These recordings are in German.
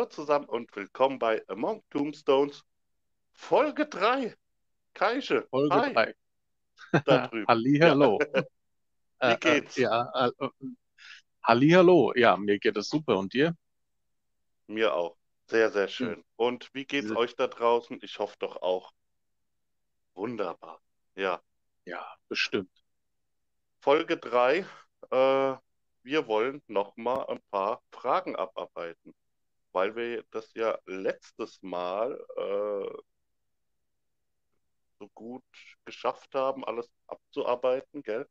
zusammen und willkommen bei Among Tombstones Folge 3. Kaiche, Folge hi, 3. da drüben. Ja, Hallihallo. wie geht's? Ja, Hallihallo. Ja, mir geht es super. Und dir? Mir auch. Sehr, sehr Hm. schön. Und wie geht's Diese- euch da draußen? Ich hoffe doch auch. Wunderbar. Ja, Ja, bestimmt. Folge 3. Wir wollen nochmal ein paar Fragen abarbeiten, weil wir das ja letztes Mal so gut geschafft haben, alles abzuarbeiten, gell?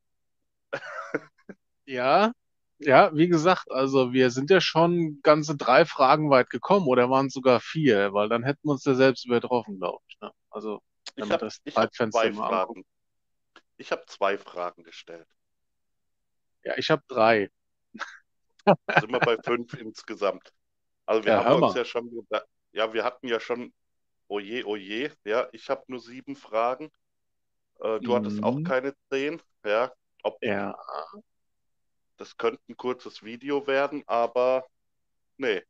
Ja, ja, wie gesagt, also wir sind ja schon ganze 3 Fragen weit gekommen oder waren es sogar 4, weil dann hätten wir uns ja selbst übertroffen, glaube ich. Ne? Also, wenn Ich man habe das ich hab Zeitfenster zwei mal anguckt. Fragen. Ich habe zwei Fragen gestellt. Ja, ich habe 3. Sind wir bei fünf insgesamt. Also wir Ja, haben hör uns mal. ja schon gedacht, ja, wir hatten ja schon, oje, oje, ja, ich habe nur 7 Fragen. Du hattest auch Mhm. keine 10, ja. Ob, Ja, das könnte ein kurzes Video werden, aber nee,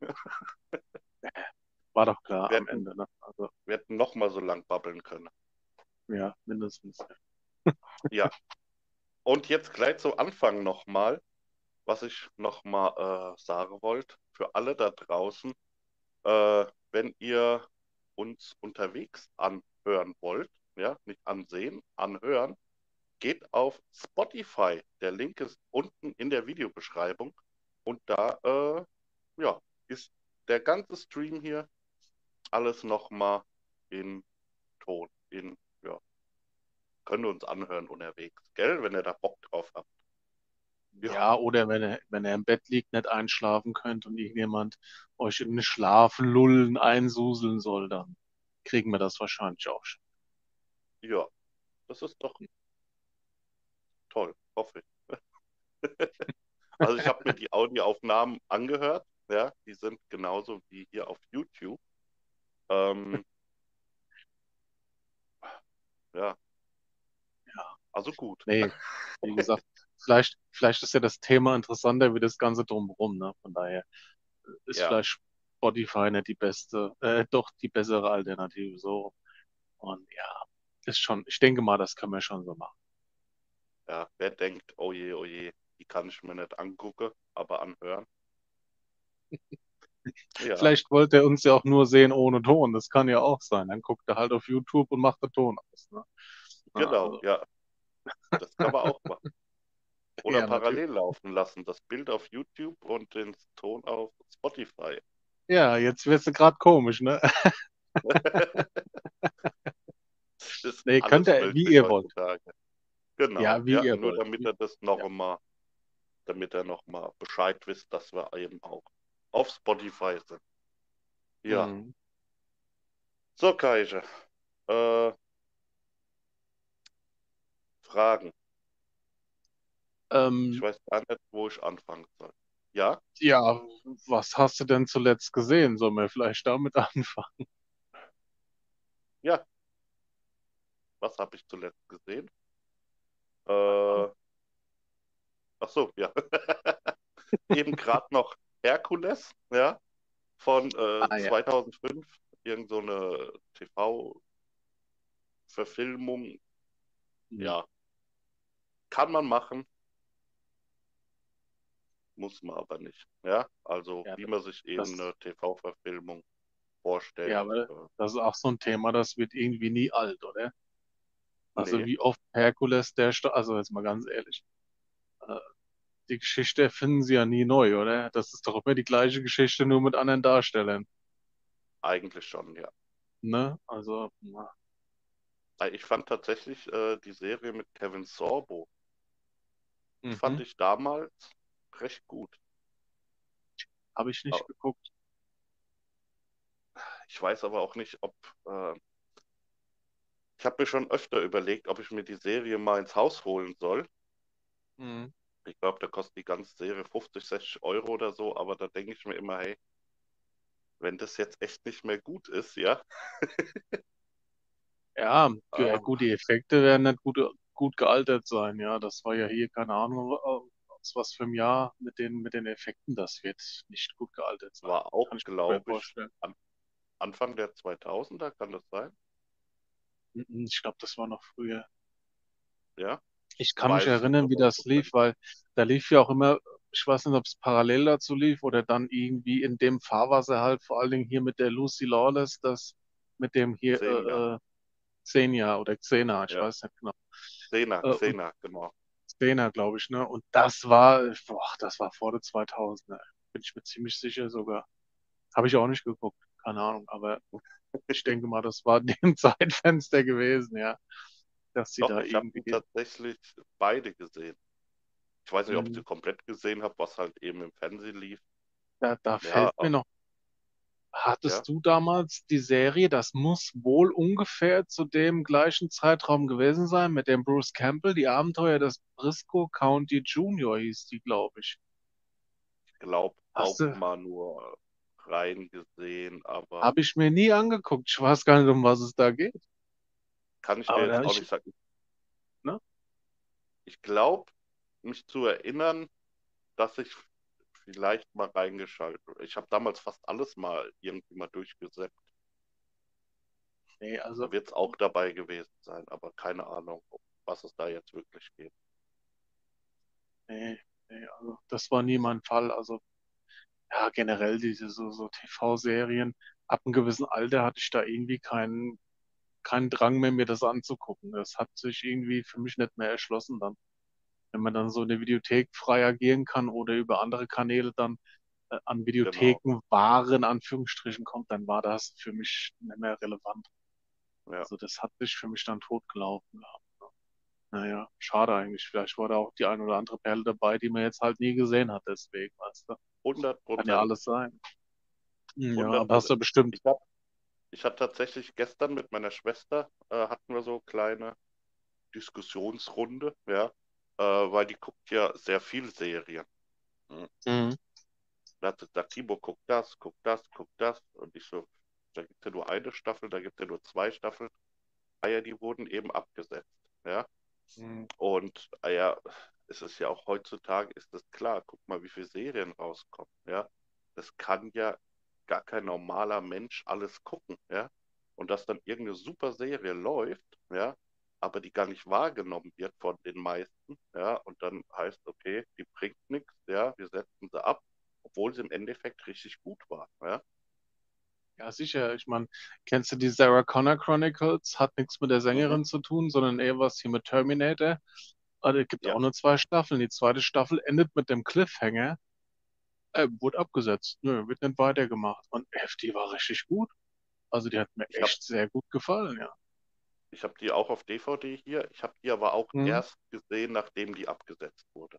war doch klar wir am hätten, Ende. Ne? Also, wir hätten noch mal so lang babbeln können. ja, mindestens. Ja, und jetzt gleich zu Anfang nochmal, was ich nochmal sagen wollte, für alle da draußen. Wenn ihr uns unterwegs anhören wollt, ja, nicht ansehen, anhören, geht auf Spotify. Der Link ist unten in der Videobeschreibung und da ja, ist der ganze Stream hier alles nochmal in Ton. Ja, könnt ihr uns anhören unterwegs, gell, wenn ihr da Bock drauf habt. Ja, Ja, oder wenn er im Bett liegt, nicht einschlafen könnt und irgendjemand euch in den Schlaf lullen, einsuseln soll, dann kriegen wir das wahrscheinlich auch schon. ja, das ist doch toll, hoffe ich. Also ich habe mir die Audioaufnahmen angehört, ja, die sind genauso wie hier auf YouTube. Ähm, ja, Ja, also gut. nee, wie gesagt, vielleicht ist ja das Thema interessanter wie das Ganze drumherum, ne? Von daher ist Ja, vielleicht Spotify nicht die beste, doch die bessere Alternative so. Und ja, ist schon, ich denke mal, das können wir schon so machen. ja, wer denkt, oh je, die kann ich mir nicht angucken, aber anhören. Ja, Vielleicht wollte er uns ja auch nur sehen ohne Ton, das kann ja auch sein. Dann guckt er halt auf YouTube und macht den Ton aus, ne? Ja, genau, also, ja, das kann man auch machen. Oder ja, natürlich. parallel laufen lassen, das Bild auf YouTube und den Ton auf Spotify. Ja, jetzt wirst du gerade komisch, ne? Ist Nee, könnt alles ihr, wie möglich ihr wollt. heutzutage. Genau, Ja, wie ja, ihr nur wollt. damit er das noch Ja. mal, damit er noch mal Bescheid wisst, dass wir eben auch auf Spotify sind. Ja, Mhm. so Kaije, äh, Fragen. Ich Ähm, weiß gar nicht, wo ich anfangen soll. Ja, ja, was hast du denn zuletzt gesehen? Sollen wir vielleicht damit anfangen? ja, was habe ich zuletzt gesehen? Äh, ach so, ja. Eben gerade noch Herkules, ja, von Ah ja. 2005, irgend so eine TV-Verfilmung. Mhm. Ja, kann man machen, muss man aber nicht. Ja, also Ja, wie man sich eben das, eine TV-Verfilmung ja, vorstellt. aber das ist auch so ein Thema, das wird irgendwie nie alt, oder? Also Nee, wie oft Herkules also jetzt mal ganz ehrlich, äh, die Geschichte erfinden sie ja nie neu, oder? Das ist doch immer die gleiche Geschichte, nur mit anderen Darstellern, eigentlich schon, ja. ne? Also, na, Ich fand tatsächlich die Serie mit Kevin Sorbo, die fand mhm. ich damals recht gut. Habe ich Au- nicht geguckt. Ich weiß aber auch nicht, ob äh, ich habe mir schon öfter überlegt, ob ich mir die Serie mal ins Haus holen soll. Mhm. Ich glaube, da kostet die ganze Serie 50, 60 Euro oder so, aber da denke ich mir immer, hey, wenn das jetzt echt nicht mehr gut ist, ja, Ja, ähm, gut, die Effekte werden nicht gut gealtert sein, ja. Das war ja hier, keine Ahnung, trotz was für ein Jahr mit den Effekten, das wird nicht gut gealtert sein. War auch, Kann ich mir schwer glaube ich, vorstellen. Anfang der 2000er, kann das sein? Ich glaube, das war noch früher. Ja, Ich kann mich weiß ich nicht erinnern, wie das lief, hundertprozentig. weil da lief ja auch immer, ich weiß nicht, ob es parallel dazu lief oder dann irgendwie in dem Fahrwasser halt, vor allen Dingen hier mit der Lucy Lawless, das mit dem hier 10er. Xenia oder Xena, ich Ja, weiß nicht genau. Und Xena, genau. Xena, glaube ich, ne? Und das war, boah, das war vor der 2000er. Bin ich mir ziemlich sicher sogar. Habe ich auch nicht geguckt, keine Ahnung, aber ich denke mal, das war in dem Zeitfenster gewesen, ja, dass sie Doch, da ich habe die irgendwie, tatsächlich beide gesehen. Ich weiß nicht, ob ich mh, sie komplett gesehen habe, was halt eben im Fernsehen lief. da Ja, fällt mir noch. ja, Hattest du damals die Serie, das muss wohl ungefähr zu dem gleichen Zeitraum gewesen sein, mit dem Bruce Campbell, die Abenteuer des Briscoe County Junior hieß die, glaube ich. ich glaube Hast auch du, mal nur reingesehen, aber habe ich mir nie angeguckt. Ich weiß gar nicht, um was es da geht. kann ich dir Aber da jetzt auch ich, nicht sagen. ne? Ich glaube, mich zu erinnern, dass ich vielleicht mal reingeschaltet habe. Ich habe damals fast alles mal irgendwie mal durchgesetzt. Nee, Da also, wird es auch dabei gewesen sein, aber keine Ahnung, um was es da jetzt wirklich geht. nee, nee, also, das war nie mein Fall. Also, ja, generell diese so TV-Serien. Ab einem gewissen Alter hatte ich da irgendwie keinen Drang mehr, mir das anzugucken. Das hat sich irgendwie für mich nicht mehr erschlossen dann. Wenn man dann so in der Videothek frei agieren kann oder über andere Kanäle dann an Genau, Videotheken Ware in Anführungsstrichen kommt, dann war das für mich nicht mehr relevant. ja. Also das hat sich für mich dann totgelaufen gehabt. Naja, schade eigentlich. Vielleicht war da auch die ein oder andere Perle dabei, die man jetzt halt nie gesehen hat, deswegen, weißt du. Kann ja alles 100%. sein. Ja, aber hast 100%. du bestimmt. Ich habe ich hab tatsächlich gestern mit meiner Schwester, hatten wir so kleine Diskussionsrunde, ja, weil die guckt ja sehr viel Serien. Mhm. Mhm. Da hat sie gesagt, Timo, guck das, guck das, guck das. Und ich so, da gibt es ja nur eine Staffel, da gibt es ja nur zwei Staffeln. Ah ja, die wurden eben abgesetzt. Ja. Mhm. Und ah ja, es ist ja auch heutzutage, ist das klar, guck mal, wie viele Serien rauskommen. Ja. Das kann ja gar kein normaler Mensch alles gucken. Ja. Und dass dann irgendeine super Serie läuft, ja, aber die gar nicht wahrgenommen wird von den meisten, ja, und dann heißt, okay, die bringt nichts, ja, wir setzen sie ab, obwohl sie im Endeffekt richtig gut war, ja. Ja, sicher. Ich meine, kennst du die Sarah Connor Chronicles? Hat nichts mit der Mhm, Sängerin zu tun, sondern eher was hier mit Terminator. Aber es gibt ja, auch nur zwei Staffeln. Die zweite Staffel endet mit dem Cliffhanger. Wurde abgesetzt. Nö, wird nicht weitergemacht. Und die war richtig gut. Also die hat mir ich habe echt sehr gut gefallen, ja. ich hab die auch auf DVD hier, ich habe die aber auch Mhm. erst gesehen, nachdem die abgesetzt wurde,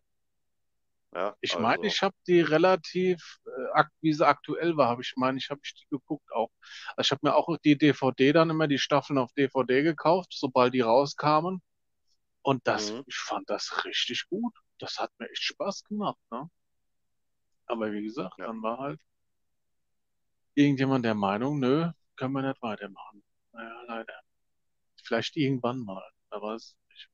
ja, Ich meine, also, ich habe die relativ, wie sie aktuell war, habe ich die geguckt auch. Also ich habe mir auch die DVD dann immer die Staffeln auf DVD gekauft, sobald die rauskamen. Und mhm, ich fand das richtig gut. Das hat mir echt Spaß gemacht, ne? Aber wie gesagt, ja, dann war halt irgendjemand der Meinung, nö, können wir nicht weitermachen. Naja, leider. Vielleicht irgendwann mal, aber es nicht.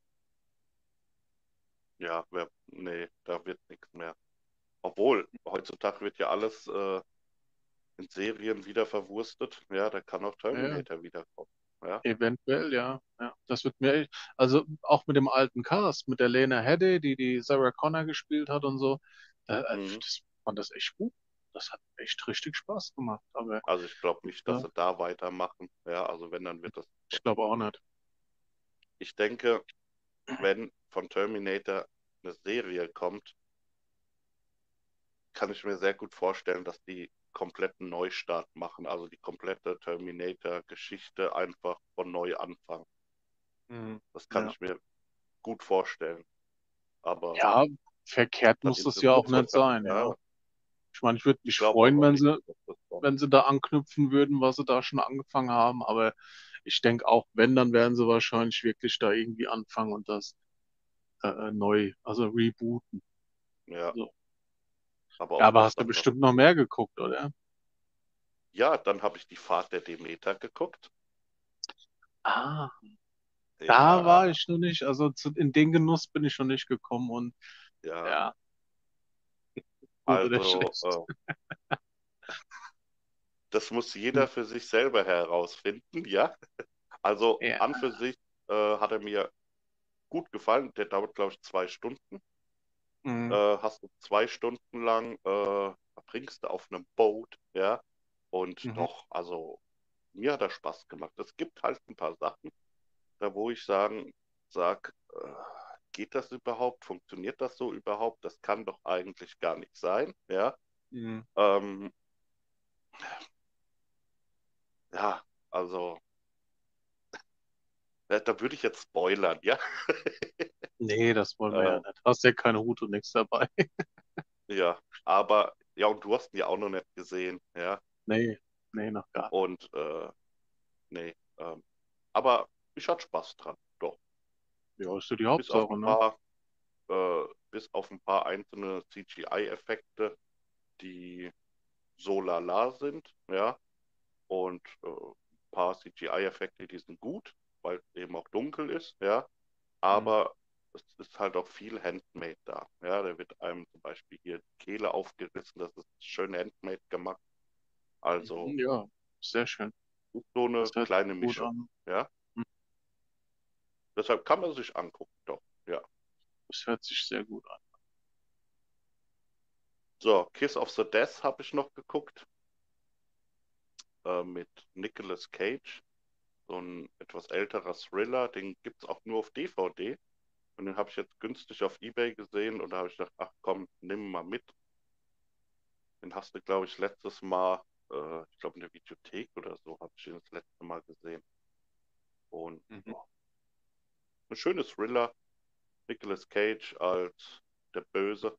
ja, nee, da wird nichts mehr. Obwohl, heutzutage wird ja alles in Serien wieder verwurstet, ja, da kann auch Ja, Terminator wiederkommen, ja, eventuell, ja. Ja. Das wird mir, also auch mit dem alten Cast, mit der Lena Headey, die die Sarah Connor gespielt hat und so, mhm. fand das echt gut. Das hat echt richtig Spaß gemacht. Aber Also ich glaube wie nicht, dass gesagt, sie da weitermachen, ja, also wenn, dann wird das, ich glaube auch nicht. ich denke, wenn von Terminator eine Serie kommt, kann ich mir sehr gut vorstellen, dass die kompletten Neustart machen, also die komplette Terminator-Geschichte einfach von neu anfangen. Mhm. Das kann Ja. ich mir gut vorstellen. Aber Ja, verkehrt dann muss das ja interessiert auch es nicht wahrscheinlich, sein, ja. ja. Ich meine, ich würde Ich mich glaube freuen, aber nicht, dass das kommt. wenn sie da anknüpfen würden, was sie da schon angefangen haben. Aber ich denke auch, wenn, dann werden sie wahrscheinlich wirklich da irgendwie anfangen und das neu, also rebooten. Ja, So. aber Ja, ob aber das hast du dann was. bestimmt noch mehr geguckt, oder? Ja, dann habe ich die Fahrt der Demeter geguckt. Ah, da war Ja, ich noch nicht, also in den Genuss bin ich noch nicht gekommen und Ja, Ja, gut oder also schlecht. das muss Hm. jeder für sich selber herausfinden, ja. Also Ja. an für sich hat er mir gut gefallen. Der dauert, glaube ich, 2 Stunden. Hm. Hast du 2 Stunden lang, verbringst du auf einem Boot, ja. Und Mhm. doch, also mir hat er Spaß gemacht. Es gibt halt ein paar Sachen, da wo ich sag, geht das überhaupt? Funktioniert das so überhaupt? Das kann doch eigentlich gar nicht sein, ja. Hm. Ähm, ja, also da würde ich jetzt spoilern, ja. Nee, das wollen wir ja Äh, nicht. Hast ja keine Hut und nichts dabei. ja, aber ja, und du hast ihn ja auch noch nicht gesehen, ja. Nee, nee, noch gar nicht. Und nee, aber ich hatte Spaß dran, doch. Ja, ist ja die Bis auf Hauptsache, ein ne? paar, bis auf ein paar einzelne CGI-Effekte, die so lala sind, ja. Und ein paar CGI-Effekte, die sind gut, weil es eben auch dunkel ist, ja. Hm. Aber es ist halt auch viel Handmade da. Ja, da wird einem zum Beispiel hier die Kehle aufgerissen, das ist schön Handmade gemacht. Also Mhm, ja, sehr schön. ist so eine Das hört sich kleine gut Mischung. an. Ja, Hm. deshalb kann man sich angucken, doch. Ja. Das hört sich sehr gut an. So, Kiss of the Death habe ich noch geguckt, mit Nicolas Cage. So ein etwas älterer Thriller, den gibt es auch nur auf DVD. Und den habe ich jetzt günstig auf eBay gesehen und da habe ich gedacht, ach komm, nimm mal mit. Den hast du, glaube ich, letztes Mal, ich glaube in der Videothek oder so, habe ich den das letzte Mal gesehen. Und Mhm. ja, ein schönes Thriller. Nicolas Cage als der Böse.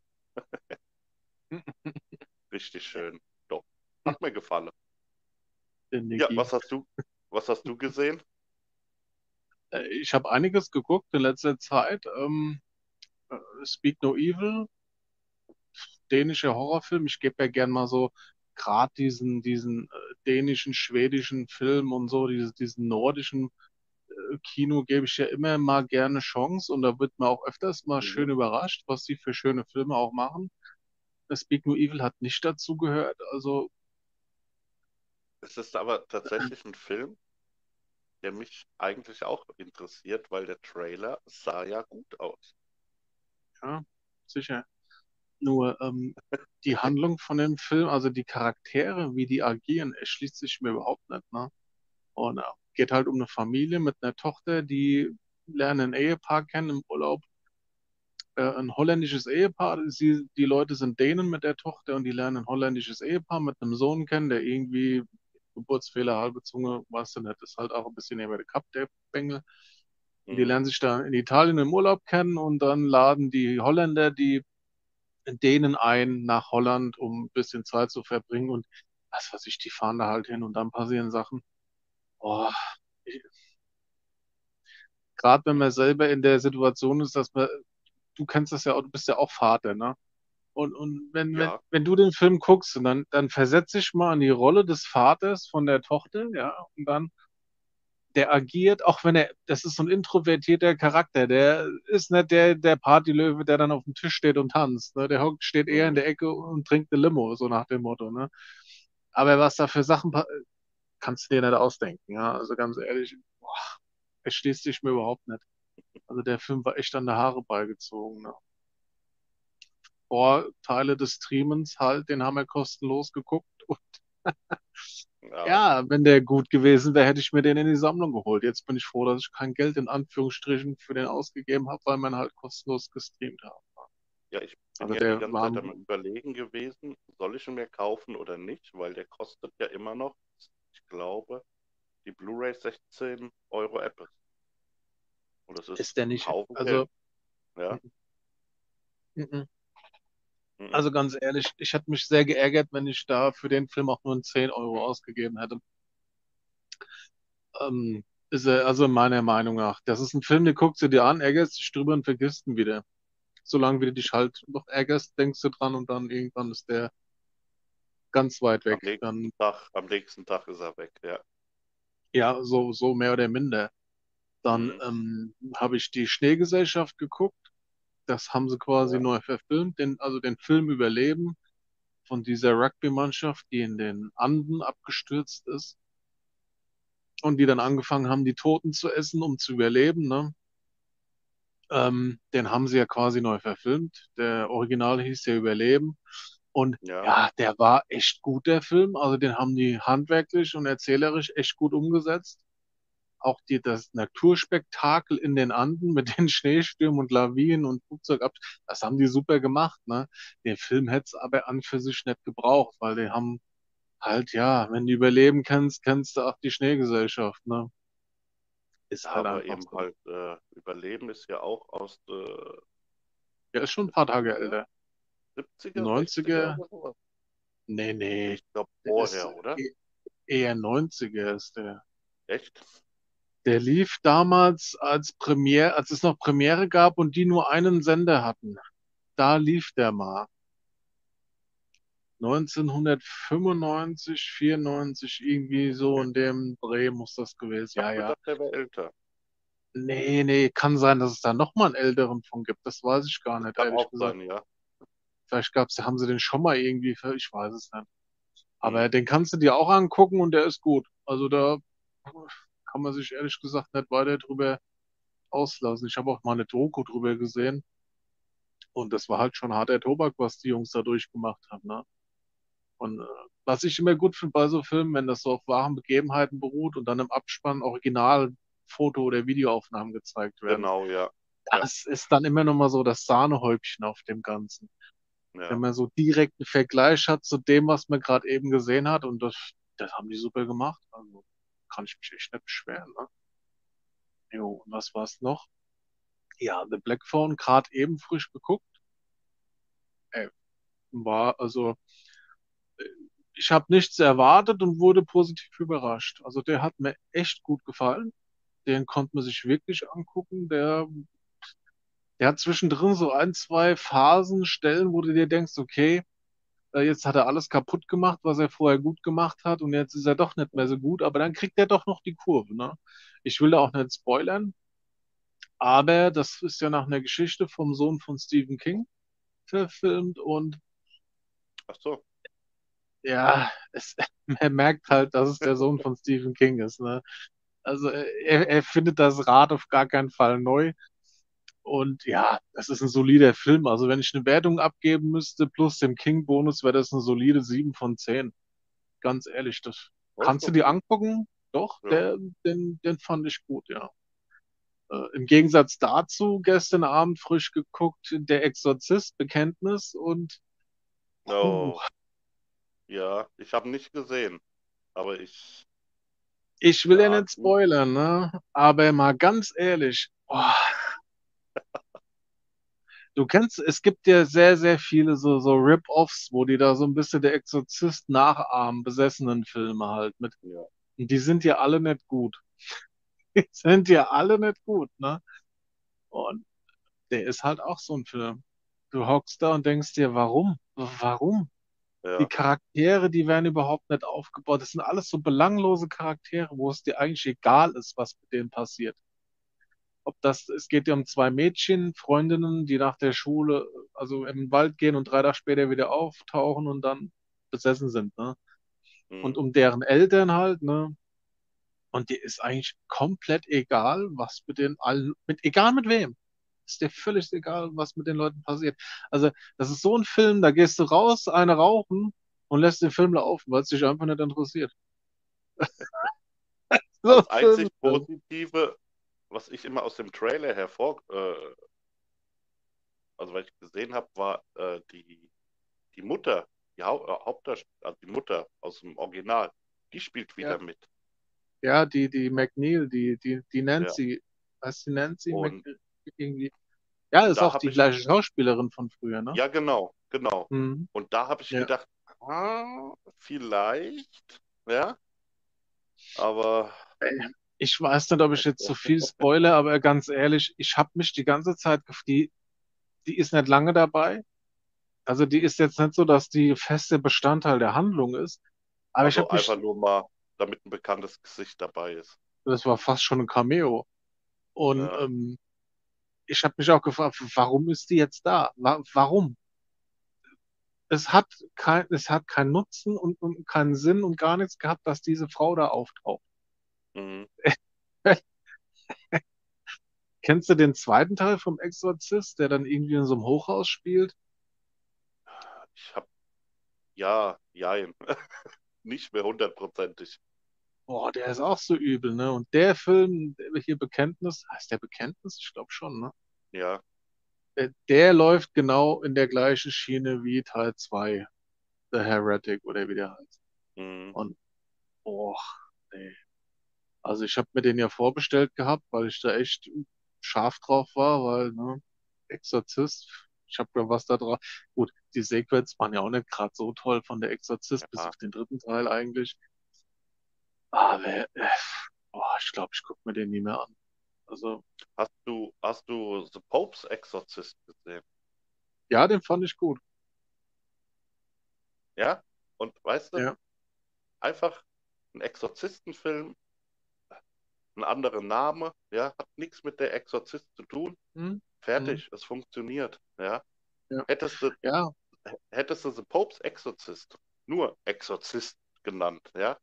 Richtig schön. Doch. Hat mir gefallen. Der Ja, Niki. was hast du gesehen? Ich habe einiges geguckt in letzter Zeit. Speak No Evil, dänischer Horrorfilm. Ich gebe ja gern mal so gerade diesen dänischen, schwedischen Film und so, diesen nordischen Kino gebe ich ja immer mal gerne Chance und da wird man auch öfters mal Mhm. schön überrascht, was die für schöne Filme auch machen. Speak No Evil hat nicht dazu gehört, also Es ist aber tatsächlich ein Film, der mich eigentlich auch interessiert, weil der Trailer sah ja gut aus. ja, sicher. Nur die Handlung von dem Film, also die Charaktere, wie die agieren, erschließt sich mir überhaupt nicht, ne? Und geht halt um eine Familie mit einer Tochter, die lernen ein Ehepaar kennen im Urlaub. Ein holländisches Ehepaar, die Leute sind Dänen mit der Tochter und die lernen ein holländisches Ehepaar mit einem Sohn kennen, der irgendwie Geburtsfehler, halbe Zunge, weißt du nicht, ist halt auch ein bisschen über der Kap, der Bengel. Und die Mhm. lernen sich da in Italien im Urlaub kennen und dann laden die Holländer die Dänen ein nach Holland, um ein bisschen Zeit zu verbringen und was weiß ich, die fahren da halt hin und dann passieren Sachen. Boah, gerade wenn man selber in der Situation ist, dass man, du kennst das ja auch, du bist ja auch Vater, ne? Und Ja. wenn du den Film guckst, und dann versetz dich mal in die Rolle des Vaters von der Tochter, ja, und dann, der agiert, auch wenn das ist so ein introvertierter Charakter, der ist nicht der Partylöwe, der dann auf dem Tisch steht und tanzt, ne? Steht eher in Mhm. der Ecke und trinkt eine Limo, so nach dem Motto, ne? Aber was da für Sachen, kannst du dir nicht ausdenken, ja, also ganz ehrlich, boah, erschließt sich mir überhaupt nicht. Also der Film war echt an der Haare beigezogen, ne? Vorteile des Streamens halt, den haben wir kostenlos geguckt. Und Ja. ja, wenn der gut gewesen wäre, hätte ich mir den in die Sammlung geholt. Jetzt bin ich froh, dass ich kein Geld in Anführungsstrichen für den ausgegeben habe, weil man halt kostenlos gestreamt hat. Ja, ich bin Also ja die der ganze war, Zeit am Überlegen gewesen, soll ich ihn mir kaufen oder nicht, weil der kostet ja immer noch, ich glaube, die Blu-ray 16 Euro Apple. Und das ist ist der ein nicht, Haufen Geld. also, Ja. mm, mm. Mhm. Also ganz ehrlich, ich hätte mich sehr geärgert, wenn ich da für den Film auch nur 10 Euro ausgegeben hätte. Ist er, also meiner Meinung nach. Das ist ein Film, den guckst du dir an, ärgerst dich drüber und vergisst ihn wieder. Solange wie du dich halt noch ärgerst, denkst du dran und dann irgendwann ist der ganz weit weg. Dann, Am nächsten Tag ist er weg, ja. ja, so mehr oder minder. Dann Mhm. habe ich die Schneegesellschaft geguckt. Das haben sie quasi Ja, neu verfilmt, also den Film Überleben von dieser Rugby-Mannschaft, die in den Anden abgestürzt ist und die dann angefangen haben, die Toten zu essen, um zu überleben, ne? Den haben sie ja quasi neu verfilmt. Der Original hieß ja Überleben. Und ja, ja, der war echt gut, der Film. Also den haben die handwerklich und erzählerisch echt gut umgesetzt. Auch das Naturspektakel in den Anden mit den Schneestürmen und Lawinen und Flugzeugabsturz, das haben die super gemacht, ne? Den Film hätte es aber an für sich nicht gebraucht, weil die haben halt, ja, wenn du überleben kannst, kennst du auch die Schneegesellschaft, ne? Ist halt aber einfach eben so. halt Überleben ist ja auch aus Der ist schon ein paar Tage 70er, älter. 70er, 60er 90er? oder sowas. Nee, nee. Ich glaube Der ist vorher, oder? eher 90er ist der. Echt? Der lief damals als Premiere, als es noch Premiere gab und die nur einen Sender hatten. Da lief der mal. 1995, 94, irgendwie so Okay. in dem Dreh muss das gewesen. Ich habe Ja, ja. gedacht, der wäre älter. Nee, nee, kann sein, dass es da noch mal einen älteren von gibt. Das weiß ich gar Das nicht, kann ehrlich auch gesagt. sein, ja. Vielleicht haben sie den schon mal irgendwie, ich weiß es nicht. Hm. Aber den kannst du dir auch angucken und der ist gut. Also da kann man sich ehrlich gesagt nicht weiter drüber auslassen. Ich habe auch mal eine Doku drüber gesehen und das war halt schon harter Tobak, was die Jungs da durchgemacht haben, ne? Und was ich immer gut finde bei so Filmen, wenn das so auf wahren Begebenheiten beruht und dann im Abspann Original Foto- oder Videoaufnahmen gezeigt werden. Genau, ja. Ja, Das ist dann immer noch mal so das Sahnehäubchen auf dem Ganzen. Wenn ja. man so direkt einen Vergleich hat zu dem, was man gerade eben gesehen hat und das haben die super gemacht. Also kann ich mich echt nicht beschweren, ne? Jo, und was war's noch? Ja, The Black Phone, gerade eben frisch geguckt. Ey, war also ich habe nichts erwartet und wurde positiv überrascht. Also der hat mir echt gut gefallen. Den konnte man sich wirklich angucken. Der hat zwischendrin so ein, zwei Phasen, Stellen, wo du dir denkst, okay, jetzt hat er alles kaputt gemacht, was er vorher gut gemacht hat und jetzt ist er doch nicht mehr so gut, aber dann kriegt er doch noch die Kurve, ne? Ich will da auch nicht spoilern, aber das ist ja nach einer Geschichte vom Sohn von Stephen King verfilmt und Ach so. ja, man merkt halt, dass es der Sohn von Stephen King ist, ne? Also er findet das Rad auf gar keinen Fall neu. Und ja, das ist ein solider Film. Also wenn ich eine Wertung abgeben müsste, plus dem King-Bonus, wäre das eine solide 7 von 10. Ganz ehrlich, das Oh, ist kannst du doch dir gut. angucken. Doch, Ja. den fand ich gut, ja. Im Gegensatz dazu gestern Abend frisch geguckt, Der Exorzist, Bekenntnis und puh, Oh, ja. Ich habe nicht gesehen, aber ich will ja ja, nicht spoilern, ne? Aber mal ganz ehrlich, du kennst, es gibt ja sehr, sehr viele so Rip-Offs, wo die da so ein bisschen der Exorzist nachahmen, besessenen Filme halt mit. ja. Und die sind ja alle nicht gut. Die sind ja alle nicht gut, ne? Und der ist halt auch so ein Film. Du hockst da und denkst dir, warum? Warum? Die Ja. Charaktere, die werden überhaupt nicht aufgebaut. Das sind alles so belanglose Charaktere, wo es dir eigentlich egal ist, was mit denen passiert. Es geht ja um zwei Mädchen, Freundinnen, die nach der Schule, also in den Wald gehen und 3 Tage später wieder auftauchen und dann besessen sind, ne? Und Hm. um deren Eltern halt, ne? Und dir ist eigentlich komplett egal, was mit den allen, egal mit wem. Ist dir völlig egal, was mit den Leuten passiert. Also, das ist so ein Film, da gehst du raus, eine rauchen und lässt den Film laufen, weil es dich einfach nicht interessiert. So ein Das Film einzig ist das. Positive, was ich immer aus dem Trailer also weil ich gesehen habe, war die Mutter, die also die Mutter aus dem Original, die spielt Ja, wieder mit. ja, die McNeil, die Ja. Nancy, heißt die Nancy Und, McNeil irgendwie? Ja, und ist da auch habe die ich, gleiche Schauspielerin von früher, ne? ja genau, genau. Mhm. Und da habe ich Ja. gedacht, vielleicht, ja, aber Ich weiß nicht, ob ich jetzt zu viel spoilere, aber ganz ehrlich, ich habe mich die ganze Zeit die ist nicht lange dabei. Also die ist jetzt nicht so, dass die feste Bestandteil der Handlung ist. Aber ich also habe einfach mich, nur mal, damit ein bekanntes Gesicht dabei ist. das war fast schon ein Cameo. Und Ja, ich habe mich auch gefragt, warum ist die jetzt da? Warum? Es hat keinen Nutzen und keinen Sinn und gar nichts gehabt, dass diese Frau da auftaucht. Mhm. Kennst du den zweiten Teil vom Exorzist, der dann irgendwie in so einem Hochhaus spielt? Ich habe, ja, jein, nicht mehr hundertprozentig. Boah, der ist auch so übel, ne? Und der Film, hier Bekenntnis, heißt der Bekenntnis? Ich glaube schon, ne? Ja, Der läuft genau in der gleichen Schiene wie Teil 2, The Heretic oder wie der heißt. mhm. Und, boah, nee. Also ich habe mir den ja vorbestellt gehabt, weil ich da echt scharf drauf war, weil, ne, Exorzist, ich habe da was da drauf. Gut, die Sequels waren ja auch nicht gerade so toll von der Exorzist, bis Ja. auf den dritten Teil eigentlich. Aber, boah, ich glaube, ich gucke mir den nie mehr an. Also, Hast du The Pope's Exorcist gesehen? ja, den fand ich gut. Ja? Und weißt du, Ja. einfach ein Exorzistenfilm, ein anderer Name, ja, hat nichts mit der Exorzist zu tun. Hm? Hm? Fertig, es funktioniert, ja. Ja. Hättest du, Ja. hättest du The Pope's Exorcist nur Exorzist genannt, ja,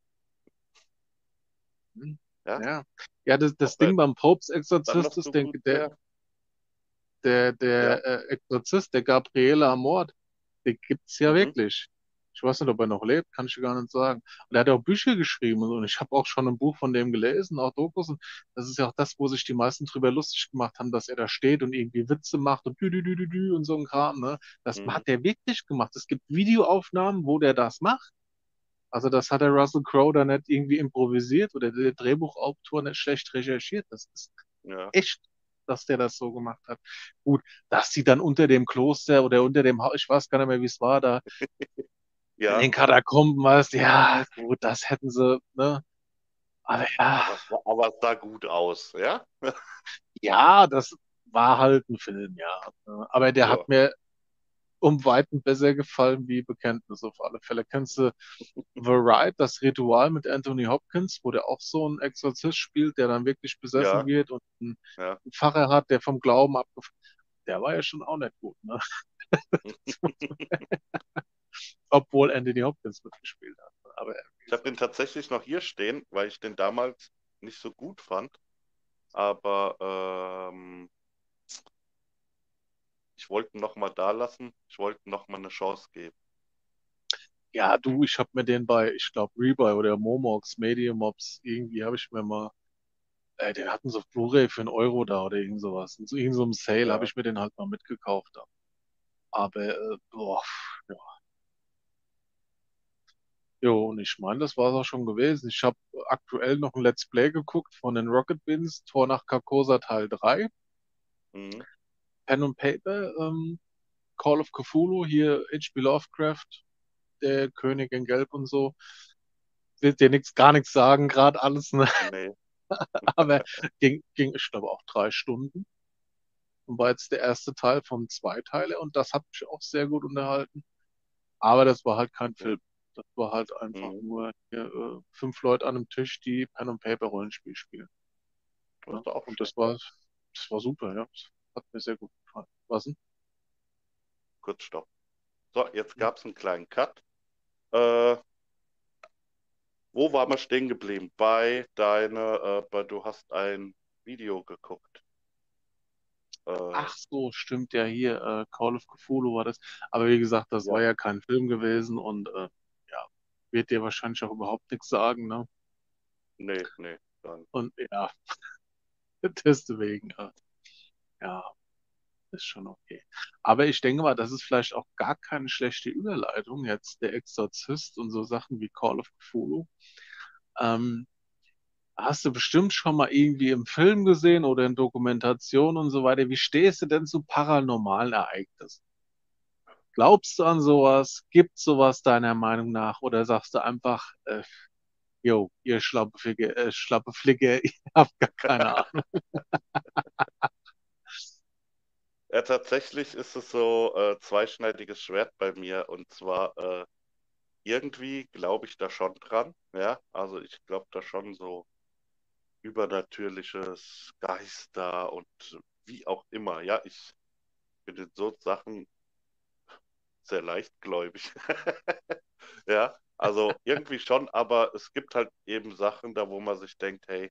Hm. ja, Ja. Ja, das aber Ding beim Popes dann Exorzist hast ist, du gut, ja, ja, der Exorzist, der Gabriele Amort, den gibt's ja mhm, wirklich. Ich weiß nicht, ob er noch lebt, kann ich dir gar nicht sagen. Und er hat auch Bücher geschrieben und ich habe auch schon ein Buch von dem gelesen, auch Dokus. Und das ist ja auch das, wo sich die meisten drüber lustig gemacht haben, dass er da steht und irgendwie Witze macht und dü und so ein Kram, ne? Das mhm, hat er wirklich gemacht. Es gibt Videoaufnahmen, wo der das macht. Also das hat der Russell Crowe da nicht irgendwie improvisiert oder der Drehbuchautor nicht schlecht recherchiert. Das ist ja, echt, dass der das so gemacht hat. Gut, dass die dann unter dem Kloster oder unter dem Haus, ich weiß gar nicht mehr, wie es war, da in ja, den Katakomben warst, ja, gut, das hätten sie, ne? Aber ja, aber es sah gut aus, ja, ja, das war halt ein Film, ja. Aber der hat ja, mir um Weiten besser gefallen wie Bekenntnis auf alle Fälle. Kennst du The Ride, das Ritual mit Anthony Hopkins, wo der auch so einen Exorzist spielt, der dann wirklich besessen ja, wird und einen ja. Pfarrer hat, der vom Glauben abgefallen. Der war ja schon auch nicht gut, ne? Obwohl Anthony Hopkins mitgespielt hat. Aber wie Ich habe gesagt, den tatsächlich noch hier stehen, weil ich den damals nicht so gut fand. Aber ich wollte ihn noch mal da lassen. Ich wollte ihm noch mal eine Chance geben. ja, du, ich habe mir den bei, ich glaube, Rebuy oder Momox, Mediamops, irgendwie habe ich mir mal, den hatten sie auf Blu-ray für 1 Euro da oder irgend sowas. In so irgend so einem Sale habe Ja. ich mir den halt mal mitgekauft. Aber, boah, ja. Jo, und ich meine, das war es auch schon gewesen. Ich habe aktuell noch ein Let's Play geguckt von den Rocket Beans, Tor nach Carcosa Teil 3, Mhm. Pen and Paper, Call of Cthulhu, hier H.P. Lovecraft, der König in Gelb und so. Wird dir nichts, gar nichts sagen, gerade alles, ne? Nee. Aber ging, ich glaube, auch 3 Stunden. Und war jetzt der erste Teil von 2 Teile und das hat mich auch sehr gut unterhalten. Aber das war halt kein Okay. Film. Das war halt einfach Mhm. nur hier, 5 Leute an einem Tisch, die Pen and Paper Rollenspiel spielen. Das Ja. ist doch auch Und schön. das war super, ja. Das hat mir sehr gut gefallen. Was denn? Kurz Stopp. So, jetzt Hm. gab es einen kleinen Cut. Äh, Wo waren wir stehen geblieben? Du hast ein Video geguckt. Äh, Ach so, stimmt ja hier, Call of Cthulhu war das. Aber wie gesagt, das war ja, ja kein Film gewesen und ja, wird dir wahrscheinlich auch überhaupt nichts sagen, ne? nee, nee. Dann. Und ja, deswegen, ja, ist schon okay. Aber ich denke mal, das ist vielleicht auch gar keine schlechte Überleitung, jetzt der Exorzist und so Sachen wie Call of Cthulhu. Ähm, Hast du bestimmt schon mal irgendwie im Film gesehen oder in Dokumentation und so weiter. Wie stehst du denn zu paranormalen Ereignissen? Glaubst du an sowas? Gibt sowas deiner Meinung nach? Oder sagst du einfach, yo, ihr schlappe Flicke, ich hab gar keine Ahnung. Ja, tatsächlich ist es so zweischneidiges Schwert bei mir. Und zwar irgendwie glaube ich da schon dran. Ja, also ich glaube da schon so übernatürliches Geister und wie auch immer. Ja, ich bin in so Sachen sehr leichtgläubig. Ja, also irgendwie schon, aber es gibt halt eben Sachen, da wo man sich denkt, hey,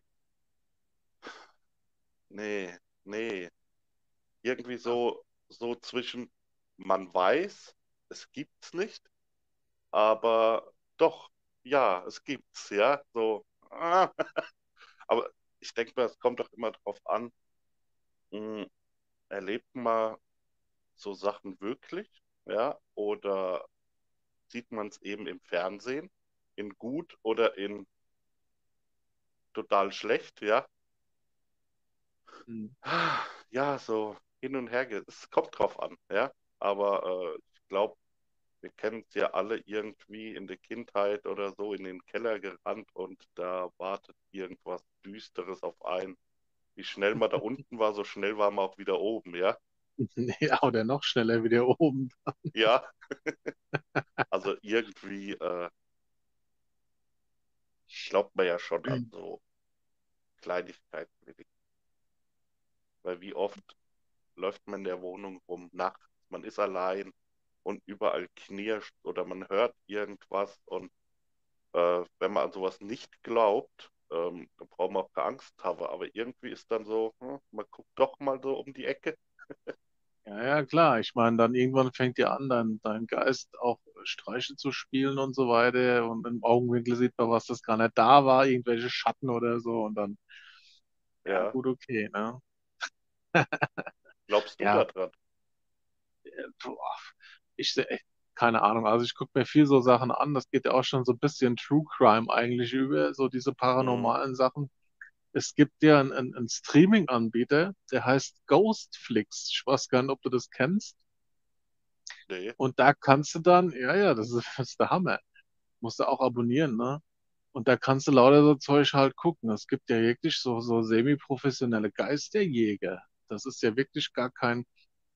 nee, nee. Irgendwie so zwischen, man weiß, es gibt's nicht, aber doch, ja, es gibt's, ja, so. Aber ich denke mal, es kommt doch immer drauf an, mh, erlebt man so Sachen wirklich, ja, oder sieht man es eben im Fernsehen, in gut oder in total schlecht, ja. Hm. Ja, so hin und her geht. Es kommt drauf an, ja. Aber ich glaube, wir kennen es ja alle irgendwie in der Kindheit oder so in den Keller gerannt und da wartet irgendwas Düsteres auf einen. Wie schnell man da unten war, so schnell war man auch wieder oben, ja. Ja, oder noch schneller wieder oben. Ja, also irgendwie glaubt man ja schon an so Kleinigkeiten, weil wie oft läuft man in der Wohnung rum nachts, man ist allein und überall knirscht oder man hört irgendwas und wenn man an sowas nicht glaubt, dann braucht man auch keine Angst haben, aber irgendwie ist dann so, man guckt doch mal so um die Ecke. Ja, ja, klar. Ich meine, dann irgendwann fängt ja an, dein Geist auch Streiche zu spielen und so weiter. Und im Augenwinkel sieht man, was das gar nicht da war, irgendwelche Schatten oder so. Und dann, ja, Ja, gut, okay, ne? glaubst du Ja, da dran? boah, ich, seh- keine Ahnung. Also ich gucke mir viel so Sachen an. Das geht ja auch schon so ein bisschen True Crime eigentlich über, so diese Hm, paranormalen Sachen. Es gibt ja einen Streaming-Anbieter, der heißt Ghostflix. Ich weiß gar nicht, ob du das kennst. nee, Und da kannst du dann, ja, ja, das ist der Hammer. Musst du auch abonnieren, ne? Und da kannst du lauter so Zeug halt gucken. Es gibt ja wirklich so semi-professionelle Geisterjäger. Das ist ja wirklich gar kein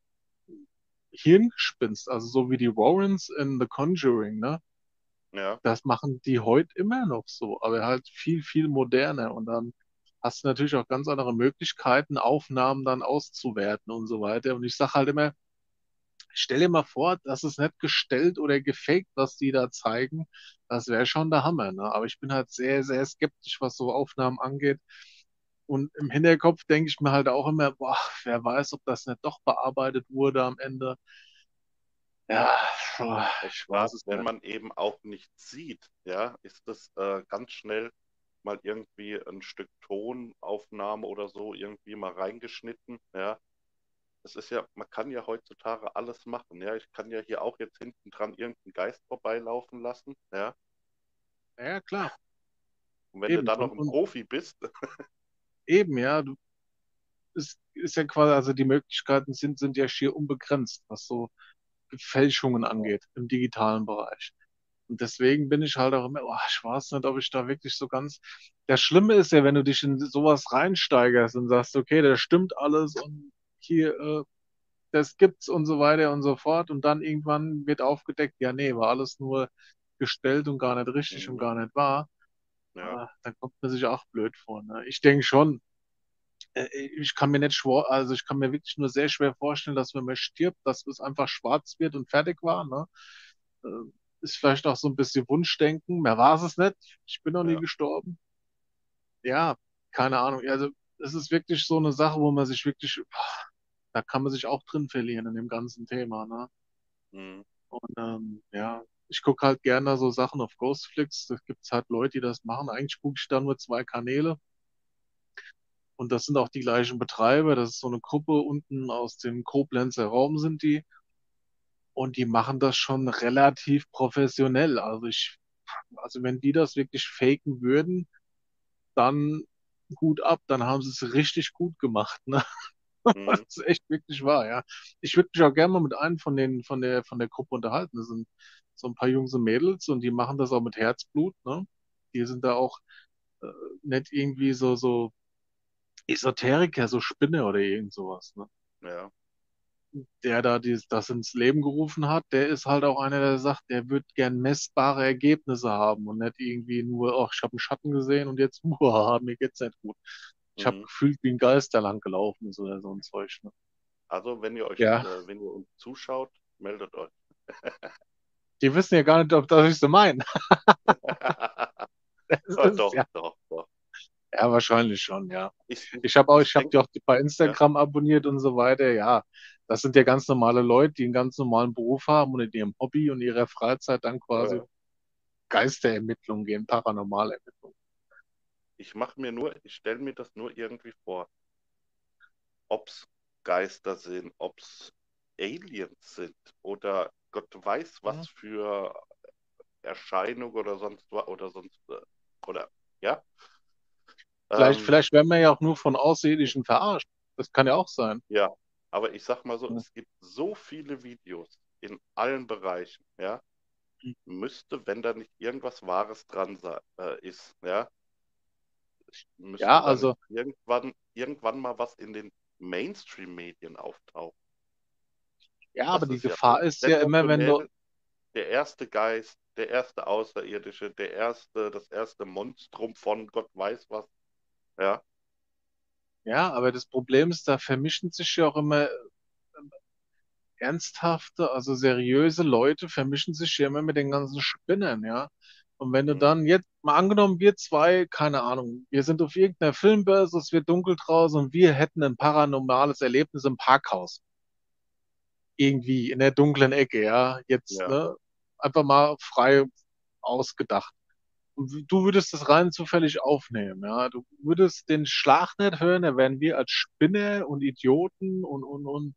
Hirngespinst. Also so wie die Warrens in The Conjuring, ne? ja, Das machen die heute immer noch so, aber halt viel, viel moderner. Und dann hast du natürlich auch ganz andere Möglichkeiten, Aufnahmen dann auszuwerten und so weiter. Und ich sage halt immer, stell dir mal vor, das ist nicht gestellt oder gefaked, was die da zeigen. Das wäre schon der Hammer, ne? Aber ich bin halt sehr, sehr skeptisch, was so Aufnahmen angeht. Und im Hinterkopf denke ich mir halt auch immer, boah, wer weiß, ob das nicht doch bearbeitet wurde am Ende. Ja, boah, ich weiß gerade es wenn nicht. man eben auch nichts sieht, ja, ist das ganz schnell mal irgendwie ein Stück Tonaufnahme oder so irgendwie mal reingeschnitten, ja. Es ist ja, man kann ja heutzutage alles machen, ja. Ich kann ja hier auch jetzt hinten dran irgendeinen Geist vorbeilaufen lassen, ja. Ja, ja, klar. Und wenn du Eben. dann noch ein Profi bist, Eben, ja, ist ja quasi, also die Möglichkeiten sind ja schier unbegrenzt, was so Fälschungen angeht im digitalen Bereich. Und deswegen bin ich halt auch immer, oh, ich weiß nicht, ob ich da wirklich so ganz. Das Schlimme ist ja, wenn du dich in sowas reinsteigerst und sagst, okay, das stimmt alles und hier, das gibt's und so weiter und so fort. Und dann irgendwann wird aufgedeckt, ja, nee, war alles nur gestellt und gar nicht richtig und mhm, gar nicht wahr. ja, Ah, dann kommt man sich auch blöd vor. Ne? Ich denke schon, ich kann mir nicht schwor, also ich kann mir wirklich nur sehr schwer vorstellen, dass wenn man stirbt, dass es einfach schwarz wird und fertig war. Ne? Ist vielleicht auch so ein bisschen Wunschdenken. Mehr war es nicht. Ich bin noch nie ja, gestorben. Ja, keine Ahnung. Also es ist wirklich so eine Sache, wo man sich wirklich, da kann man sich auch drin verlieren in dem ganzen Thema. Ne? mhm, Und ja, ich gucke halt gerne so Sachen auf Ghostflix. Da gibt es halt Leute, die das machen. Eigentlich gucke ich da nur zwei Kanäle. Und das sind auch die gleichen Betreiber. Das ist so eine Gruppe unten aus dem Koblenzer Raum sind die. Und die machen das schon relativ professionell. Also wenn die das wirklich faken würden, dann Hut ab, dann haben sie es richtig gut gemacht. Ne? Das mhm, ist echt wirklich wahr, ja. Ich würde mich auch gerne mal mit einem von der Gruppe unterhalten. Das sind so ein paar Jungs und Mädels und die machen das auch mit Herzblut, ne? Die sind da auch äh, nicht irgendwie so Esoteriker, so Spinner oder irgend sowas, ne? ja, Der da das ins Leben gerufen hat, der ist halt auch einer, der sagt, der wird gern messbare Ergebnisse haben und nicht irgendwie nur, ach, ich habe einen Schatten gesehen und jetzt, uah, mir geht's nicht gut. Ich habe Mhm. gefühlt, wie ein Geist da lang gelaufen ist oder so ein Zeug. Ne? Also, Ja, wenn ihr uns zuschaut, meldet euch. die wissen ja gar nicht, ob das ich so meine. Das Ah, ist doch, ja, doch, doch. ja, wahrscheinlich schon, ja. Ich, ich Ich habe die denke, auch bei ja, Instagram abonniert und so weiter. Ja, das sind ja ganz normale Leute, die einen ganz normalen Beruf haben und in ihrem Hobby und ihrer Freizeit dann quasi äh, Geisterermittlungen gehen, Paranormalermittlungen. ich stelle mir das nur irgendwie vor, ob's Geister sind, ob's Aliens sind oder Gott weiß Hm? was für Erscheinung oder sonst, oder, ja, ähm, Vielleicht werden wir ja auch nur von Außerirdischen verarscht. Das kann ja auch sein. ja, aber ich sag mal so, Hm. es gibt so viele Videos in allen Bereichen, ja, müsste, wenn da nicht irgendwas Wahres dran ist, ja, Ja, müsste da nicht also, irgendwann mal was in den Mainstream-Medien auftauchen. ja, aber Das die ist ja Gefahr ist ja immer, wenn du, sensationell. Der erste Geist, der erste Außerirdische, das erste Monstrum von Gott weiß was. Ja, ja, aber das Problem ist, da vermischen sich ja auch immer ernsthafte, also seriöse Leute vermischen sich ja immer mit den ganzen Spinnern, ja. Und wenn du mhm. dann jetzt, mal angenommen, wir zwei, keine Ahnung, wir sind auf irgendeiner Filmbörse, es wird dunkel draußen und wir hätten ein paranormales Erlebnis im Parkhaus. Irgendwie in der dunklen Ecke, ja. Jetzt, Ja, ne, einfach mal frei ausgedacht. Und du würdest das rein zufällig aufnehmen, ja. Du würdest den Schlag nicht hören, da wären wir als Spinner und Idioten und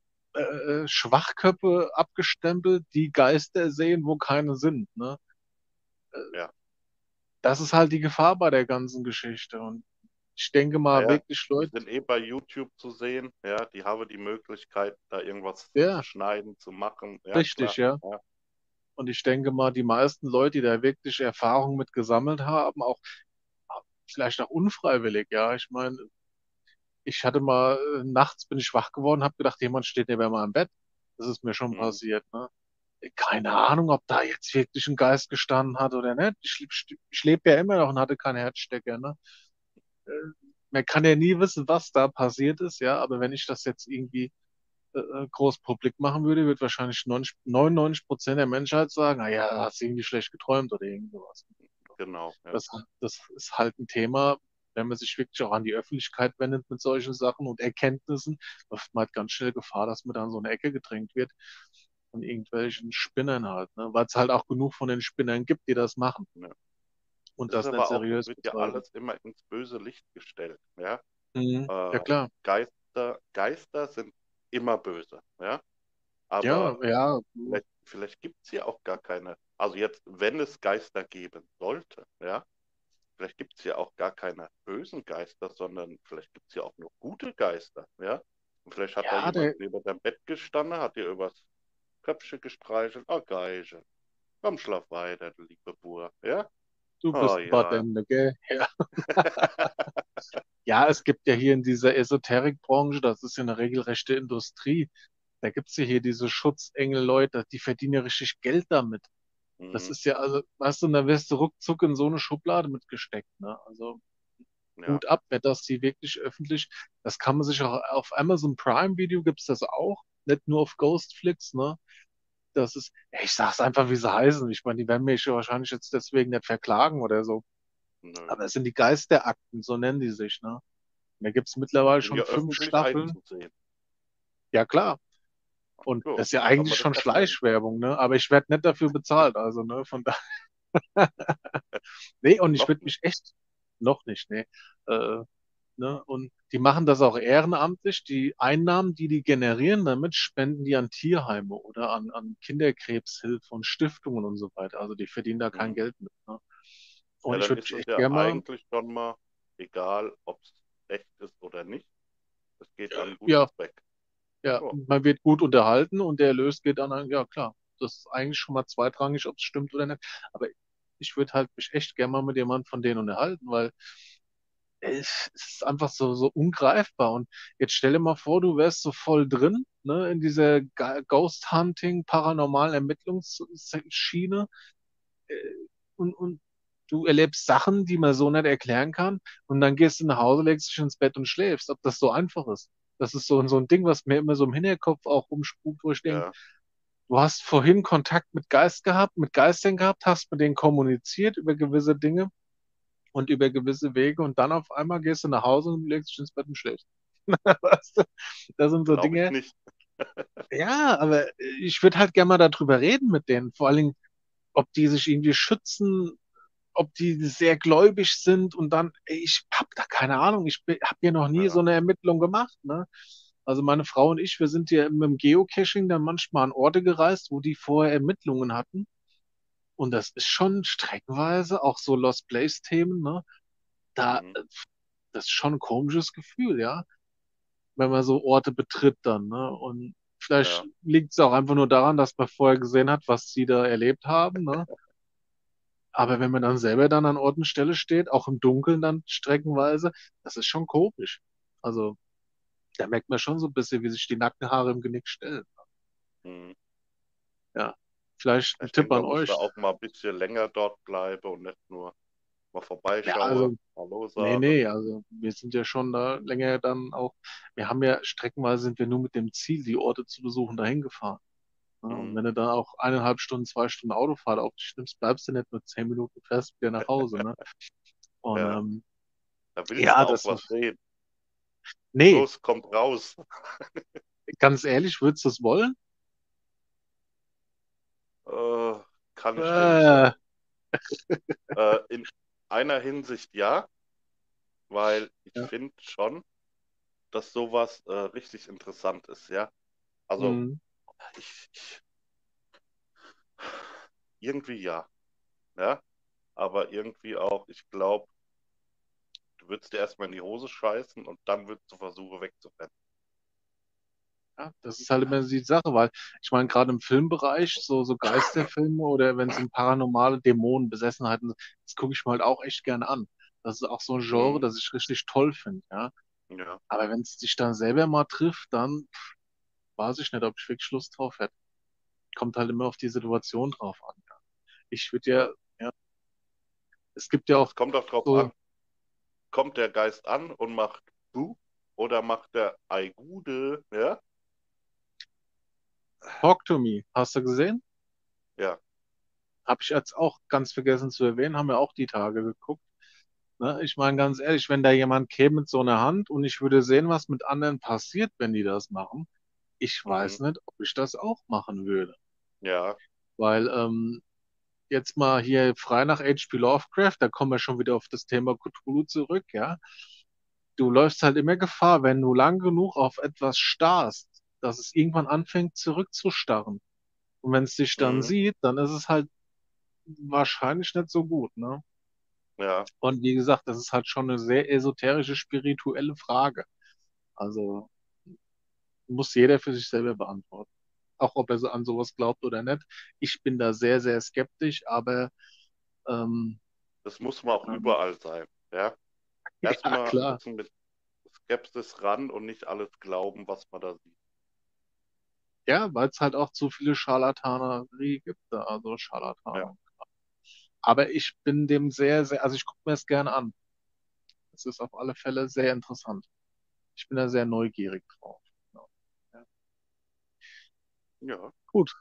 Schwachköpfe abgestempelt, die Geister sehen, wo keine sind. Ne? ja. Das ist halt die Gefahr bei der ganzen Geschichte. Und ich denke mal Naja, wirklich, die Leute, sind bei YouTube zu sehen. Ja, die haben die Möglichkeit, da irgendwas zu ja, schneiden, zu machen. Ja, richtig, klar. ja. Ja, Und ich denke mal, die meisten Leute, die da wirklich Erfahrung mit gesammelt haben, auch vielleicht auch unfreiwillig, ja. Ich meine, ich hatte mal, nachts bin ich wach geworden, habe gedacht, jemand steht neben mir im Bett. Das ist mir schon mhm. passiert, ne? Keine Ahnung, ob da jetzt wirklich ein Geist gestanden hat oder nicht. Ich lebe ja immer noch und hatte keinen Herzstecker, ne? Äh, Man kann ja nie wissen, was da passiert ist, ja, aber wenn ich das jetzt irgendwie groß publik machen würde, wird wahrscheinlich 99% der Menschheit sagen, na ja, hast du irgendwie schlecht geträumt oder irgend sowas. Genau. Ja, Das ist halt ein Thema, wenn man sich wirklich auch an die Öffentlichkeit wendet mit solchen Sachen und Erkenntnissen, läuft man halt ganz schnell Gefahr, dass man da in so eine Ecke gedrängt wird von irgendwelchen Spinnern halt, ne? Weil es halt auch genug von den Spinnern gibt, die das machen ja. und Es ist das nicht aber auch, es seriös wird ja betreiben. alles immer ins böse Licht gestellt. Ja, Mhm. Ja, klar. Geister sind immer böse. Ja, Ja, aber ja, vielleicht gibt es ja auch gar keine. Also jetzt, wenn es Geister geben sollte, ja, vielleicht gibt es ja auch gar keine bösen Geister, sondern vielleicht gibt es ja auch nur gute Geister, ja. Und vielleicht hat da ja, jemand neben deinem Bett gestanden, hat dir übers Köpfchen gestreichelt, oh Geige, komm, schlaf weiter, du liebe Bur, ja? du Oh bist ein ja, Badende, gell? Ja. Ja, es gibt ja hier in dieser Esoterikbranche, das ist ja eine regelrechte Industrie. Da gibt's ja hier diese Schutzengel-Leute, die verdienen ja richtig Geld damit. Das mhm, ist ja, also, weißt du, da wirst du ruckzuck in so eine Schublade mitgesteckt, ne? Also ja, Hut ab, wer das hier wirklich öffentlich, das kann man sich auch auf Amazon Prime Video gibt's das auch, nicht nur auf Ghostflix, ne? Das ist, ja, ich sag's einfach, wie sie heißen. Ich meine, die werden mich ja wahrscheinlich jetzt deswegen nicht verklagen oder so. nö. Aber es sind die Geisterakten, so nennen die sich, ne? Und da gibt's Die mittlerweile sind schon ja 5 öffentlich Staffeln. einzusehen. Ja, klar. Und Ja, das ist ja dann kann eigentlich man das schon doch nennen. Schleichwerbung, ne? Aber ich werde nicht dafür bezahlt, also, ne? Von da. Nee, und ich Noch würde nicht. mich echt noch nicht, nee. Äh, ne? Und die machen das auch ehrenamtlich. Die Einnahmen, die die generieren, damit spenden die an Tierheime oder an Kinderkrebshilfe und Stiftungen und so weiter. Also die verdienen da kein Mhm. Geld mit. Ne? Ja, Und ich dann würde ist mich es echt ja gerne mal, eigentlich schon mal egal, ob es echt ist oder nicht. Es geht an einen guten ja, Zweck. ja, Ja, man wird gut unterhalten und der Erlös geht an, ja klar, das ist eigentlich schon mal zweitrangig, ob es stimmt oder nicht. Aber ich würde halt mich echt gerne mal mit jemandem von denen unterhalten, weil es ist einfach so ungreifbar. Und jetzt stell dir mal vor, du wärst so voll drin, ne, in dieser Ghost Hunting, paranormalen Ermittlungsschiene. Äh, und du erlebst Sachen, die man so nicht erklären kann, und dann gehst du nach Hause, legst dich ins Bett und schläfst. Ob das so einfach ist. Das ist so ein Ding, was mir immer so im Hinterkopf auch rumspukt, wo ich denke, ja, du hast vorhin Kontakt mit Geist gehabt, mit Geistern gehabt, hast mit denen kommuniziert über gewisse Dinge und über gewisse Wege, und dann auf einmal gehst du nach Hause und legst dich ins Bett und schläfst. Weißt du? Das sind so glaube ich Dinge. nicht. Ja, aber ich würde halt gerne mal darüber reden mit denen. Vor allen Dingen, ob die sich irgendwie schützen, ob die sehr gläubig sind, und dann, ich habe da keine Ahnung. Ich habe hier noch nie so Ja, eine Ermittlung gemacht, ne? Also meine Frau und ich, wir sind ja mit dem Geocaching dann manchmal an Orte gereist, wo die vorher Ermittlungen hatten. Und das ist schon streckenweise auch so Lost Place-Themen, ne? Da, mhm. das ist schon ein komisches Gefühl, ja, wenn man so Orte betritt dann, ne? Und vielleicht Ja, liegt es auch einfach nur daran, dass man vorher gesehen hat, was sie da erlebt haben, ne? Aber wenn man dann selber dann an Ort und Stelle steht, auch im Dunkeln dann streckenweise, das ist schon komisch. Also da merkt man schon so ein bisschen, wie sich die Nackenhaare im Genick stellen. mhm. Ja, vielleicht ein Ich Tipp denke, an man muss da euch. auch mal ein bisschen länger dort bleiben und nicht nur mal Ja, vorbeischaue, also, Hallo nee, sage. nee, also wir sind ja schon da länger dann auch, wir haben ja streckenweise sind wir nur mit dem Ziel, die Orte zu besuchen, dahin gefahren. Ja, und Mhm. wenn du da auch 1,5 Stunden, 2 Stunden Autofahrt auf dich nimmst, bleibst du nicht nur 10 Minuten fest wieder nach Hause, ne? Und Ja, da willst du ja, auch was sehen. nee, Los, kommt raus. ganz ehrlich, würdest du es wollen? Äh, kann ich dir nicht Äh, sagen. In einer Hinsicht ja, weil ich ja, finde schon, dass sowas richtig interessant ist, ja. Also mm, ich irgendwie ja, ja, aber irgendwie auch, ich glaube, du würdest dir erstmal in die Hose scheißen und dann würdest du versuchen wegzurennen. ja, das ist halt immer die Sache, weil ich meine, gerade im Filmbereich, so Geisterfilme oder wenn es um paranormale Dämonen, Besessenheiten, das gucke ich mir halt auch echt gerne an. Das ist auch so ein Genre, Mhm. das ich richtig toll finde, ja. Ja, Aber wenn es dich dann selber mal trifft, dann weiß ich nicht, ob ich wirklich Lust drauf hätte. Kommt halt immer auf die Situation drauf an. Ja. Ich würde ja, ja. ja, es gibt ja auch Es kommt auch drauf so an, kommt der Geist an und macht Bu oder macht der Ei Gude, ja? Talk to Me. Hast du gesehen? Ja. Habe ich jetzt auch ganz vergessen zu erwähnen, haben wir auch die Tage geguckt. Ne? Ich meine ganz ehrlich, wenn da jemand käme mit so einer Hand und ich würde sehen, was mit anderen passiert, wenn die das machen, ich Mhm. weiß nicht, ob ich das auch machen würde. Ja. Weil jetzt mal hier frei nach H.P. Lovecraft, da kommen wir schon wieder auf das Thema Cthulhu zurück, ja. Du läufst halt immer Gefahr, wenn du lang genug auf etwas starrst, dass es irgendwann anfängt zurückzustarren. Und wenn es dich dann Mhm. sieht, dann ist es halt wahrscheinlich nicht so gut, ne? Ja. Und wie gesagt, das ist halt schon eine sehr esoterische, spirituelle Frage. Also muss jeder für sich selber beantworten. Auch ob er so an sowas glaubt oder nicht. Ich bin da sehr, sehr skeptisch, aber ähm, Das muss man auch ähm, überall sein, ja. ja, Erstmal ein klar. bisschen mit Skepsis ran und nicht alles glauben, was man da sieht. Ja, weil es halt auch zu viele Scharlatanerie gibt, da, also Ja. Scharlatane. Aber ich bin dem sehr, sehr, also ich gucke mir es gerne an. Es ist auf alle Fälle sehr interessant. Ich bin da sehr neugierig drauf. Ja. Ja. Ja. Gut.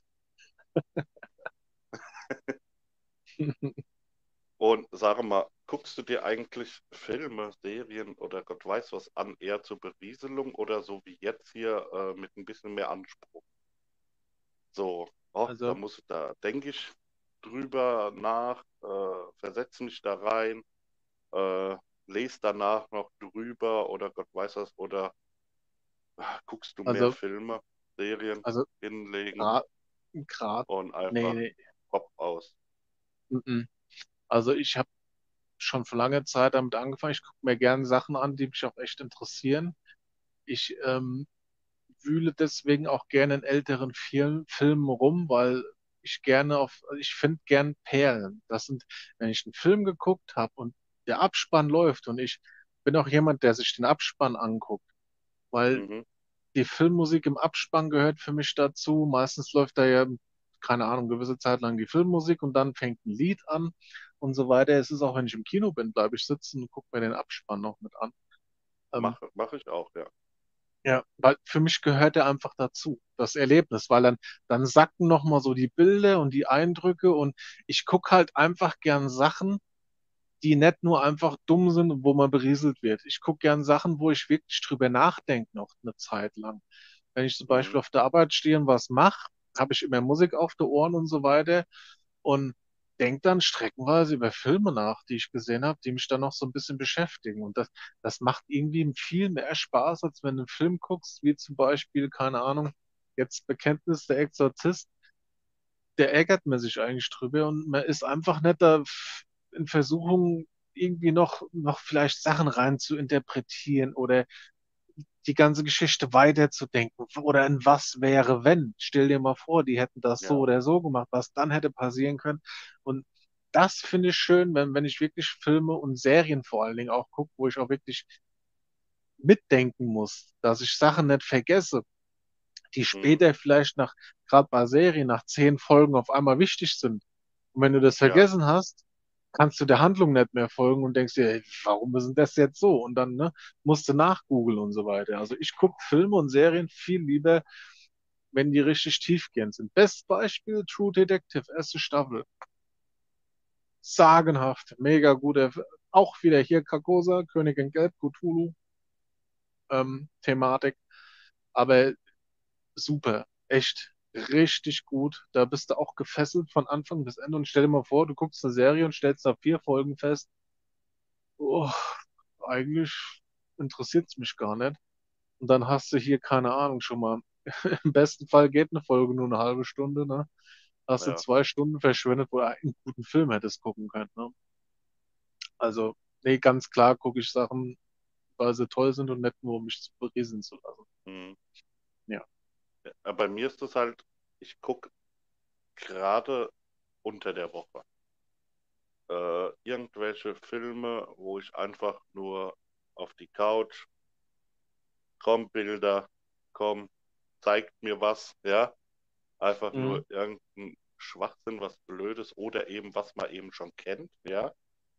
Und sage mal, guckst du dir eigentlich Filme, Serien oder Gott weiß was an, eher zur Berieselung oder so wie jetzt hier mit ein bisschen mehr Anspruch? So, oh, Also, da denke ich drüber nach, versetze mich da rein, äh, lese danach noch drüber oder Gott weiß was, oder guckst du mehr also, Filme, Serien also, hinlegen gerade, grad, und nee, einfach nee, Kopf aus. mm. Also ich habe schon vor langer Zeit damit angefangen. Ich gucke mir gerne Sachen an, die mich auch echt interessieren. Ich wühle deswegen auch gerne in älteren Filmen rum, weil ich finde gern Perlen. Das sind, wenn ich einen Film geguckt habe und der Abspann läuft, und ich bin auch jemand, der sich den Abspann anguckt, weil Mhm, die Filmmusik im Abspann gehört für mich dazu. Meistens läuft da ja, keine Ahnung, gewisse Zeit lang die Filmmusik und dann fängt ein Lied an. und so weiter. Es ist auch, wenn ich im Kino bin, bleibe ich sitzen und gucke mir den Abspann noch mit an. Ähm, Mache ich auch, ja. ja, weil für mich gehört der einfach dazu, das Erlebnis, weil dann sacken noch mal so die Bilder und die Eindrücke und ich gucke halt einfach gern Sachen, die nicht nur einfach dumm sind und wo man berieselt wird. Ich gucke gern Sachen, wo ich wirklich drüber nachdenke noch eine Zeit lang. Wenn ich zum Mhm. Beispiel auf der Arbeit stehe und was mache, habe ich immer Musik auf den Ohren und so weiter und denke dann streckenweise über Filme nach, die ich gesehen habe, die mich dann noch so ein bisschen beschäftigen. Und das macht irgendwie viel mehr Spaß, als wenn du einen Film guckst, wie zum Beispiel, keine Ahnung, jetzt Bekenntnis der Exorzist. Der ärgert man sich eigentlich drüber und man ist einfach nicht da in Versuchung, irgendwie noch vielleicht Sachen rein zu interpretieren oder die ganze Geschichte weiterzudenken oder in was wäre, wenn. Stell dir mal vor, die hätten das so Ja. oder so gemacht, was dann hätte passieren können. Und das finde ich schön, wenn ich wirklich Filme und Serien vor allen Dingen auch gucke, wo ich auch wirklich mitdenken muss, dass ich Sachen nicht vergesse, die Mhm. später vielleicht gerade bei Serien, nach 10 Folgen auf einmal wichtig sind. Und wenn du das Ja. vergessen hast, kannst du der Handlung nicht mehr folgen und denkst dir, ey, warum ist denn das jetzt so? Und dann, ne, musst du nachgoogeln und so weiter. Also ich gucke Filme und Serien viel lieber, wenn die richtig tiefgehend sind. Bestes Beispiel, True Detective, erste Staffel. Sagenhaft, mega guter, auch wieder hier Carcosa, Königin Gelb, Cthulhu, Thematik. Aber super, echt richtig gut. Da bist du auch gefesselt von Anfang bis Ende und stell dir mal vor, du guckst eine Serie und stellst nach 4 Folgen fest, oh, eigentlich interessiert es mich gar nicht. Und dann hast du hier, keine Ahnung, schon mal, im besten Fall geht eine Folge nur eine halbe Stunde, ne? Hast du Ja. 2 Stunden verschwendet, wo du einen guten Film hättest gucken können, ne? Also, nee, ganz klar gucke ich Sachen, weil sie toll sind und nicht nur, um mich zu berieseln zu lassen. Mhm. Ja. Ja, bei mir ist es halt, ich gucke gerade unter der Woche irgendwelche Filme, wo ich einfach nur auf die Couch, komm Bilder, komm, zeigt mir was, ja, einfach Mhm. nur irgendein Schwachsinn, was Blödes oder eben was man eben schon kennt, ja,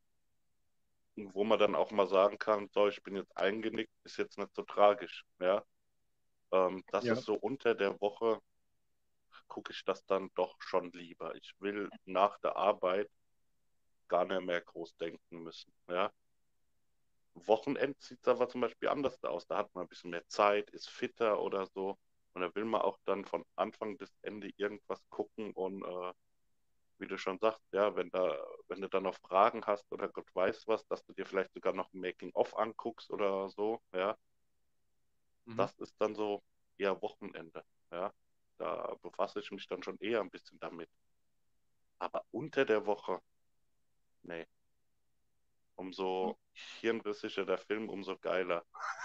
und wo man dann auch mal sagen kann, so, ich bin jetzt eingenickt, ist jetzt nicht so tragisch, ja. Das Ja. ist so unter der Woche, gucke ich das dann doch schon lieber. Ich will nach der Arbeit gar nicht mehr groß denken müssen. Ja? Wochenend sieht es aber zum Beispiel anders aus. Da hat man ein bisschen mehr Zeit, ist fitter oder so. Und da will man auch dann von Anfang bis Ende irgendwas gucken und wie du schon sagst, ja, wenn du dann noch Fragen hast oder Gott weiß was, dass du dir vielleicht sogar noch ein Making-of anguckst oder so, ja, Mhm. das ist dann so eher Wochenende, ja. Da befasse ich mich dann schon eher ein bisschen damit. Aber unter der Woche, nee, umso hirnrissischer der Film, umso geiler.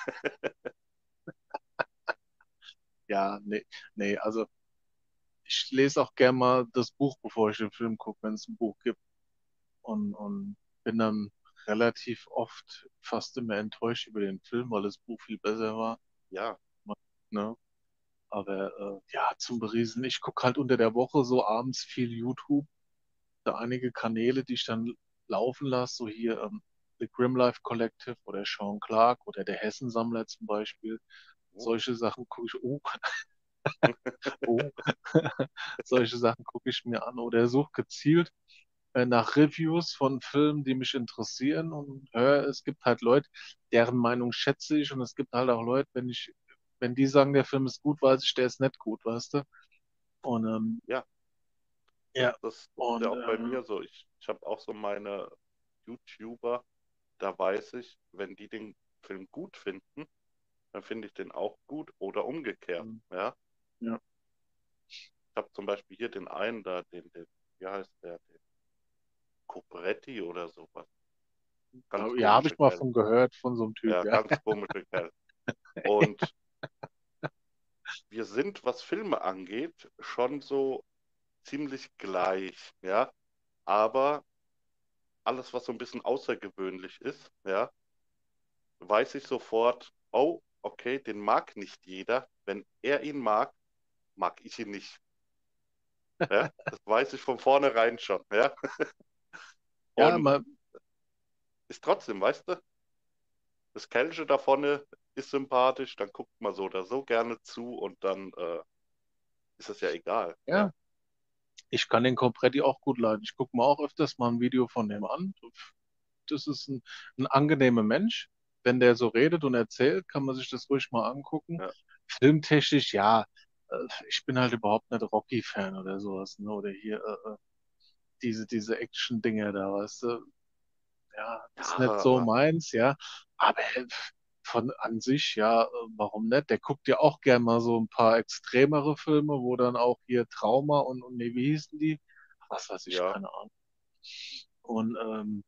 Ja, nee, nee, also ich lese auch gern mal das Buch, bevor ich den Film gucke, wenn es ein Buch gibt. Und bin dann relativ oft fast immer enttäuscht über den Film, weil das Buch viel besser war. Ja, Ne? Aber ja, zum Beriesen, ich gucke halt unter der Woche so abends viel YouTube. Da einige Kanäle, die ich dann laufen lasse, so hier The Grim Life Collective oder Sean Clark oder der Hessensammler zum Beispiel. oh, Solche Sachen gucke ich, oh, solche Sachen gucke ich mir an oder suche gezielt nach Reviews von Filmen, die mich interessieren und höre, es gibt halt Leute, deren Meinung schätze ich und es gibt halt auch Leute, wenn die sagen, der Film ist gut, weiß ich, der ist nicht gut, weißt du? Und ja, ja, das ist ja und auch bei mir so. Ich habe auch so meine YouTuber, da weiß ich, wenn die den Film gut finden, dann finde ich den auch gut oder umgekehrt. Ja, ja, ich habe zum Beispiel hier den einen da, wie heißt der, den Copretti oder sowas. Ganz ja, habe komischer ich mal Kerl. von gehört, von so einem Typ, Ja, ja. ganz komischer Kerl. Und wir sind, was Filme angeht, schon so ziemlich gleich, ja. Aber alles, was so ein bisschen außergewöhnlich ist, ja, weiß ich sofort, oh, okay, den mag nicht jeder. Wenn er ihn mag, mag ich ihn nicht. Ja, das weiß ich von vornherein schon, ja. Ja, Und man, ist trotzdem, weißt du, das Kerlchen da vorne ist sympathisch, dann guckt man so oder so gerne zu und dann ist es ja egal. Ja, ja, ich kann den Compretti auch gut leiden. Ich gucke mir auch öfters mal ein Video von dem an. Das ist ein angenehmer Mensch. Wenn der so redet und erzählt, kann man sich das ruhig mal angucken. ja, Filmtechnisch, ja, ich bin halt überhaupt nicht Rocky-Fan oder sowas, ne? Oder hier diese Action-Dinger da, weißt du? Ja, ja, ist nicht so aber meins, ja. Aber von an sich, ja, warum nicht? Der guckt ja auch gern mal so ein paar extremere Filme, wo dann auch hier Trauma und nee, wie hießen die? Was weiß ich, ja, keine Ahnung. Und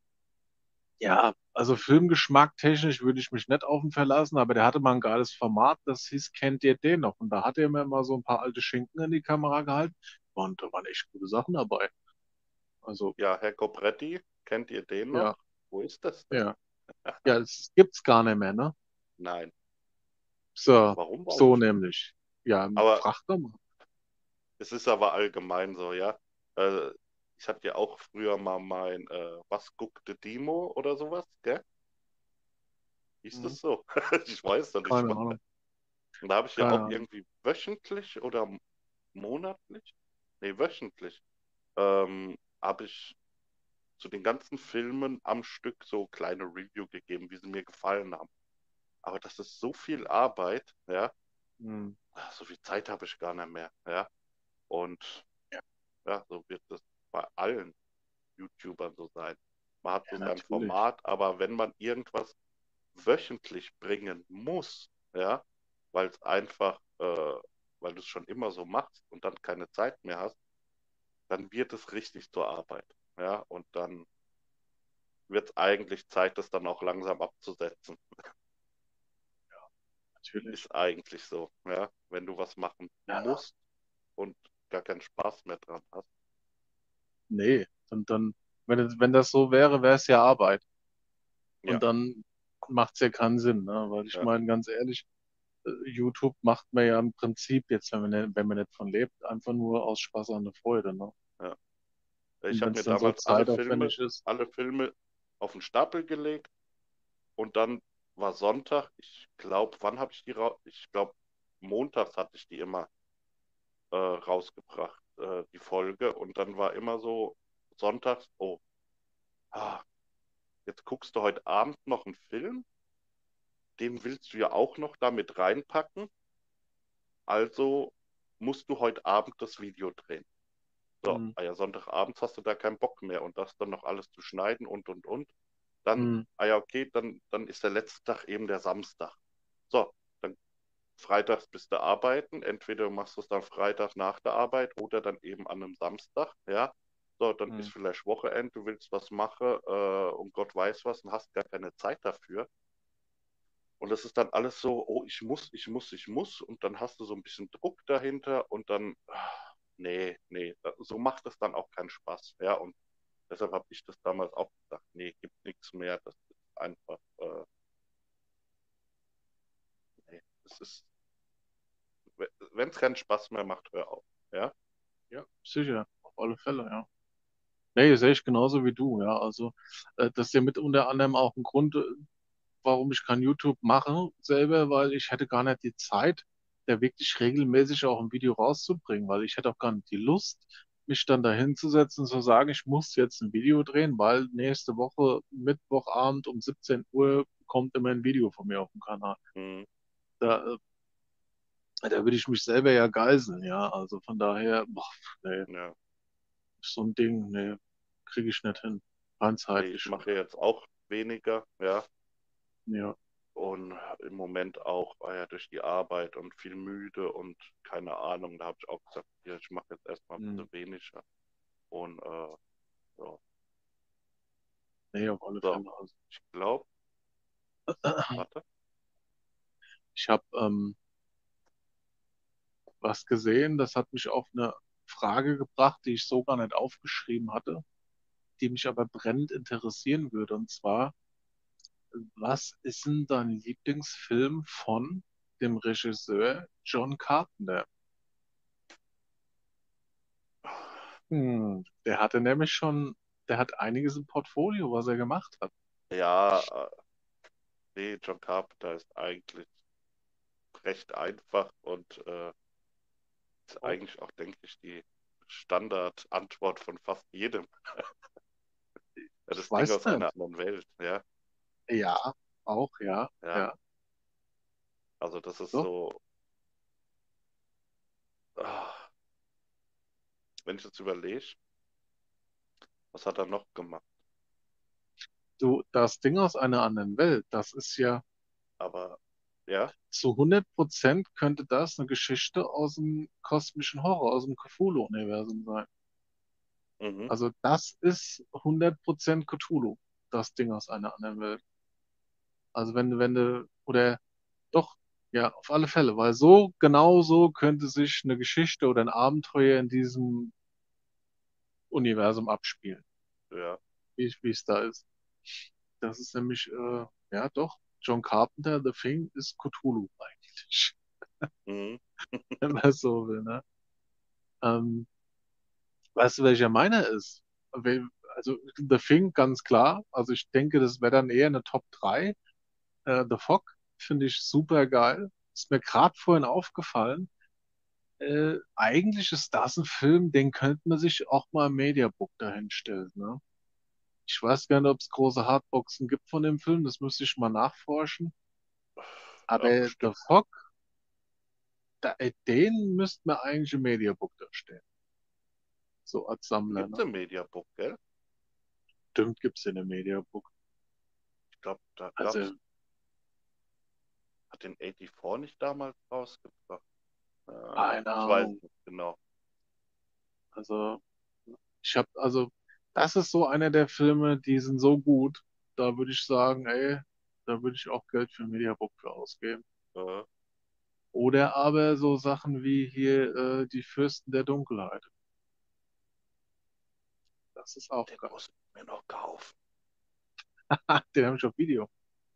ja, also Filmgeschmack technisch würde ich mich nicht auf ihn verlassen, aber der hatte mal ein geiles Format, das hieß Kennt ihr den noch? Und da hat er mir mal so ein paar alte Schinken in die Kamera gehalten. Und da waren echt gute Sachen dabei. Also, ja, Herr Cobretti, kennt ihr den noch? ja, Wo ist das denn? ja. Ja, das gibt's gar nicht mehr, ne? Nein. So, Warum auch so nicht? nämlich. Ja, Aber frag doch mal. es ist aber allgemein so, ja. Äh, Ich hatte ja auch früher mal mein Was guckte Dimo oder sowas, gell? Hieß Hm, das so? Ich weiß doch nicht keine mal. Ahnung, Und da habe ich ja keine auch Ahnung. irgendwie wöchentlich oder monatlich? Nee, wöchentlich. Habe ich zu den ganzen Filmen am Stück so kleine Review gegeben, wie sie mir gefallen haben. Aber das ist so viel Arbeit, ja. Hm, So viel Zeit habe ich gar nicht mehr, ja. Und ja, ja, so wird es bei allen YouTubern so sein. Man hat ja, so sein natürlich. Format, aber wenn man irgendwas wöchentlich bringen muss, ja, weil es einfach, weil du es schon immer so machst und dann keine Zeit mehr hast, dann wird es richtig zur Arbeit, ja, und dann wird es eigentlich Zeit, das dann auch langsam abzusetzen. Natürlich. Ist eigentlich so, ja, wenn du was machen Ja, musst und gar keinen Spaß mehr dran hast. nee. Und dann, wenn das so wäre, wäre es ja Arbeit. Ja, Und dann macht es ja keinen Sinn, ne? Weil ich ja, meine, ganz ehrlich, YouTube macht man ja im Prinzip jetzt, wenn man nicht von lebt, einfach nur aus Spaß an der Freude, ne? ja. Ich Und wenn habe es mir dann so damals zeitaufwendig ist, Alle Filme auf den Stapel gelegt und dann war Sonntag. Ich glaube, wann habe ich die raus? Ich glaube, montags hatte ich die immer rausgebracht, die Folge. Und dann war immer so sonntags, oh, ah, jetzt guckst du heute Abend noch einen Film, den willst du ja auch noch damit reinpacken. Also musst du heute Abend das Video drehen. So, hm, ja, Sonntagabends hast du da keinen Bock mehr und das dann noch alles zu schneiden und. Dann, hm, ja, okay, dann ist der letzte Tag eben der Samstag. So, dann freitags bist du arbeiten. Entweder du machst es dann Freitag nach der Arbeit oder dann eben an einem Samstag, ja. So, dann ist hm, vielleicht Wochenende, du willst was machen und Gott weiß was und hast gar keine Zeit dafür. Und das ist dann alles so, oh, ich muss. Und dann hast du so ein bisschen Druck dahinter und dann, nee, nee, so macht es dann auch keinen Spaß. Ja, und deshalb habe ich das damals auch gesagt, nee, gibt nichts mehr. Das ist einfach, nee, das ist, wenn es keinen Spaß mehr macht, hör auf. Ja, ja, sicher, auf alle Fälle, ja. Nee, sehe ich genauso wie du, ja. Also, das ist ja mit unter anderem auch ein Grund, warum ich kein YouTube mache selber, weil ich hätte gar nicht die Zeit, da wirklich regelmäßig auch ein Video rauszubringen, weil ich hätte auch gar nicht die Lust, mich dann da hinzusetzen und zu sagen, ich muss jetzt ein Video drehen, weil nächste Woche, Mittwochabend um 17 Uhr kommt immer ein Video von mir auf dem Kanal. hm, Da, da würde ich mich selber ja geißeln, ja. Also von daher, boah, nee, ja. so ein Ding, nee, kriege ich nicht hin. Rein Nee, ich zeitlich schon mache gar jetzt auch weniger, ja. nicht. Ja. Und im Moment auch ja, durch die Arbeit und viel müde und keine Ahnung, da habe ich auch gesagt, ja, ich mache jetzt erstmal ein Hm. bisschen weniger. Und so. Nee, auf alle So, Fälle. Also, ich glaube, warte, ich habe was gesehen, das hat mich auf eine Frage gebracht, die ich so gar nicht aufgeschrieben hatte, die mich aber brennend interessieren würde. Und zwar, was ist denn dein Lieblingsfilm von dem Regisseur John Carpenter? Der hatte nämlich schon der hat einiges im Portfolio, was er gemacht hat. Ja, nee, John Carpenter ist eigentlich recht einfach und ist Oh, eigentlich auch, denke ich, die Standardantwort von fast jedem. Ja, ich das Ding weiß aus einer nicht. anderen Welt, ja. Ja, auch, ja, Ja, ja, also das ist doch. so, ah, wenn ich jetzt überlege, was hat er noch gemacht? Du, das Ding aus einer anderen Welt, das ist ja Aber ja, zu 100% könnte das eine Geschichte aus dem kosmischen Horror, aus dem Cthulhu-Universum sein. mhm, Also das ist 100% Cthulhu, das Ding aus einer anderen Welt. Also wenn du, oder doch, ja, auf alle Fälle, weil so, genau so könnte sich eine Geschichte oder ein Abenteuer in diesem Universum abspielen, ja, wie es da ist. Das ist nämlich, ja doch, John Carpenter, The Thing ist Cthulhu eigentlich, mhm, wenn man so will, ne? Ähm, weißt du, welcher meiner ist? Also The Thing ganz klar. Also ich denke, das wäre dann eher eine Top 3. The Fog finde ich super geil. Ist mir gerade vorhin aufgefallen. Eigentlich ist das ein Film, den könnte man sich auch mal im Mediabook dahinstellen. Ne? Ich weiß gar nicht, ob es große Hardboxen gibt von dem Film. Das müsste ich mal nachforschen. ja, Aber The bestimmt. Fog, den müsste man eigentlich im Mediabook darstellen. So als Sammler. Gibt's Ne? im Mediabook, gell? Stimmt, gibt es in dem Mediabook. Ich glaube, da gab's, Also, hat den 84 nicht damals rausgebracht. keine Ich weiß Ahnung. nicht genau. Also, also, das ist so einer der Filme, die sind so gut. Da würde ich sagen, ey, da würde ich auch Geld für ein Mediabook für ausgeben. Äh, Oder aber so Sachen wie hier die Fürsten der Dunkelheit. Das ist auch den geil. muss ich mir noch kaufen. Den habe ich auf Video.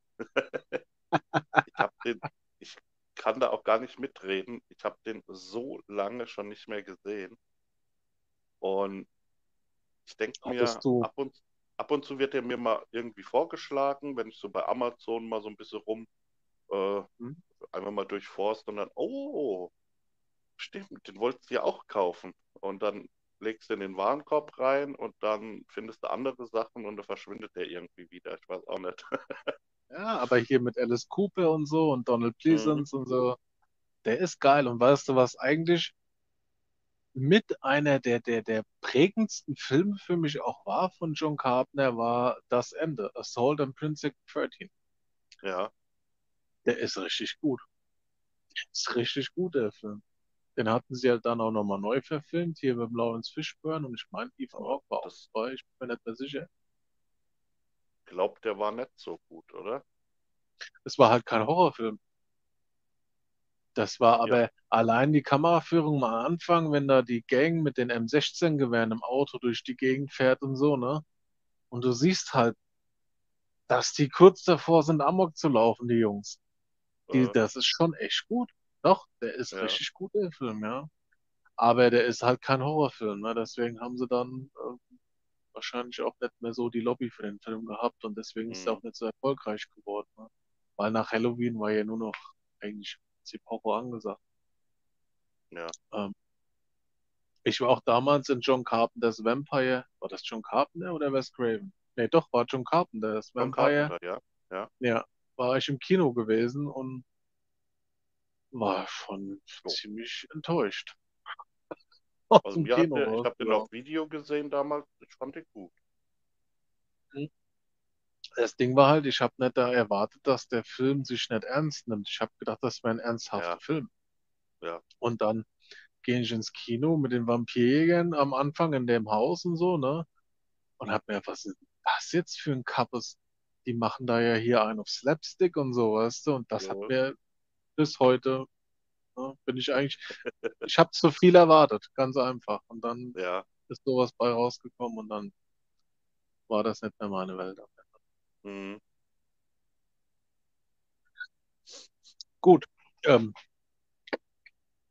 Ich habe den, ich kann da auch gar nicht mitreden. Ich habe den so lange schon nicht mehr gesehen. Und ich denke mir, Hattest du, ab und zu wird er mir mal irgendwie vorgeschlagen, wenn ich so bei Amazon mal so ein bisschen äh, hm? einfach mal durchforst und dann, oh, stimmt, den wolltest du ja auch kaufen. Und dann legst du in den Warenkorb rein und dann findest du andere Sachen und dann verschwindet der irgendwie wieder. Ich weiß auch nicht. Ja, aber hier mit Alice Cooper und so und Donald Mhm. Pleasence und so, der ist geil. Und weißt du, was eigentlich mit einer der prägendsten Filme für mich auch war von John Carpenter, war Das Ende, Assault on Principle 13. Ja, Der ist richtig gut. Ist richtig gut, der Film. Den hatten sie halt dann auch nochmal neu verfilmt, hier mit Lawrence Fishburne und ich meine, Ethan aber Hawke war auch das dabei, ich bin mir nicht mehr sicher. glaubt, der war nicht so gut, oder? Es war halt kein Horrorfilm. Das war Ja, aber allein die Kameraführung am Anfang, wenn da die Gang mit den M16-Gewehren im Auto durch die Gegend fährt und so, ne? Und du siehst halt, dass die kurz davor sind, Amok zu laufen, die Jungs. äh, Das ist schon echt gut. Doch, der ist ja, richtig gut, der Film, ja. Aber der ist halt kein Horrorfilm, ne? Deswegen haben sie dann wahrscheinlich auch nicht mehr so die Lobby für den Film gehabt und deswegen ist er mhm. auch nicht so erfolgreich geworden. Ne? Weil nach Halloween war ja nur noch eigentlich im Prinzip Horror angesagt. Ja. Ähm, ich war auch damals in John Carpenters Vampire. War das John Carpenter oder Wes Craven? Nee, doch, war John Carpenter. Das John Vampire, Carpenter, ja, ja. ja, war ich im Kino gewesen und war schon Jo. ziemlich enttäuscht. Aus Also dem mir hat Kino der, ich habe den auf rausgelaufen. Video gesehen damals, ich fand den gut. Das Ding war halt, ich habe nicht da erwartet, dass der Film sich nicht ernst nimmt. Ich habe gedacht, das wäre ein ernsthafter Ja, Film. ja, Und dann gehe ich ins Kino mit den Vampirjägern am Anfang in dem Haus und so, ne? Und hab mir, was ist das jetzt für ein Kappes? Die machen da ja hier einen auf Slapstick und so, weißt du? Und das hat jo, mir bis heute, ne, bin ich eigentlich, ich habe zu viel erwartet, ganz einfach. Und dann ja, ist sowas bei rausgekommen und dann war das nicht mehr meine Welt. mhm. Gut,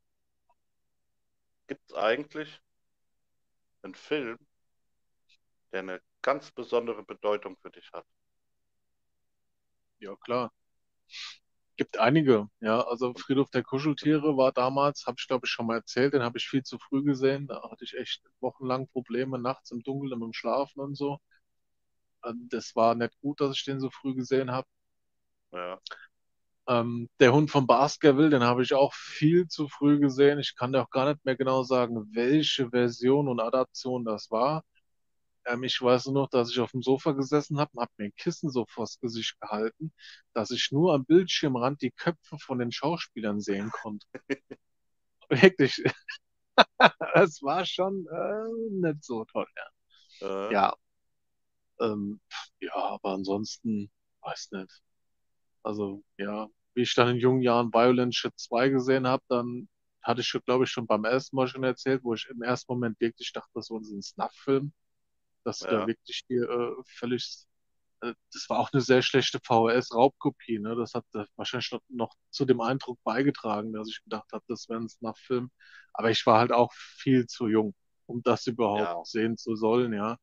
Gibt es eigentlich einen Film, der eine ganz besondere Bedeutung für dich hat? Ja, klar. Gibt einige, ja. Also Und, Friedhof der Kuscheltiere war damals, habe ich glaube ich schon mal erzählt, den habe ich viel zu früh gesehen. Da hatte ich echt wochenlang Probleme nachts im Dunkeln mit dem Schlafen und so. Das war nicht gut, dass ich den so früh gesehen habe. ja, Der Hund von Baskerville, den habe ich auch viel zu früh gesehen. Ich kann dir auch gar nicht mehr genau sagen, welche Version und Adaption das war. Ich weiß nur noch, dass ich auf dem Sofa gesessen habe und habe mir ein Kissen so vors Gesicht gehalten, dass ich nur am Bildschirmrand die Köpfe von den Schauspielern sehen konnte. Wirklich, es war schon nicht so toll. äh, Ja, ja, aber ansonsten, weiß nicht. Also, ja, wie ich dann in jungen Jahren Violent Shit 2 gesehen habe, dann hatte ich, glaube ich, schon beim ersten Mal schon erzählt, wo ich im ersten Moment wirklich dachte, das ist ein Snuff-Film, dass du da ja, wirklich hier völlig, das war auch eine sehr schlechte VHS-Raubkopie, ne? Das hat wahrscheinlich noch zu dem Eindruck beigetragen, dass ich gedacht habe, das wäre ein Snuff-Film. Aber ich war halt auch viel zu jung, um das überhaupt ja, sehen zu sollen, ja.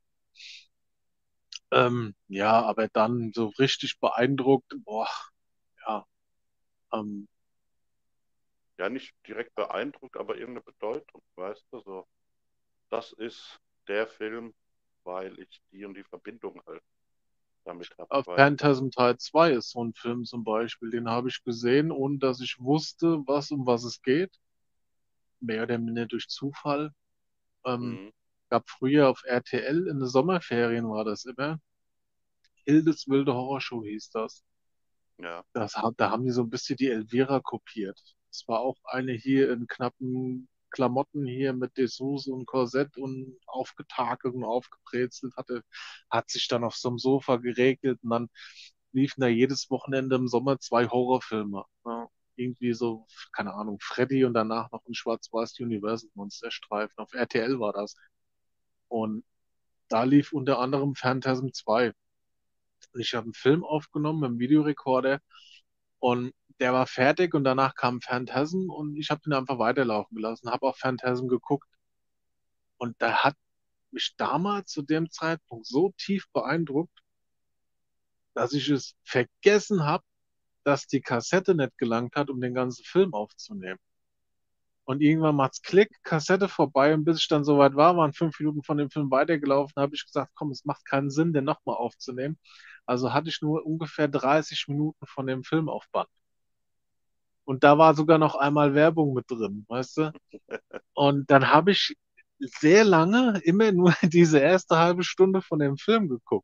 Ja, aber dann so richtig beeindruckt, boah, ja, ähm, ja, nicht direkt beeindruckt, aber irgendeine Bedeutung, weißt du, so. Das ist der Film, weil ich die und die Verbindung halt damit habe, weißt du. Phantasm Teil 2 ist so ein Film zum Beispiel, den habe ich gesehen, ohne dass ich wusste, um was es geht. Mehr oder minder durch Zufall. Ähm, Mhm. Gab früher auf RTL in den Sommerferien war das immer. Hildes wilde Horrorshow hieß das. Ja, Da haben die so ein bisschen die Elvira kopiert. Das war auch eine hier in knappen Klamotten hier mit Dessous und Korsett und aufgetakelt und aufgebrezelt, hat sich dann auf so einem Sofa geregelt und dann liefen da jedes Wochenende im Sommer zwei Horrorfilme. Ja, irgendwie so, keine Ahnung, Freddy und danach noch ein Schwarz-Weiß Universal Monsterstreifen. Auf RTL war das. Und da lief unter anderem Phantasm 2. Ich habe einen Film aufgenommen mit dem Videorekorder und der war fertig und danach kam Phantasm und ich habe den einfach weiterlaufen gelassen, habe auch Phantasm geguckt und da hat mich damals zu dem Zeitpunkt so tief beeindruckt, dass ich es vergessen habe, dass die Kassette nicht gelangt hat, um den ganzen Film aufzunehmen. Und irgendwann macht's Klick, Kassette vorbei und bis ich dann soweit war, waren 5 Minuten von dem Film weitergelaufen, habe ich gesagt, komm, es macht keinen Sinn, den nochmal aufzunehmen. Also hatte ich nur ungefähr 30 Minuten von dem Film auf Band. Und da war sogar noch einmal Werbung mit drin, weißt du? Und dann habe ich sehr lange immer nur diese erste halbe Stunde von dem Film geguckt.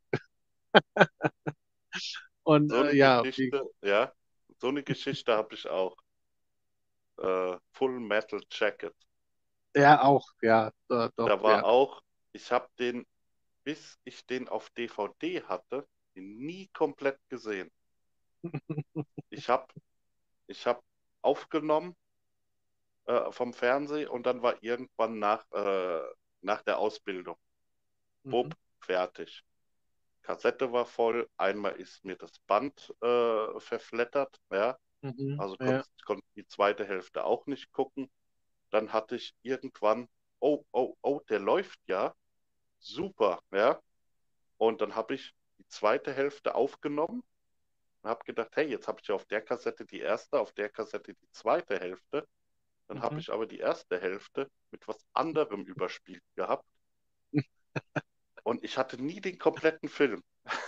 Und so eine ja, Geschichte, ja, so eine Geschichte habe ich auch. Full Metal Jacket. ja, auch, ja, doch, Da war ja. auch, ich habe den, bis ich den auf DVD hatte, nie komplett gesehen. Ich habe ich hab aufgenommen vom Fernsehen und dann war irgendwann nach der Ausbildung, Mhm, bupp, fertig. Kassette war voll, einmal ist mir das Band verflattert, ja, also ja, konnte die zweite Hälfte auch nicht gucken. Dann hatte ich irgendwann, oh, oh, oh, der läuft ja, super, ja. Und dann habe ich die zweite Hälfte aufgenommen und habe gedacht, hey, jetzt habe ich ja auf der Kassette die erste, auf der Kassette die zweite Hälfte. Dann habe mhm. ich aber die erste Hälfte mit was anderem überspielt gehabt und ich hatte nie den kompletten Film.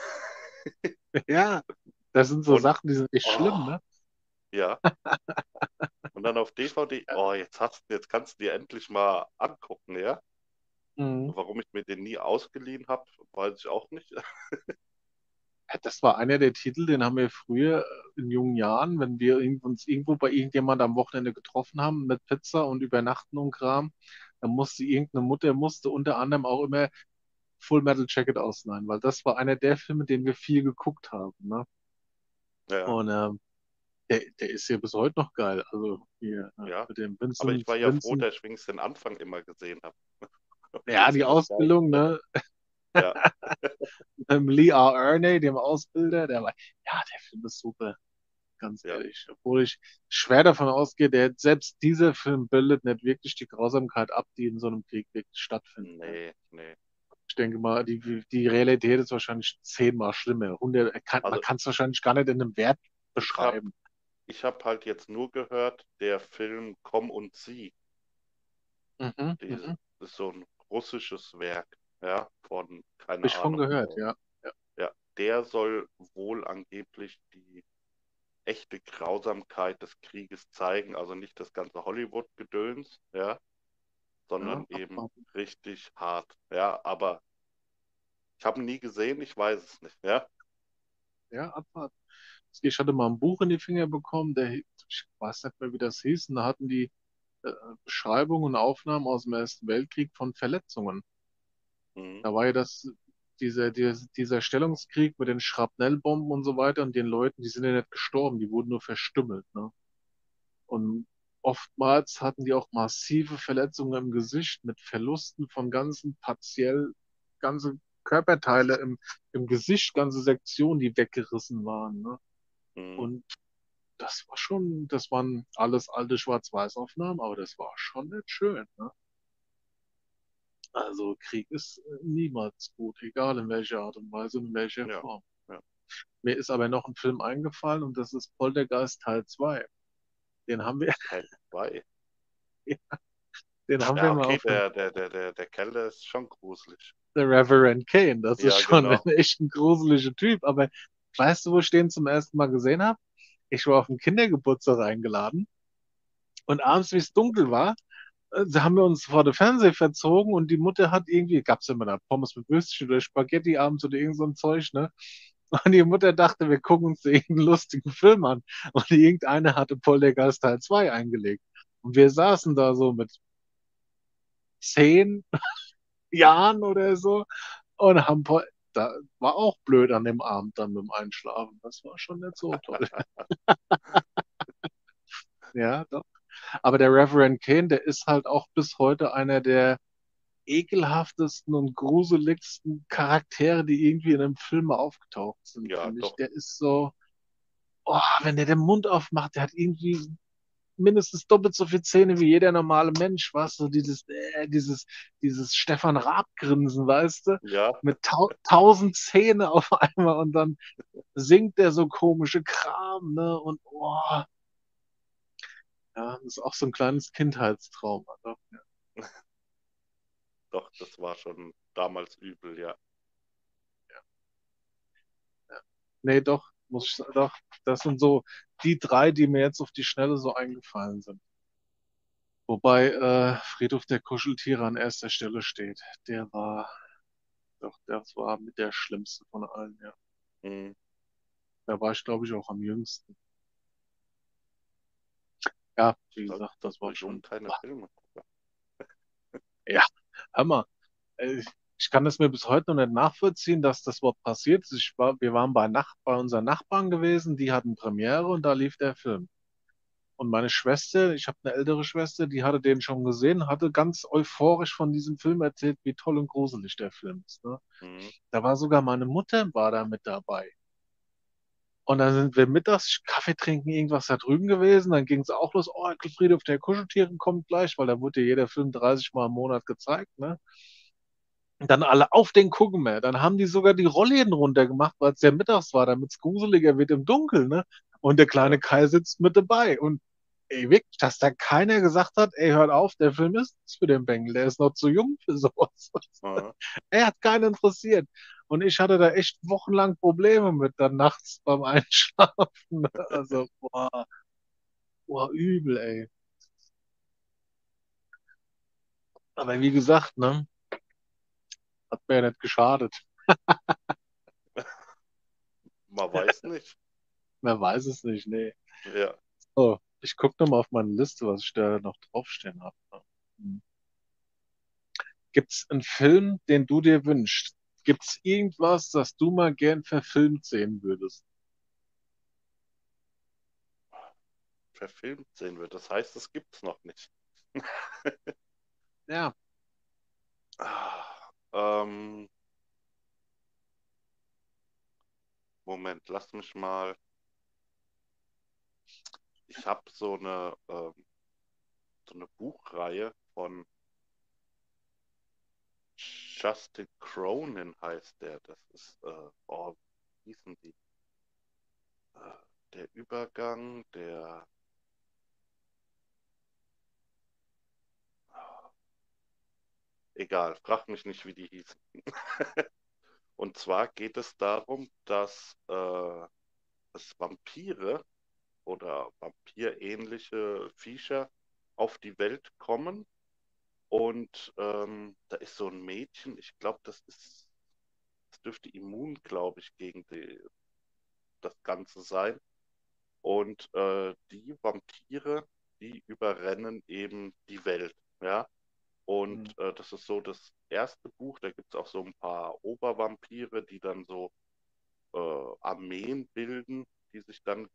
Ja, das sind so Und Sachen, die sind echt oh, schlimm, ne? ja. Und dann auf DVD, oh, jetzt kannst du dir endlich mal angucken, ja. Mhm. Warum ich mir den nie ausgeliehen habe, weiß ich auch nicht. Ja, das war einer der Titel, den haben wir früher in jungen Jahren, wenn wir uns irgendwo bei irgendjemand am Wochenende getroffen haben mit Pizza und Übernachten und Kram, dann musste irgendeine Mutter musste unter anderem auch immer Full Metal Jacket ausleihen, weil das war einer der Filme, den wir viel geguckt haben, ne? Ja, Und der ist ja bis heute noch geil. Also hier ja. mit dem Aber ich war ja froh, Vincent, dass ich wenigstens den Anfang immer gesehen habe. ja, Jetzt die das Geilste. Ausbildung, ne? Ja, Lee R. Ernie, dem Ausbilder, ja, der Film ist super. Ganz ja. ehrlich. Obwohl ich schwer davon ausgehe, selbst dieser Film bildet nicht wirklich die Grausamkeit ab, die in so einem Krieg wirklich stattfindet. Ne? Nee, nee. Ich denke mal, die Realität ist wahrscheinlich 10-mal schlimmer. Man Also kann es wahrscheinlich gar nicht in einem Wert ich habe beschreiben. ich hab halt jetzt nur gehört, der Film Komm und sieh, Mhm, dieses mhm. ist so ein russisches Werk, ja, von, Hab keine ich von Ahnung, gehört, ja. Ja, ja, der soll wohl angeblich die echte Grausamkeit des Krieges zeigen, also nicht das ganze Hollywood-Gedöns, ja, ja, sondern eben abwarten. richtig hart, ja, aber ich habe ihn nie gesehen, ich weiß es nicht, ja. Ja, abwarten. Ich hatte mal ein Buch in die Finger bekommen, ich weiß nicht mehr, wie das hieß, und da hatten die äh, Beschreibungen und Aufnahmen aus dem Ersten Weltkrieg von Verletzungen. Mhm. Da war ja dieser Stellungskrieg mit den Schrapnellbomben und so weiter und den Leuten, die sind ja nicht gestorben, die wurden nur verstümmelt, ne? Und oftmals hatten die auch massive Verletzungen im Gesicht mit Verlusten von ganze Körperteile im Gesicht, ganze Sektionen, die weggerissen waren, ne? Mhm. Und das waren alles alte Schwarz-Weiß-Aufnahmen, aber das war schon nicht schön, ne? Also Krieg ist niemals gut, egal in welcher Art und Weise und in welcher Ja, Form. ja, Mir ist aber noch ein Film eingefallen und das ist Poltergeist Teil 2. Den haben wir, Teil 2. den haben wir Ja, mal okay, auf dem der Keller ist schon gruselig. The Reverend Kane. Das ist Ja, schon ein genau. echt ein gruseliger Typ. Aber weißt du, wo ich den zum ersten Mal gesehen habe? Ich war auf einen Kindergeburtstag eingeladen und abends, wie es dunkel war, da haben wir uns vor den Fernseher verzogen und die Mutter hat irgendwie, gab es immer da Pommes mit Würstchen oder Spaghetti abends oder irgend so ein Zeug, ne? Und die Mutter dachte, wir gucken uns irgendeinen lustigen Film an. Und irgendeiner hatte Poltergeist Teil 2 eingelegt. Und wir saßen da so mit 10 Jahren oder so und haben, da war auch blöd an dem Abend dann mit dem Einschlafen. Das war schon nicht so toll. Ja, doch. Aber der Reverend Kane, der ist halt auch bis heute einer der ekelhaftesten und gruseligsten Charaktere, die irgendwie in einem Film aufgetaucht sind, Ja, finde ich. doch. Der ist so, oh, wenn der den Mund aufmacht, der hat irgendwie mindestens doppelt so viele Zähne wie jeder normale Mensch, weißt du, dieses Stefan Raab-Grinsen, weißt du, Ja, mit 1000 Zähne auf einmal und dann singt der so komische Kram, ne, und oh, ja, das ist auch so ein kleines Kindheitstrauma, doch, ja, doch, das war schon damals übel, ja. ja. Nee, doch, doch, das sind so die drei, die mir jetzt auf die Schnelle so eingefallen sind. Wobei Friedhof der Kuscheltiere an erster Stelle steht. Doch, das war mit der schlimmste von allen, ja. Mhm. Da war ich, glaube ich, auch am jüngsten. Ja, wie gesagt, das war So jung schon. keine Filme gucken. Ja, hör mal. äh, Ich kann das mir bis heute noch nicht nachvollziehen, dass das überhaupt passiert ist. Wir waren bei unseren Nachbarn gewesen, die hatten Premiere und da lief der Film. Und meine Schwester, ich habe eine ältere Schwester, die hatte den schon gesehen, hatte ganz euphorisch von diesem Film erzählt, wie toll und gruselig der Film ist. Ne? Mhm. Da war sogar meine Mutter war da mit dabei. Und dann sind wir mittags Kaffee trinken, irgendwas da drüben gewesen. Dann ging es auch los, oh, Friedhof der Kuscheltiere kommt gleich, weil da wurde ja jeder Film 30 Mal im Monat gezeigt. Ne? Und dann alle auf den gucken mehr. Dann haben die sogar die Rollläden runtergemacht, weil es ja mittags war, damit es gruseliger wird im Dunkeln. Ne? Und der kleine Ja, Kai sitzt mit dabei. Und ey, wirklich, dass da keiner gesagt hat, ey, hört auf, der Film ist nichts für den Bengel, der ist noch zu jung für sowas. mhm. Er hat keinen interessiert. Und ich hatte da echt wochenlang Probleme mit dann nachts beim Einschlafen. Also, boah, übel, ey. Aber wie gesagt, ne, hat mir ja nicht geschadet. Man weiß nicht. Wer weiß es nicht, nee. Ja, So, ich gucke nochmal auf meine Liste, was ich da noch draufstehen habe. Gibt es einen Film, den du dir wünschst? Gibt es irgendwas, das du mal gern verfilmt sehen würdest? verfilmt sehen wir. Das heißt, es gibt's noch nicht. Ja, Ah, Moment, lass mich mal. Ich habe so eine Buchreihe von Justin Cronin heißt der. Das ist, wie hießen die? Der Übergang, egal, frag mich nicht, wie die hießen. Und zwar geht es darum, dass Vampire oder vampirähnliche Viecher auf die Welt kommen. Und da ist so ein Mädchen, ich glaube, das dürfte immun, glaube ich, gegen das Ganze sein. Und die Vampire, die überrennen eben die Welt. Ja. Mhm. Und das ist so das erste Buch. Da gibt es auch so ein paar Obervampire, die dann so Armeen bilden, die sich dann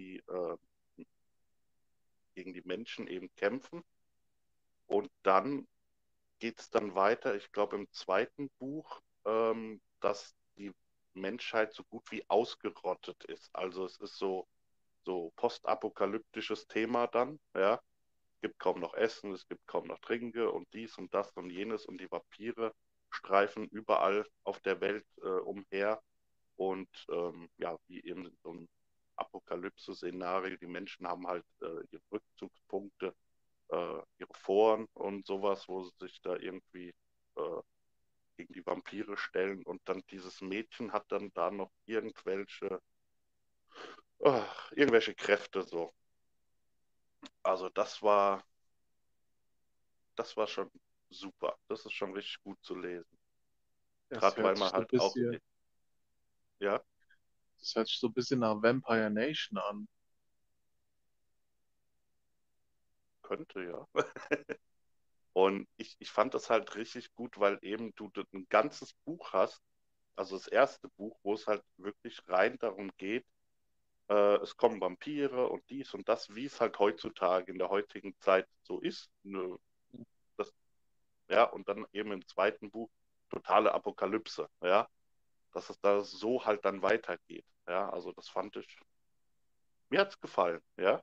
gegen die Menschen eben kämpfen. Und dann geht es dann weiter, ich glaube im zweiten Buch, dass die Menschheit so gut wie ausgerottet ist. Also es ist so postapokalyptisches Thema dann, ja. Es gibt kaum noch Essen, es gibt kaum noch Trinke und dies und das und jenes und die Vampire streifen überall auf der Welt umher und ja, wie eben in so einem Apokalypse-Szenario, die Menschen haben halt ihre Rückzugspunkte, ihre Foren und sowas, wo sie sich da irgendwie äh, gegen die Vampire stellen und dann dieses Mädchen hat dann da noch irgendwelche Kräfte so. Also das war schon super. Das ist schon richtig gut zu lesen. Das Gerade hört weil sich man so ein halt auch, bisschen, ja, das hört sich so ein bisschen nach Vampire Nation an. könnte, ja. Und ich fand das halt richtig gut, weil eben du ein ganzes Buch hast, also das erste Buch, wo es halt wirklich rein darum geht, es kommen Vampire und dies und das, wie es halt heutzutage in der heutigen Zeit so ist. Ne, das, ja, und dann eben im zweiten Buch totale Apokalypse, ja, dass es da so halt dann weitergeht. Ja, also das fand ich, mir hat's gefallen, ja,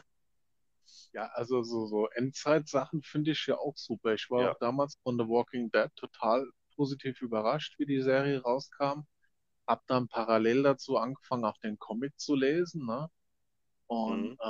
Ja, also so Endzeit-Sachen finde ich ja auch super. Ich war ja, auch damals von The Walking Dead total positiv überrascht, wie die Serie rauskam. Hab dann parallel dazu angefangen, auch den Comic zu lesen, ne? Und mhm,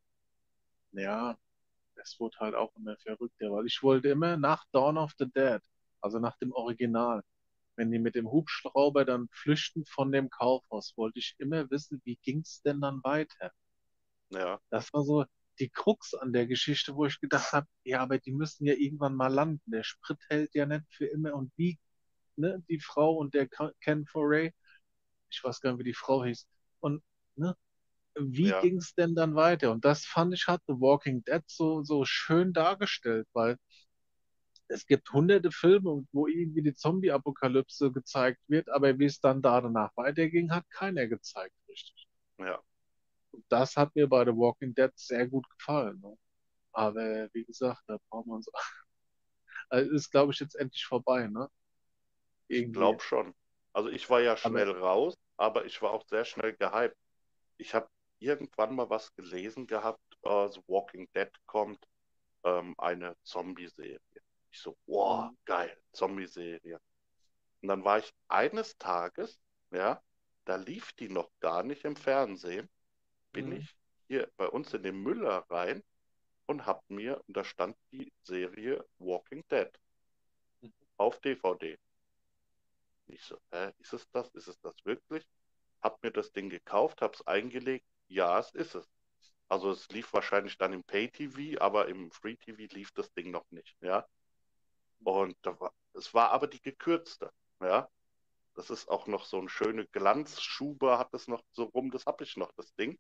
ja, es wurde halt auch immer verrückter, weil ich wollte immer nach Dawn of the Dead, also nach dem Original, wenn die mit dem Hubschrauber dann flüchten von dem Kaufhaus, wollte ich immer wissen, wie ging's denn dann weiter? ja, Das war so die Krux an der Geschichte, wo ich gedacht habe, ja, aber die müssen ja irgendwann mal landen. Der Sprit hält ja nicht für immer. Und wie, ne, die Frau und der Ken Foray, ich weiß gar nicht, wie die Frau hieß. Und ne, wie ja, ging es denn dann weiter? Und das fand ich, hat The Walking Dead so schön dargestellt, weil es gibt hunderte Filme, wo irgendwie die Zombie-Apokalypse gezeigt wird, aber wie es dann da danach weiterging, hat keiner gezeigt, richtig. ja. Und das hat mir bei The Walking Dead sehr gut gefallen. Ne? Aber wie gesagt, da brauchen wir uns. Also ist, glaube ich, jetzt endlich vorbei, ne? Ich Irgendwie. glaube schon. Also ich war Ja. ja Aber schnell raus, aber ich war auch sehr schnell gehypt. Ich habe irgendwann mal was gelesen gehabt, The Walking Dead kommt, eine Zombie-Serie. Ich so, wow, hm, geil, Zombie-Serie. Und dann war ich eines Tages, ja, da lief die noch gar nicht im Fernsehen, bin hm, ich hier bei uns in den Müller rein und und da stand die Serie Walking Dead auf DVD. Ich so, ist es das? Ist es das wirklich? Hab mir das Ding gekauft, hab's eingelegt. Ja, es ist es. Also es lief wahrscheinlich dann im Pay-TV, aber im Free-TV lief das Ding noch nicht, ja. Und es war aber die gekürzte, ja. Das ist auch noch so ein schöne Glanzschuber, hat es noch so rum, das habe ich noch, das Ding.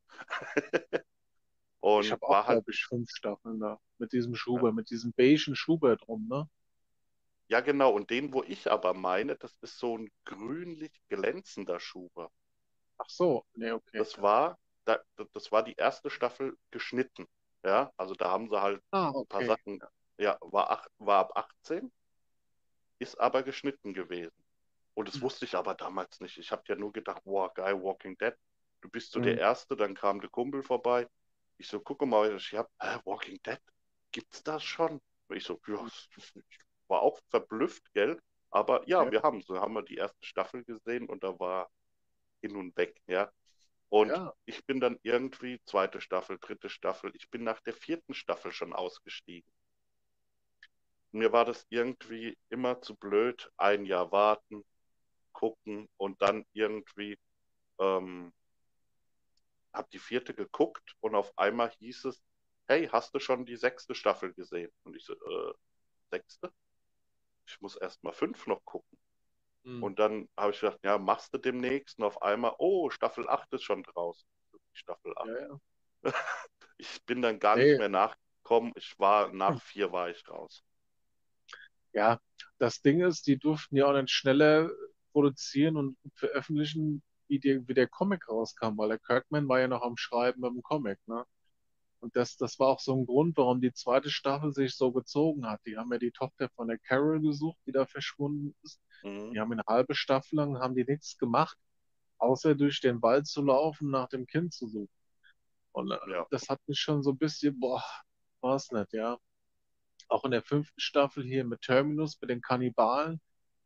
ich Und habe auch, war halt, glaube ich, 5 Staffeln da. Mit diesem ja, Schuber, mit diesem beigen Schuber drum, ne? ja genau, und den, wo ich aber meine, das ist so ein grünlich glänzender Schuber. Ach so, nee, okay. Das war, das war die erste Staffel geschnitten, ja. Also da haben sie halt Ah, ein paar okay. Sachen, ja, war ab 18, ist aber geschnitten gewesen. Und das wusste ich aber damals nicht. Ich habe ja nur gedacht, wow, geil, Walking Dead. Du bist so der Hm. Erste, dann kam der Kumpel vorbei. Ich so, gucke mal, ich hab, Walking Dead, gibt's das schon? Ich so, ja, ich war auch verblüfft, gell? Aber ja, Ja, wir haben die erste Staffel gesehen und da war hin und weg, ja. Und ja, ich bin dann irgendwie zweite Staffel, dritte Staffel, ich bin nach der vierten Staffel schon ausgestiegen. Mir war das irgendwie immer zu blöd, ein Jahr warten, gucken und dann irgendwie ähm, habe die vierte geguckt und auf einmal hieß es, hey, hast du schon die sechste Staffel gesehen? Und ich so, sechste? Ich muss erst mal fünf noch gucken. hm, Und dann habe ich gedacht, ja, machst du demnächst und auf einmal, oh, Staffel 8 ist schon draußen. Staffel ja, 8. ja. Ich bin dann gar nicht Nee, mehr nachgekommen. Nach vier war ich raus. ja, das Ding ist, die durften ja auch nicht schneller produzieren und veröffentlichen, wie der Comic rauskam, weil der Kirkman war ja noch am Schreiben beim Comic, ne? Und das war auch so ein Grund, warum die zweite Staffel sich so gezogen hat. Die haben ja die Tochter von der Carol gesucht, die da verschwunden ist. Mhm. Die haben eine halbe Staffel lang, haben die nichts gemacht, außer durch den Wald zu laufen, nach dem Kind zu suchen. Und Ja, das hat mich schon so ein bisschen, boah, war es nicht, ja. Auch in der fünften Staffel hier mit Terminus, mit den Kannibalen,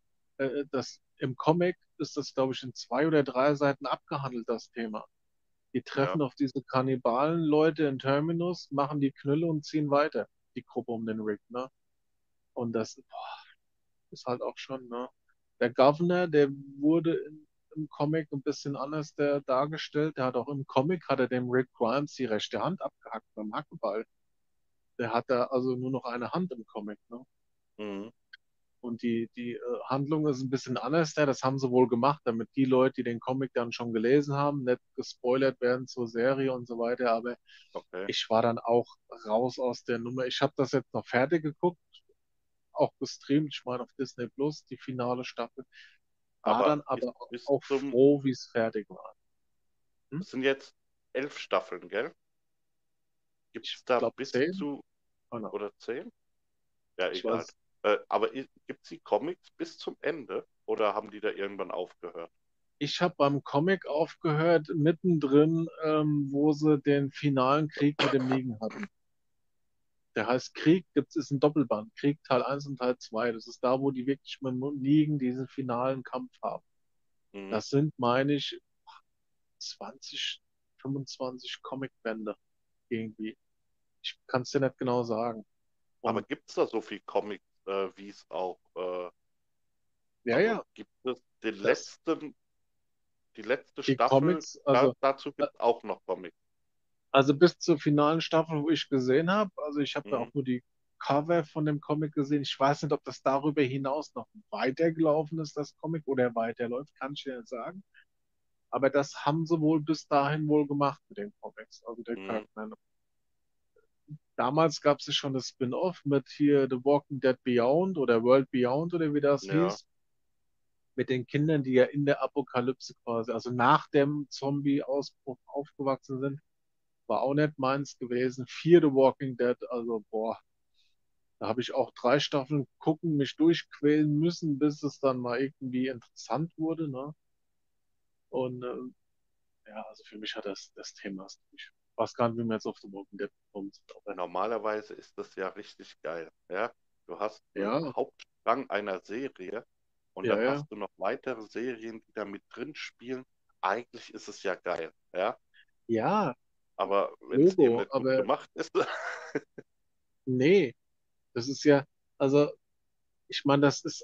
das im Comic ist das, glaube ich, in 2 oder 3 Seiten abgehandelt, das Thema. Die ja. treffen auf diese Kannibalen-Leute in Terminus, machen die Knülle und ziehen weiter, die Gruppe um den Rick, ne? Und das boah, ist halt auch schon, ne? Der Governor, der wurde im Comic ein bisschen anders dargestellt. Der hat auch im Comic, hat er dem Rick Grimes die rechte Hand abgehackt beim Hackeball. Der hat da also nur noch eine Hand im Comic, ne? Mhm. Und die Handlung ist ein bisschen anders da. Das haben sie wohl gemacht, damit die Leute, die den Comic dann schon gelesen haben, nicht gespoilert werden zur Serie und so weiter. Aber Okay. ich war dann auch raus aus der Nummer. Ich habe das jetzt noch fertig geguckt, auch gestreamt, ich meine auf Disney Plus, die finale Staffel. War Aber dann aber bis auch zum, froh, wie es fertig war. Hm? es sind jetzt 11 Staffeln, gell? Gibt Ich es da glaube bis 10. zu, Oh, no. oder 10? Ja, Ich egal. weiß. Aber gibt es die Comics bis zum Ende oder haben die da irgendwann aufgehört? Ich habe beim Comic aufgehört, mittendrin, wo sie den finalen Krieg mit dem Negan hatten. Der heißt Krieg, ist ein Doppelband. Krieg Teil 1 und Teil 2. Das ist da, wo die wirklich mit dem Negan diesen finalen Kampf haben. Mhm. Das sind, meine ich, 20, 25 Comicbände irgendwie. Ich kann es dir nicht genau sagen. Aber Und gibt es da so viel Comics, wie es auch, ja, also ja, gibt es das, die letzte die Staffel, Comics, dazu gibt es auch noch Comics. also bis zur finalen Staffel, wo ich gesehen habe, also ich habe da auch Mhm. nur die Cover von dem Comic gesehen. Ich weiß nicht, ob das darüber hinaus noch weitergelaufen ist, das Comic, oder weiterläuft, kann ich dir nicht sagen. Aber das haben sie wohl bis dahin wohl gemacht mit den Comics, also der Mhm. Kirkman. Damals gab es ja schon das Spin-off mit hier The Walking Dead Beyond oder World Beyond oder wie das Ja, hieß, mit den Kindern, die ja in der Apokalypse quasi, also nach dem Zombie-Ausbruch aufgewachsen sind. War auch nicht meins gewesen. 4 The Walking Dead, also boah, da habe ich auch 3 Staffeln gucken, mich durchquälen müssen, bis es dann mal irgendwie interessant wurde, ne? Und ja, also für mich hat das Thema ist durch. Ich weiß gar nicht, wie wir jetzt auf The Walking Dead gekommen sind, aber normalerweise ist das ja richtig geil. Ja, du hast einen ja, Hauptstrang einer Serie und ja, dann ja, hast du noch weitere Serien, die da mit drin spielen. Eigentlich ist es ja geil, ja. ja, Aber wenn es eben Logo, nicht gut aber gemacht ist, nee, das ist ja, also ich meine,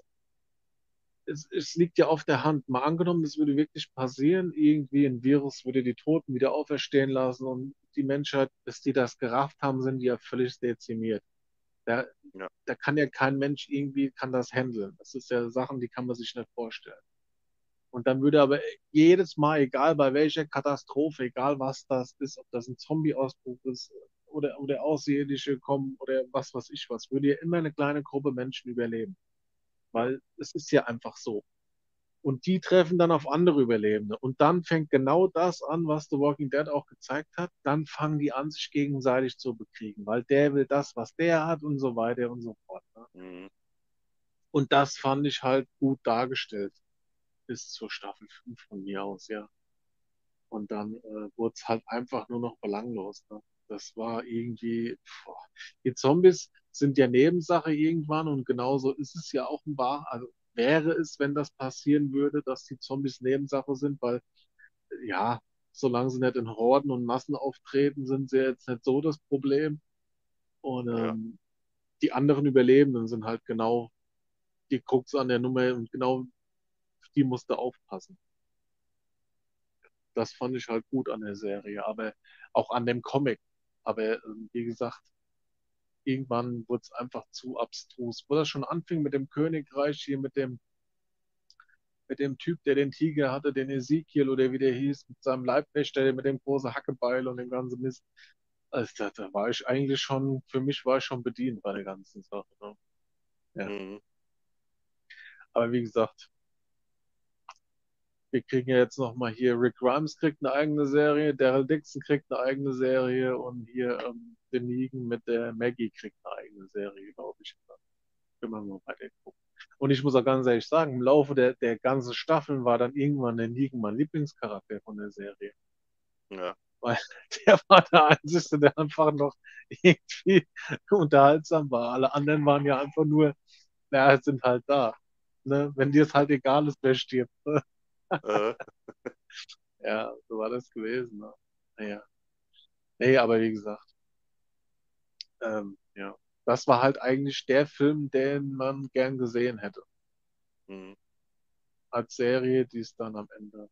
es liegt ja auf der Hand. Mal angenommen, das würde wirklich passieren, irgendwie ein Virus würde die Toten wieder auferstehen lassen und die Menschheit, bis die das gerafft haben, sind die ja völlig dezimiert. Da, ja, da kann ja kein Mensch irgendwie, kann das handeln. Das ist ja Sachen, die kann man sich nicht vorstellen. Und dann würde aber jedes Mal, egal bei welcher Katastrophe, egal was das ist, ob das ein Zombie-Ausbruch ist oder Außerirdische kommen oder was weiß ich was, würde ja immer eine kleine Gruppe Menschen überleben. ja, Weil es ist ja einfach so. Und die treffen dann auf andere Überlebende. Und dann fängt genau das an, was The Walking Dead auch gezeigt hat. Dann fangen die an, sich gegenseitig zu bekriegen, weil der will das, was der hat und so weiter und so fort. Ne? mhm. Und das fand ich halt gut dargestellt bis zur Staffel 5 von mir aus, ja. Und dann wurde es halt einfach nur noch belanglos. Ne? Das war irgendwie, boah. Die Zombies sind ja Nebensache irgendwann und genauso ist es ja auch ein wahr. Also wäre es, wenn das passieren würde, dass die Zombies Nebensache sind, weil ja, solange sie nicht in Horden und Massen auftreten, sind sie jetzt nicht so das Problem. Und ja, die anderen Überlebenden sind halt genau die Krux an der Nummer und genau auf die musste aufpassen. Das fand ich halt gut an der Serie, aber auch an dem Comic. Aber wie gesagt, irgendwann wurde es einfach zu abstrus. Wo das schon anfing mit dem Königreich hier, mit dem Typ, der den Tiger hatte, den Ezekiel oder wie der hieß, mit seinem Leibwächter, mit dem großen Hackebeil und dem ganzen Mist. Also da war ich eigentlich schon, für mich war ich schon bedient bei der ganzen Sache. Ne? Ja. mhm, Aber wie gesagt, wir kriegen ja jetzt nochmal hier, Rick Grimes kriegt eine eigene Serie, Daryl Dixon kriegt eine eigene Serie und hier den Negan mit der Maggie kriegt eine eigene Serie, glaube ich. Können wir mal weiter gucken. Und ich muss auch ganz ehrlich sagen, im Laufe der ganzen Staffeln war dann irgendwann der Negan mein Lieblingscharakter von der Serie. ja, Weil der war der Einzige, der einfach noch irgendwie unterhaltsam war. Alle anderen waren ja einfach nur, naja, sind halt da. Ne? Wenn dir es halt egal ist, wer stirbt. äh, Ja, so war das gewesen. Ne? Naja. Nee, aber wie gesagt, ja. Das war halt eigentlich der Film, den man gern gesehen hätte. mhm. Als Serie, die es dann am Ende.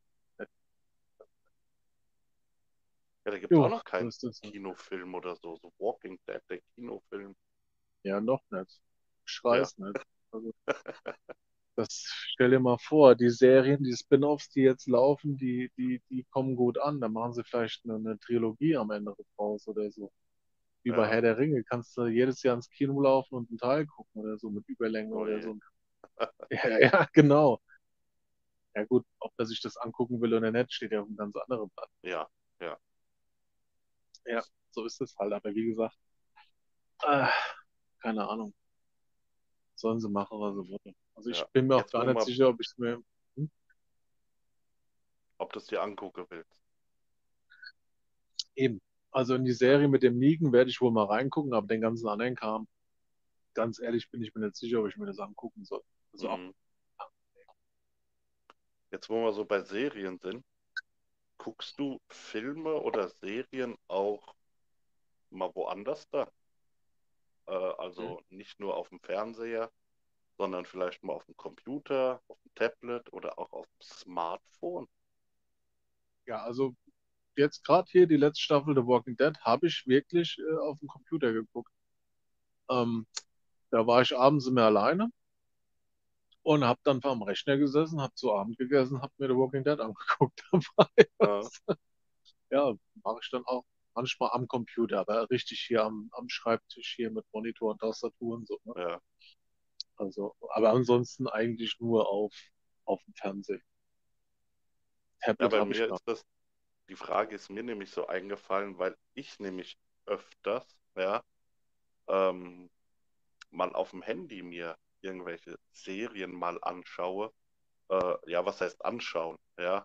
Ja, da gibt es auch Jo, noch so keinen ist das. Kinofilm oder so. So Walking Dead, der Kinofilm. Ja, noch nicht. Ja, Schrei's nicht. Also, das stell dir mal vor, die Serien, die Spin-offs, die jetzt laufen, die kommen gut an. Da machen sie vielleicht eine Trilogie am Ende raus oder so. Wie bei ja, Herr der Ringe. Kannst du jedes Jahr ins Kino laufen und einen Teil gucken oder so mit Überlänge oh oder je. so. Ja, ja, genau. Ja gut, ob er sich das angucken will oder nicht, steht ja auf einem ganz anderen Blatt. Ja, ja, Ja, so ist es halt. Aber wie gesagt, äh, keine Ahnung. Sollen sie machen, was sie wollen. Also ja. ich bin mir auch Jetzt, gar wo nicht man, sicher, ob ich es mir. Hm? ob du es dir angucken willst. Eben. Also in die Ja, Serie mit dem Negan werde ich wohl mal reingucken, aber den ganzen anderen Kram, ganz ehrlich, bin ich mir nicht sicher, ob ich mir das angucken soll. Also auch, mhm. Jetzt, wo wir so bei Serien sind, guckst du Filme oder Serien auch mal woanders da? hm. Also nicht nur auf dem Fernseher, sondern vielleicht mal auf dem Computer, auf dem Tablet oder auch auf dem Smartphone. Ja, also jetzt gerade hier die letzte Staffel The Walking Dead habe ich wirklich auf dem Computer geguckt. Ähm, Da war ich abends immer alleine und habe dann vor dem Rechner gesessen, habe zu Abend gegessen, habe mir The Walking Dead angeguckt dabei. Ja, Ja, mache ich dann auch manchmal am Computer, aber richtig hier am Schreibtisch hier mit Monitor und Tastatur und so. Ne? ja. Also, aber ansonsten eigentlich nur auf dem Fernsehen. Ja, Tablet bei habe ich mir gar ist das, die Frage ist mir nämlich so eingefallen, weil ich nämlich öfters, ja, ähm, mal auf dem Handy mir irgendwelche Serien mal anschaue. Ja, was heißt anschauen? Ja,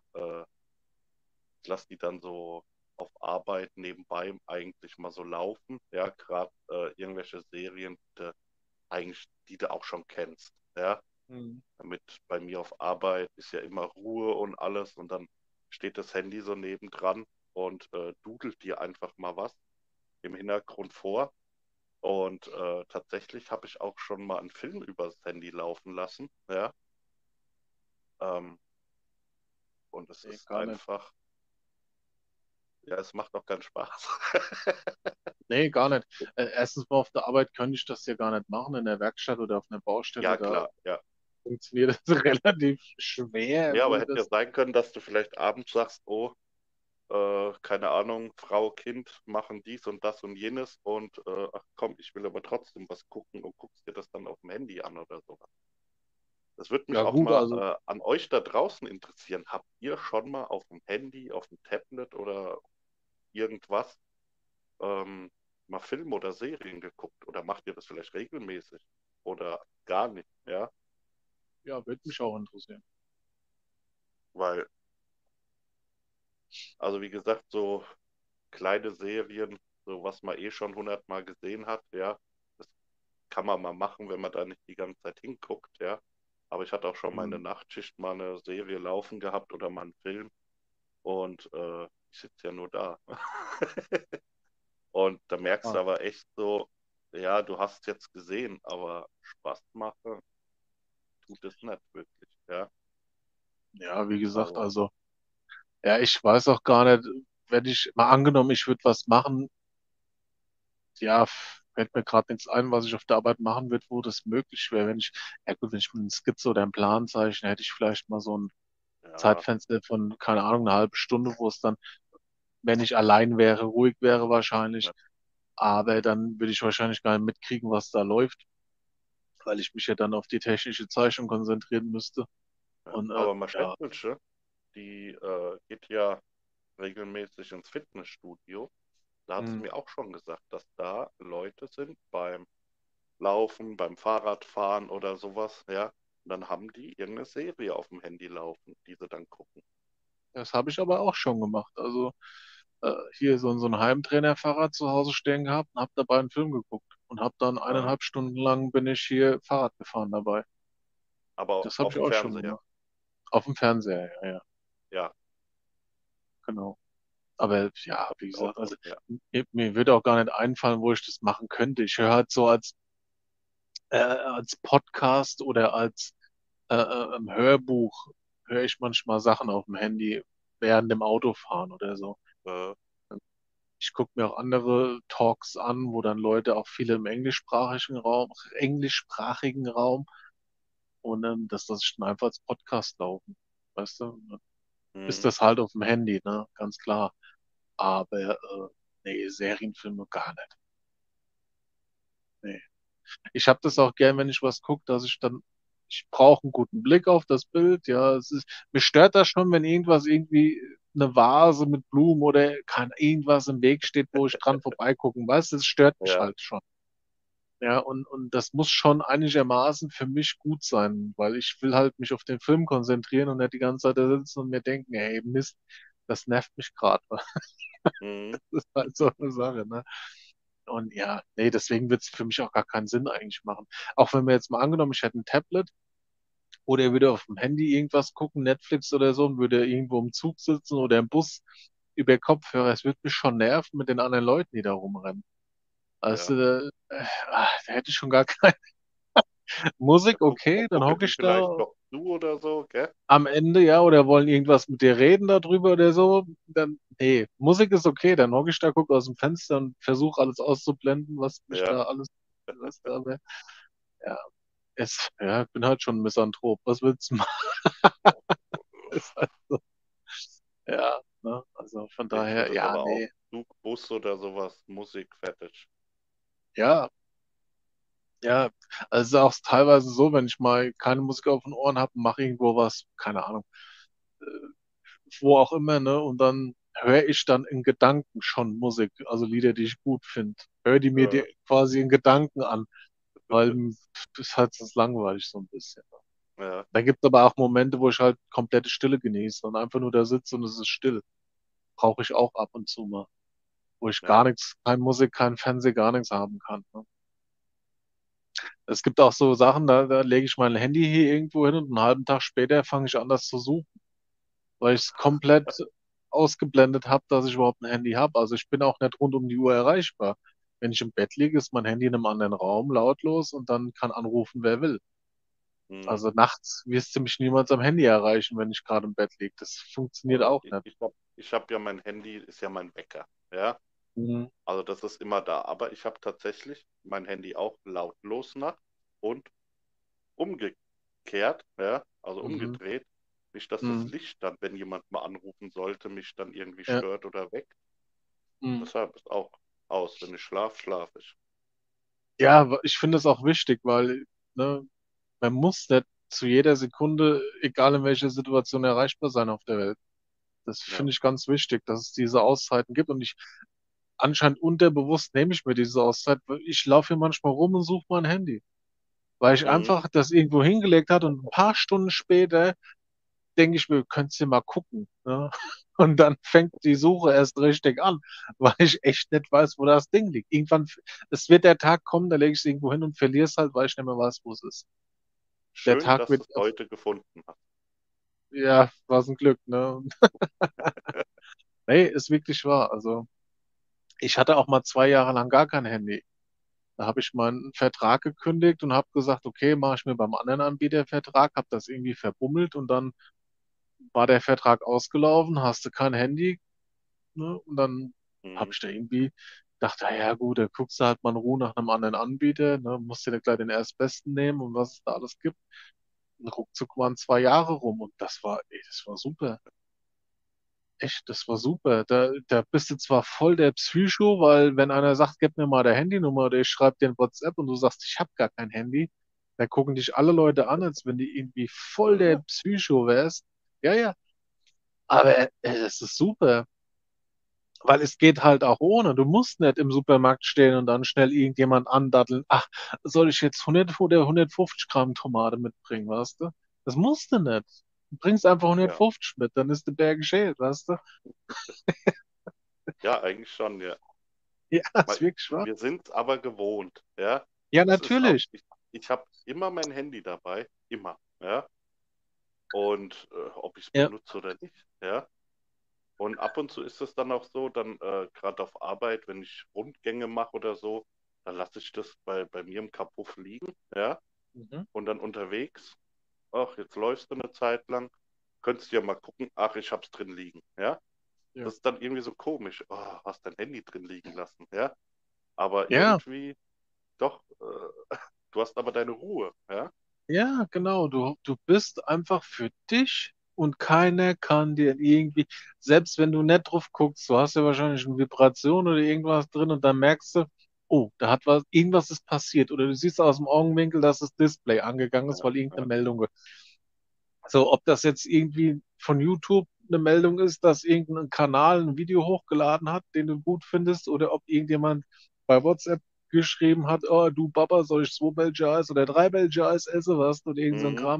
ich lasse die dann so auf Arbeit nebenbei eigentlich mal so laufen. Ja, gerade irgendwelche Serien, eigentlich, die du auch schon kennst. Ja, nicht. damit bei mir auf Arbeit ist ja immer Ruhe und alles und dann steht das Handy so nebendran und dudelt dir einfach mal was im Hintergrund vor. Und tatsächlich habe ich auch schon mal einen Film übers Handy laufen lassen. Ja, ähm, und es Nee, ist gar nicht. einfach, ja, es macht auch keinen Spaß. Nee, gar nicht. Erstens mal auf der Arbeit könnte ich das ja gar nicht machen, in der Werkstatt oder auf einer Baustelle. Ja, Da klar, ja. funktioniert das relativ schwer, Ja, aber würde hätte ja das. sein können, dass du vielleicht abends sagst, oh, keine Ahnung, Frau, Kind machen dies und das und jenes und ach komm, ich will aber trotzdem was gucken und guckst dir das dann auf dem Handy an oder so. Das würde mich Ja, auch gut, mal also, an euch da draußen interessieren. Habt ihr schon mal auf dem Handy, auf dem Tablet oder irgendwas ähm, mal Filme oder Serien geguckt? Oder macht ihr das vielleicht regelmäßig? Oder gar nicht, ja? ja, würde mich auch interessieren. Weil, also wie gesagt, so kleine Serien, so was man eh schon 100 Mal gesehen hat, ja, das kann man mal machen, wenn man da nicht die ganze Zeit hinguckt, ja. Aber ich hatte auch schon mal in der Mhm. Nachtschicht mal eine Serie laufen gehabt oder mal einen Film und ich sitze ja nur da. Und da merkst du Ah. aber echt so, ja, du hast jetzt gesehen, aber Spaß machen tut es nicht wirklich, ja. Ja, wie gesagt, Also, also, ja, ich weiß auch gar nicht, wenn ich mal angenommen, ich würde was machen, ja, fällt mir gerade nichts ein, was ich auf der Arbeit machen würde, wo das möglich wäre. Wenn ich, ja gut, wenn ich mir eine Skizze oder einen Plan zeichne, hätte ich vielleicht mal so ein ja, Zeitfenster von, keine Ahnung, eine halbe Stunde, wo es dann, wenn ich allein wäre, ruhig wäre wahrscheinlich. ne, Aber dann würde ich wahrscheinlich gar nicht mitkriegen, was da läuft, weil ich mich ja dann auf die technische Zeichnung konzentrieren müsste. ja. Und Aber mein ja, Schätzchen, die geht ja regelmäßig ins Fitnessstudio. Da hat sie hm, mir auch schon gesagt, dass da Leute sind beim Laufen, beim Fahrradfahren oder sowas, ja. Und dann haben die irgendeine Serie auf dem Handy laufen, die sie dann gucken. das habe ich aber auch schon gemacht. Also hier so ein Heimtrainerfahrrad zu Hause stehen gehabt und habe dabei einen Film geguckt und habe dann Äh, 1,5 Stunden lang bin ich hier Fahrrad gefahren dabei. aber Das habe auf ich dem auch schon Fernseher, gemacht. Auf dem Fernseher, ja, ja, ja, genau. Aber ja, wie ist auch gesagt, gut, also ja. mir würde auch gar nicht einfallen, wo ich das machen könnte. Ich höre halt so als Podcast oder als Hörbuch höre ich manchmal Sachen auf dem Handy während dem Autofahren oder so. Äh, Ich gucke mir auch andere Talks an, wo dann Leute auch viele im englischsprachigen Raum und das lasse ich dann einfach als Podcast laufen. Weißt du? Ist mhm, das halt auf dem Handy, ne? Ganz klar. Aber nee, Serienfilme gar nicht. Nee. Ich habe das auch gern, wenn ich was gucke, dass ich dann, ich brauche einen guten Blick auf das Bild. Ja, mir stört das schon, wenn irgendwas irgendwie eine Vase mit Blumen oder kann irgendwas im Weg steht, wo ich dran vorbeigucken, weißt du, das stört mich ja, halt schon. Ja, und das muss schon einigermaßen für mich gut sein, weil ich will halt mich auf den Film konzentrieren und nicht die ganze Zeit da sitzen und mir denken, ey, Mist, das nervt mich gerade. mhm, Das ist halt so eine Sache, ne? Und ja, nee, deswegen wird es für mich auch gar keinen Sinn eigentlich machen. Auch wenn wir jetzt mal angenommen, ich hätte ein Tablet oder er würde auf dem Handy irgendwas gucken, Netflix oder so, und würde irgendwo im Zug sitzen oder im Bus über Kopfhörer, es würde mich schon nerven mit den anderen Leuten, die da rumrennen. Also, ja. da hätte ich schon gar keine Musik, Da okay, dann gucken hocke die ich vielleicht da noch zu oder so, gell? am Ende, ja, oder wollen irgendwas mit dir reden darüber oder so, dann, nee, Musik ist okay, dann hocke ich da, gucke aus dem Fenster und versuche alles auszublenden, was mich Ja, da alles, was da, aber, ja, ja, ich bin halt schon ein Misanthrop, was willst du machen? Ist halt so, ja, ne, also von ich daher, würde es ja, aber auch nee, Zug, Bus oder sowas, Musik fertig. ja, ja, also es ist auch teilweise so, wenn ich mal keine Musik auf den Ohren habe, mache irgendwo was, keine Ahnung, äh, wo auch immer, ne? Und dann höre ich dann in Gedanken schon Musik, also Lieder, die ich gut finde. Höre die mir Äh, quasi in Gedanken an, weil das ist halt das langweilig so ein bisschen. ja, Dann gibt es aber auch Momente, wo ich halt komplette Stille genieße und einfach nur da sitze und es ist still. Brauche ich auch ab und zu mal. Wo ich gar ja, nichts, kein Musik, kein Fernsehen, gar nichts haben kann. Ne? Es gibt auch so Sachen, da lege ich mein Handy hier irgendwo hin und einen halben Tag später fange ich an, das zu suchen, weil ich es komplett ausgeblendet habe, dass ich überhaupt ein Handy habe. Also ich bin auch nicht rund um die Uhr erreichbar. Wenn ich im Bett liege, ist mein Handy in einem anderen Raum, lautlos und dann kann anrufen, wer will. mhm. Also nachts wirst du mich niemals am Handy erreichen, wenn ich gerade im Bett liege. Das funktioniert Aber auch nicht. ich hab ja mein Handy, ist ja mein Wecker, ja. Mhm. Also das ist immer da. Aber ich habe tatsächlich mein Handy auch lautlos nachts und umgekehrt, ja, also Mhm. umgedreht. Nicht, dass das Mhm. Licht dann, wenn jemand mal anrufen sollte, mich dann irgendwie Ja. stört oder weckt. Mhm. Deshalb ist auch aus. Wenn ich schlafe, schlafe ich. Ja, ich finde es auch wichtig, weil ne, man muss nicht zu jeder Sekunde, egal in welcher Situation, erreichbar sein auf der Welt. Das Ja. finde ich ganz wichtig, dass es diese Auszeiten gibt. Und ich anscheinend unterbewusst nehme ich mir diese Auszeit, weil ich laufe hier manchmal rum und suche mein Handy. Weil ich Mhm. einfach das irgendwo hingelegt hat und ein paar Stunden später denke ich mir, könntest du mal gucken. Ne? Und dann fängt die Suche erst richtig an, weil ich echt nicht weiß, wo das Ding liegt. Irgendwann, es wird der Tag kommen, da lege ich es irgendwo hin und verliere es halt, weil ich nicht mehr weiß, wo es ist. Der schön, Tag dass du wird, es heute gefunden hast. ja, war ein Glück, ne? Nee, ist wirklich wahr. Also, ich hatte auch mal 2 Jahre lang gar kein Handy. Da habe ich meinen Vertrag gekündigt und habe gesagt, okay, mache ich mir beim anderen Anbieter Vertrag, habe das irgendwie verbummelt und dann war der Vertrag ausgelaufen, hast du kein Handy, ne? Und dann habe Mhm. ich da irgendwie gedacht, ja gut, da guckst du halt mal in Ruhe nach einem anderen Anbieter, ne? Musst dir da gleich den Erstbesten nehmen und was es da alles gibt. Und ruckzuck waren 2 Jahre rum und das war super. Echt, das war super. Da bist du zwar voll der Psycho, weil wenn einer sagt, gib mir mal der Handynummer oder ich schreibe dir ein WhatsApp und du sagst, ich habe gar kein Handy, da gucken dich alle Leute an, als wenn du irgendwie voll der Ja, Psycho wärst. Ja, ja. Aber das ist super, weil es geht halt auch ohne. Du musst nicht im Supermarkt stehen und dann schnell irgendjemand andatteln. Ach, soll ich jetzt 100 oder 150 Gramm Tomate mitbringen, weißt du? Das musst du nicht. Du bringst einfach ja, 150 mit, dann ist der Berg geschält, weißt du? ja, eigentlich schon, ja. Ja, ist wirklich wahr. Wir sind es aber gewohnt, ja. Ja, Es ist auch, natürlich. ich habe immer mein Handy dabei, immer, ja. Und ob ich es Ja. benutze oder nicht, ja. Und ab und zu ist es dann auch so, dann gerade auf Arbeit, wenn ich Rundgänge mache oder so, dann lasse ich das bei mir im Kapuff liegen, ja. Mhm. Und dann unterwegs, ach, jetzt läufst du eine Zeit lang, könntest du ja mal gucken, ach, ich hab's drin liegen, ja. Ja. Das ist dann irgendwie so komisch, oh, hast dein Handy drin liegen lassen, ja. Aber Ja, irgendwie, doch, du hast aber deine Ruhe, ja. ja, genau. Du bist einfach für dich und keiner kann dir irgendwie, selbst wenn du nicht drauf guckst, du hast ja wahrscheinlich eine Vibration oder irgendwas drin und dann merkst du, oh, da hat was, irgendwas ist passiert. Oder du siehst aus dem Augenwinkel, dass das Display angegangen ist, Ja, weil irgendeine ja. Meldung. So, ob das jetzt irgendwie von YouTube eine Meldung ist, dass irgendein Kanal ein Video hochgeladen hat, den du gut findest, oder ob irgendjemand bei WhatsApp geschrieben hat, oh, du Papa, soll ich 2 Bällchen Eis oder 3 Bällchen Eis essen, was? Und irgend so ein Mhm. Kram.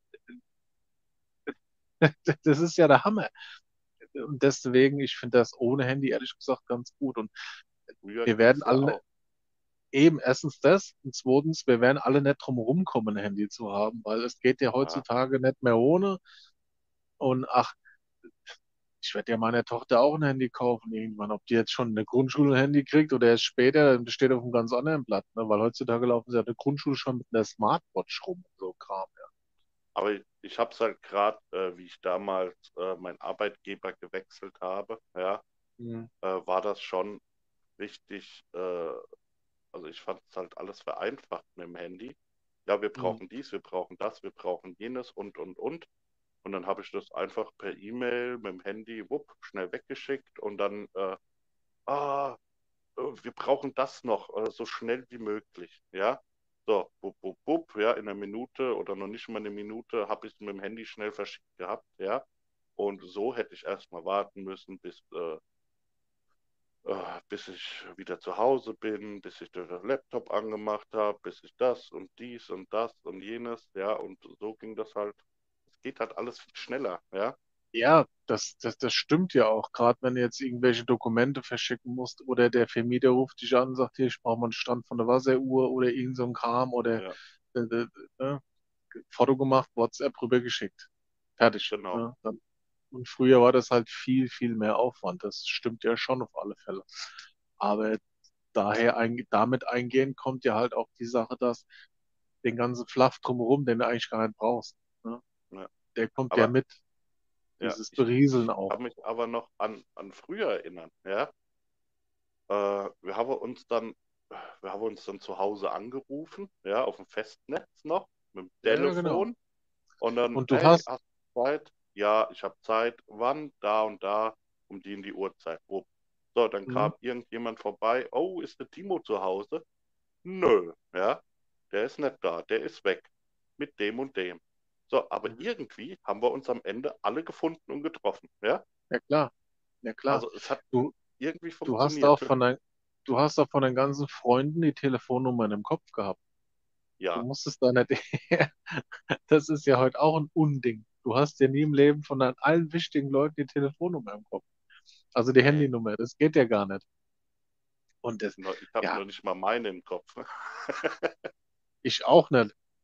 Das ist ja der Hammer. Und deswegen, ich finde das ohne Handy ehrlich gesagt ganz gut. Und Früher wir ging werden es ja alle auch. eben erstens das und zweitens, wir werden alle nicht drum rumkommen, ein Handy zu haben, weil es geht ja Ja. heutzutage nicht mehr ohne. Und ach, ich werde ja meiner Tochter auch ein Handy kaufen irgendwann. Ob die jetzt schon in der Grundschule ein Handy kriegt oder erst später, das steht auf einem ganz anderen Blatt. Ne? Weil heutzutage laufen sie ja in der Grundschule schon mit einer Smartwatch rum und so Kram. Aber ich habe es halt gerade, wie ich damals meinen Arbeitgeber gewechselt habe, ja, Ja. war das schon richtig, also ich fand es halt alles vereinfacht mit dem Handy. Ja, wir Mhm. brauchen dies, wir brauchen das, wir brauchen jenes und, und. Und dann habe ich das einfach per E-Mail mit dem Handy, wupp, schnell weggeschickt und dann, ah, wir brauchen das noch, so schnell wie möglich, ja. So, bup, bup, bup, ja, in einer Minute oder noch nicht mal eine Minute habe ich es mit dem Handy schnell verschickt gehabt, ja. Und so hätte ich erstmal warten müssen, bis ich wieder zu Hause bin, bis ich den Laptop angemacht habe, bis ich das und dies und das und jenes, ja. Und so ging das halt. Es geht halt alles viel schneller, ja. Ja, das stimmt ja auch. Gerade wenn du jetzt irgendwelche Dokumente verschicken musst oder der Vermieter ruft dich an und sagt, hier, ich brauche mal einen Stand von der Wasseruhr oder irgend so ein Kram oder Ja, ne, Foto gemacht, WhatsApp rübergeschickt. Fertig. genau. Ne? Und früher war das halt viel, viel mehr Aufwand. Das stimmt ja schon auf alle Fälle. Aber damit eingehend kommt ja halt auch die Sache, dass den ganzen Fluff drumherum, den du eigentlich gar nicht brauchst, ne? Ja. Der kommt ja Aber mit. ja, Dieses ich Berieseln auch. kann mich aber noch an früher erinnern, ja. Wir haben uns dann, wir haben uns dann zu Hause angerufen, ja, auf dem Festnetz noch, mit dem Ja, ja, genau. Telefon. Und dann, Und du hey, hast, hast du Zeit? Ja, ich habe Zeit. Wann? Da und da, um die in die Uhrzeit. Wupp. So, dann hm, kam irgendjemand vorbei. Oh, ist der Timo zu Hause? Nö, ja, der ist nicht da, der ist weg. Mit dem und dem. So, aber mhm. irgendwie haben wir uns am Ende alle gefunden und getroffen, ja. Ja klar, ja klar. Also es hat Du, irgendwie du hast auch funktioniert. du hast auch von deinen ganzen Freunden die Telefonnummern im Kopf gehabt. Du Ja, musstest da nicht, das ist ja heute auch ein Unding. Du hast ja nie im Leben von deinen allen wichtigen Leuten die Telefonnummer im Kopf. Also die nee. Handynummer, das geht ja gar nicht. Und das, Ich habe ja, noch nicht mal meine im Kopf. ich auch nicht.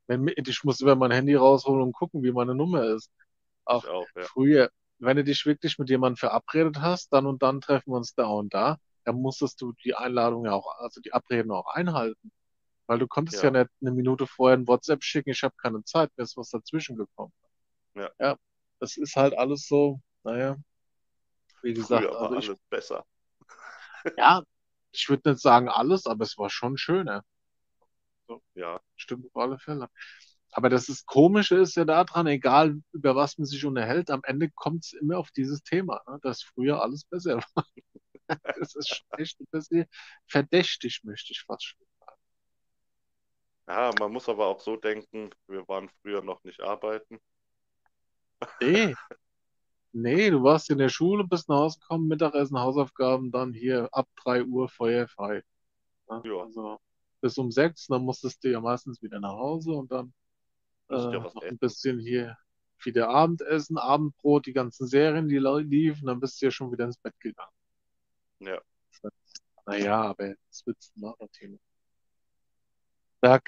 Ich muss immer mein Handy rausholen und gucken, wie meine Nummer ist. Ich Auch auch, ja. früher, wenn du dich wirklich mit jemandem verabredet hast, dann und dann treffen wir uns da und da, dann musstest du die Einladung ja auch, also die Abredung auch einhalten. Weil du konntest ja Ja, nicht eine Minute vorher ein WhatsApp schicken, ich habe keine Zeit, mir ist was dazwischen gekommen. ja. Ja, das ist halt alles so, naja, wie gesagt, Früher also war ich, alles besser. ja, ich würde nicht sagen alles, aber es war schon schöner. So, Ja, stimmt auf alle Fälle. Aber das ist Komische ist ja daran, egal über was man sich unterhält, am Ende kommt es immer auf dieses Thema, ne, dass früher alles besser war. Das ist schon echt ein bisschen verdächtig, möchte ich fast schon sagen. ja, man muss aber auch so denken, wir waren früher noch nicht arbeiten. Nee, nee, du warst in der Schule, bist nach Hause gekommen, Mittagessen, Hausaufgaben, dann hier ab 3 Uhr feuerfrei. Ne? Ja, Also bis um 6, dann musstest du ja meistens wieder nach Hause und dann musst ja was noch ein essen. bisschen hier wieder Abendessen, Abendbrot, die ganzen Serien, die liefen, dann bist du ja schon wieder ins Bett gegangen. Ja, Naja, aber das willst du machen, Timo. Da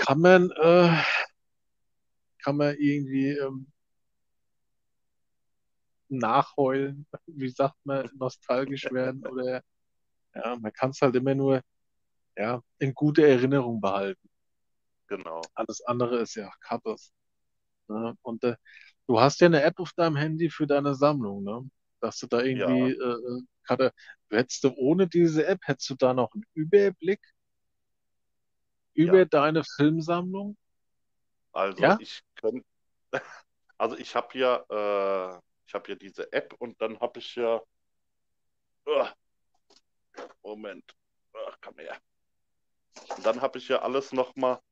kann man irgendwie nachheulen, wie sagt man, nostalgisch werden oder ja, man kann es halt immer nur ja, in gute Erinnerung behalten. genau. Alles andere ist ja Kappes. Ne? Und du hast ja eine App auf deinem Handy für deine Sammlung, ne? Dass du da Ja, irgendwie, hättest du ohne diese App, hättest du da noch einen Überblick ja. über deine Filmsammlung? Also Ja? ich könnte, also ich habe ja diese App und dann habe ich ja, uh, Moment, komm her. Und dann habe ich ja alles nochmal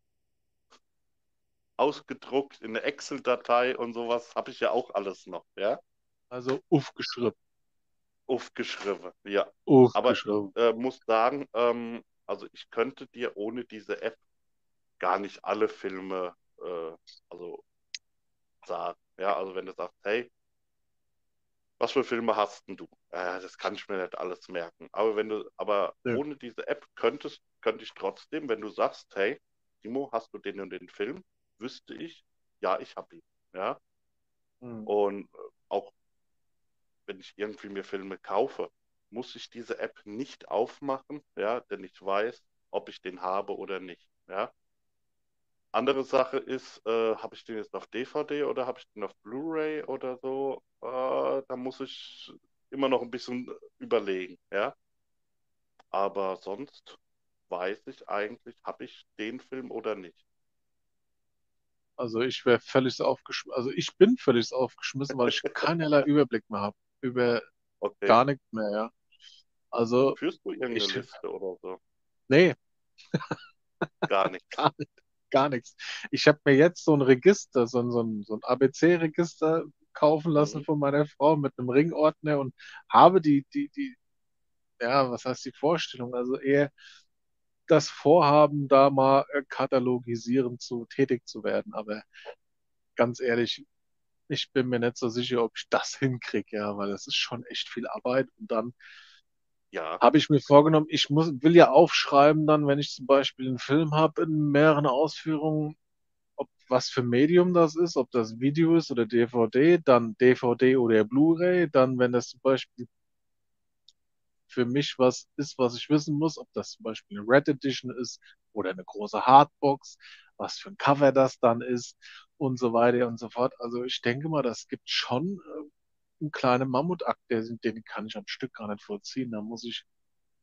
ausgedruckt in eine Excel-Datei und sowas, habe ich ja auch alles noch, ja, Also aufgeschrieben. aufgeschrieben, ja. Aber ich Aufgeschrieben. muss sagen, also ich könnte dir ohne diese App gar nicht alle Filme, also sagen, ja, also wenn du sagst, hey, was für Filme hast denn du? Das kann ich mir nicht alles merken. Aber Ja. ohne diese App könnte ich trotzdem, wenn du sagst, hey, Timo, hast du den und den Film? Wüsste ich, ja, ich habe ihn. Ja. Hm. Und auch wenn ich irgendwie mir Filme kaufe, muss ich diese App nicht aufmachen, ja, denn ich weiß, ob ich den habe oder nicht. Ja. Andere Sache ist, habe ich den jetzt auf DVD oder habe ich den auf Blu-ray oder so? Da muss ich immer noch ein bisschen überlegen, ja. Aber sonst weiß ich eigentlich, habe ich den Film oder nicht. Also ich wäre völlig aufgeschmissen, also ich bin völlig aufgeschmissen, weil ich keinerlei Überblick mehr habe über Okay. gar nichts mehr, ja. Also Führst du irgendeine ich, Liste oder so? nee, Gar nichts. gar nicht, gar nichts. Ich habe mir jetzt so ein Register, so ein ABC-Register kaufen lassen Mhm. von meiner Frau mit einem Ringordner und habe ja, was heißt die Vorstellung? Also eher das Vorhaben, da mal katalogisierend tätig zu werden. Aber ganz ehrlich, ich bin mir nicht so sicher, ob ich das hinkriege, ja, weil das ist schon echt viel Arbeit. Und dann Ja, habe ich mir vorgenommen, will ja aufschreiben dann, wenn ich zum Beispiel einen Film habe in mehreren Ausführungen, ob was für Medium das ist, ob das Video ist oder DVD, dann DVD oder Blu-ray, dann, wenn das zum Beispiel für mich was ist, was ich wissen muss, ob das zum Beispiel eine Red Edition ist oder eine große Hardbox, was für ein Cover das dann ist und so weiter und so fort. Also ich denke mal, das gibt schon einen kleinen Mammutakt, den kann ich am Stück gar nicht vollziehen. Da muss ich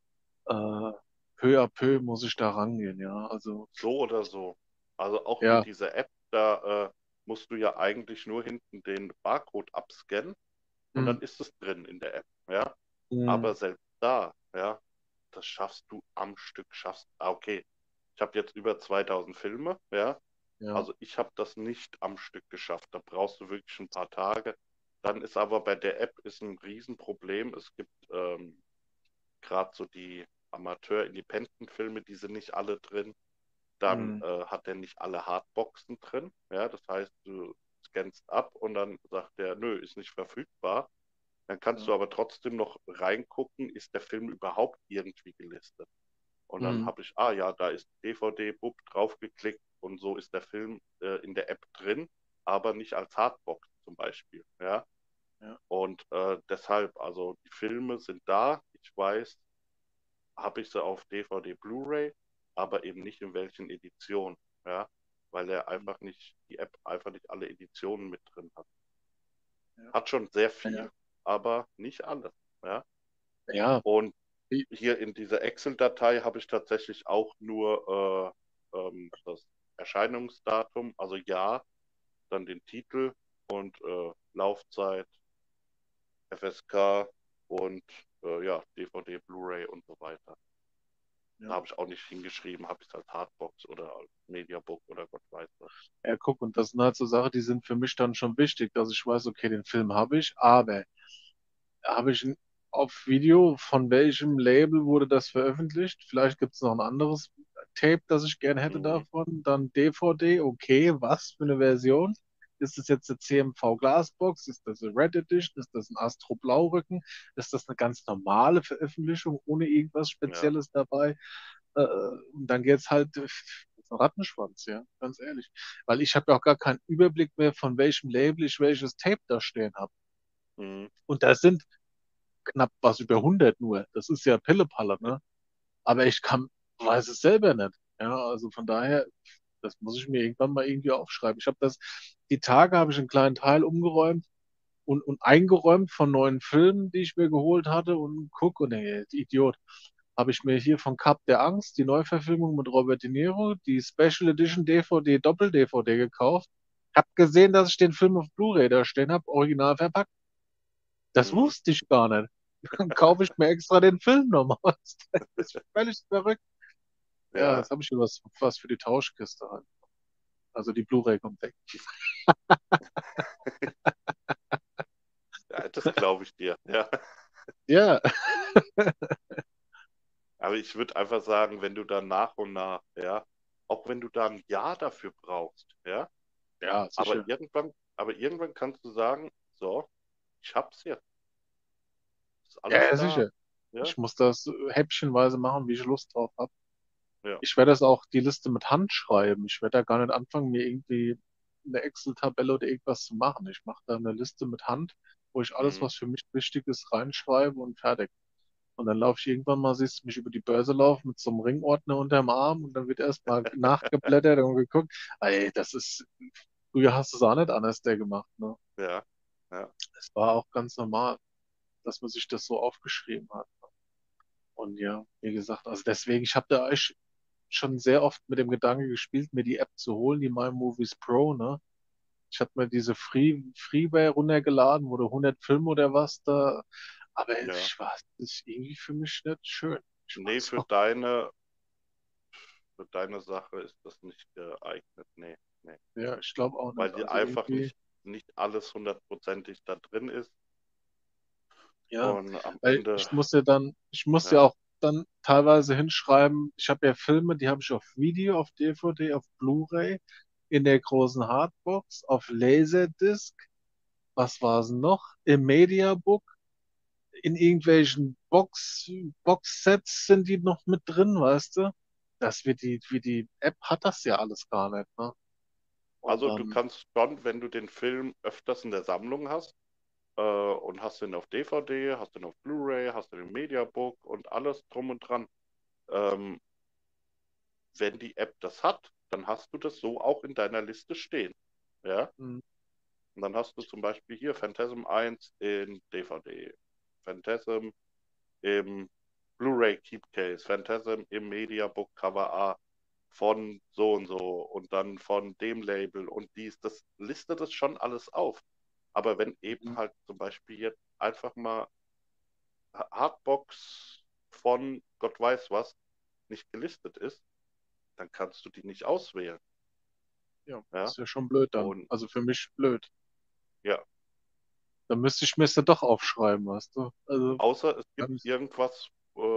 peu à peu muss ich da rangehen, ja. Also so oder so. Also auch ja, mit dieser App, da musst du ja eigentlich nur hinten den Barcode abscannen und hm, dann ist es drin in der App, ja. hm, Aber selbst da, ja, das schaffst du am Stück, okay. Ich habe jetzt über 2000 Filme, ja. ja, Also ich habe das nicht am Stück geschafft. Da brauchst du wirklich ein paar Tage. Dann ist aber bei der App ist ein Riesenproblem. Es gibt gerade so die Amateur-Independent-Filme, die sind nicht alle drin. Dann hm, hat er nicht alle Hardboxen drin. Ja, das heißt, du scannst ab und dann sagt er, nö, ist nicht verfügbar. Dann kannst ja, du aber trotzdem noch reingucken, ist der Film überhaupt irgendwie gelistet. Und dann hm, habe ich, ja, da ist DVD, bupp, draufgeklickt. und so ist der Film in der App drin, aber nicht als Hardbox zum Beispiel. Ja? ja, Und deshalb, also die Filme sind da. Ich weiß, habe ich sie auf DVD, Blu-ray, aber eben nicht in welchen Editionen. Ja? Weil er hm, einfach nicht, die App einfach nicht alle Editionen mit drin hat. ja, Hat schon sehr ja, viel, aber nicht alles. Ja? ja, Und i- hier in dieser Excel-Datei habe ich tatsächlich auch nur das Erscheinungsdatum, also Jahr, dann den Titel und Laufzeit, FSK und ja, DVD, Blu-ray und so weiter. Da ja. habe ich auch nicht hingeschrieben, habe ich es als Hardbox oder als Mediabook oder Gott weiß was. Ja, guck, und das sind halt so Sachen, die sind für mich dann schon wichtig, dass ich weiß, okay, den Film habe ich, aber habe ich auf Video, von welchem Label wurde das veröffentlicht? Vielleicht gibt es noch ein anderes Tape, das ich gerne hätte Mhm. davon. Dann DVD, okay, was für eine Version? Ist das jetzt eine CMV Glasbox? Ist das eine Red Edition? Ist das ein Astro Blaurücken? Ist das eine ganz normale Veröffentlichung ohne irgendwas Ja. Spezielles dabei? Und dann geht's halt ein Rattenschwanz, ja, ganz ehrlich. Weil ich habe ja auch gar keinen Überblick mehr, von welchem Label ich welches Tape da stehen habe. Mhm. Und da sind knapp was über 100 nur. Das ist ja Pillepalle, ne? Aber weiß es selber nicht. Ja, also von daher, das muss ich mir irgendwann mal irgendwie aufschreiben. Die Tage habe ich einen kleinen Teil umgeräumt und eingeräumt von neuen Filmen, die ich mir geholt hatte und guck und ey, Idiot. Habe ich mir hier von Cup der Angst, die Neuverfilmung mit Robert De Niro, die Special Edition DVD, Doppel-DVD gekauft. Hab gesehen, dass ich den Film auf Blu-ray da stehen habe, original verpackt. Das Mhm. wusste ich gar nicht. Dann kaufe ich mir extra den Film nochmal. Das ist völlig verrückt. Ja, Ja. jetzt habe ich hier was für die Tauschkiste halt. Also die Blu-ray kommt weg. Ja, das glaube ich dir. Ja. Ja, Aber ich würde einfach sagen, wenn du dann nach und nach, ja, auch wenn du da ein Jahr dafür brauchst, ja, ja, sicher. aber irgendwann kannst du sagen, so, ich hab's jetzt, ist Ja, alles ja, da, sicher. ja, Ich muss das häppchenweise machen, wie ich Lust drauf habe. ja, Ich werde das auch die Liste mit Hand schreiben. Ich werde da gar nicht anfangen, mir irgendwie eine Excel-Tabelle oder irgendwas zu machen. Ich mache da eine Liste mit Hand, wo ich alles, mhm, was für mich wichtig ist, reinschreibe und fertig. Und dann laufe ich irgendwann mal, siehst du mich über die Börse laufen mit so einem Ringordner unterm Arm und dann wird erstmal nachgeblättert und geguckt. Ey, früher hast du es auch nicht anders der gemacht, ne? ja, ja, Es war auch ganz normal, dass man sich das so aufgeschrieben hat. Und ja, wie gesagt, also deswegen, ich habe da echt schon sehr oft mit dem Gedanke gespielt, mir die App zu holen, die My Movies Pro, ne? Ich habe mir diese Freeware runtergeladen, wo du 100 Filme oder was da, aber ja. ich weiß, das ist irgendwie für mich nicht schön. Ich Nee, weiß auch, für deine Sache ist das nicht geeignet, nee, nee. ja, ich glaube auch Weil nicht. die Also einfach irgendwie, nicht alles hundertprozentig da drin ist ja, und am weil Ende, ich muss ja ja, auch dann teilweise hinschreiben, ich habe ja Filme, die habe ich auf Video, auf DVD, auf Blu-ray, in der großen Hardbox, auf Laserdisc, was war es noch? Im Mediabook, in irgendwelchen Boxsets sind die noch mit drin, weißt du? Wie die App hat das ja alles gar nicht, ne? Und also du dann, kannst schon, wenn du den Film öfters in der Sammlung hast, und hast den auf DVD, hast den auf Blu-ray, hast den im Mediabook und alles drum und dran. Ähm, wenn die App das hat, dann hast du das so auch in deiner Liste stehen. Ja? hm, Und dann hast du zum Beispiel hier Phantasm 1 in DVD, Phantasm im Blu-ray Keepcase, Phantasm im Mediabook Cover A von so und dann von dem Label und dies, das listet es schon alles auf. Aber wenn eben hm, halt zum Beispiel jetzt einfach mal Hardbox von Gott weiß was nicht gelistet ist, dann kannst du die nicht auswählen. ja, Ja? ist ja schon blöd dann. Und Also für mich blöd. ja, Dann müsste ich mir es ja doch aufschreiben, weißt du? Also, außer es gibt ganz, irgendwas,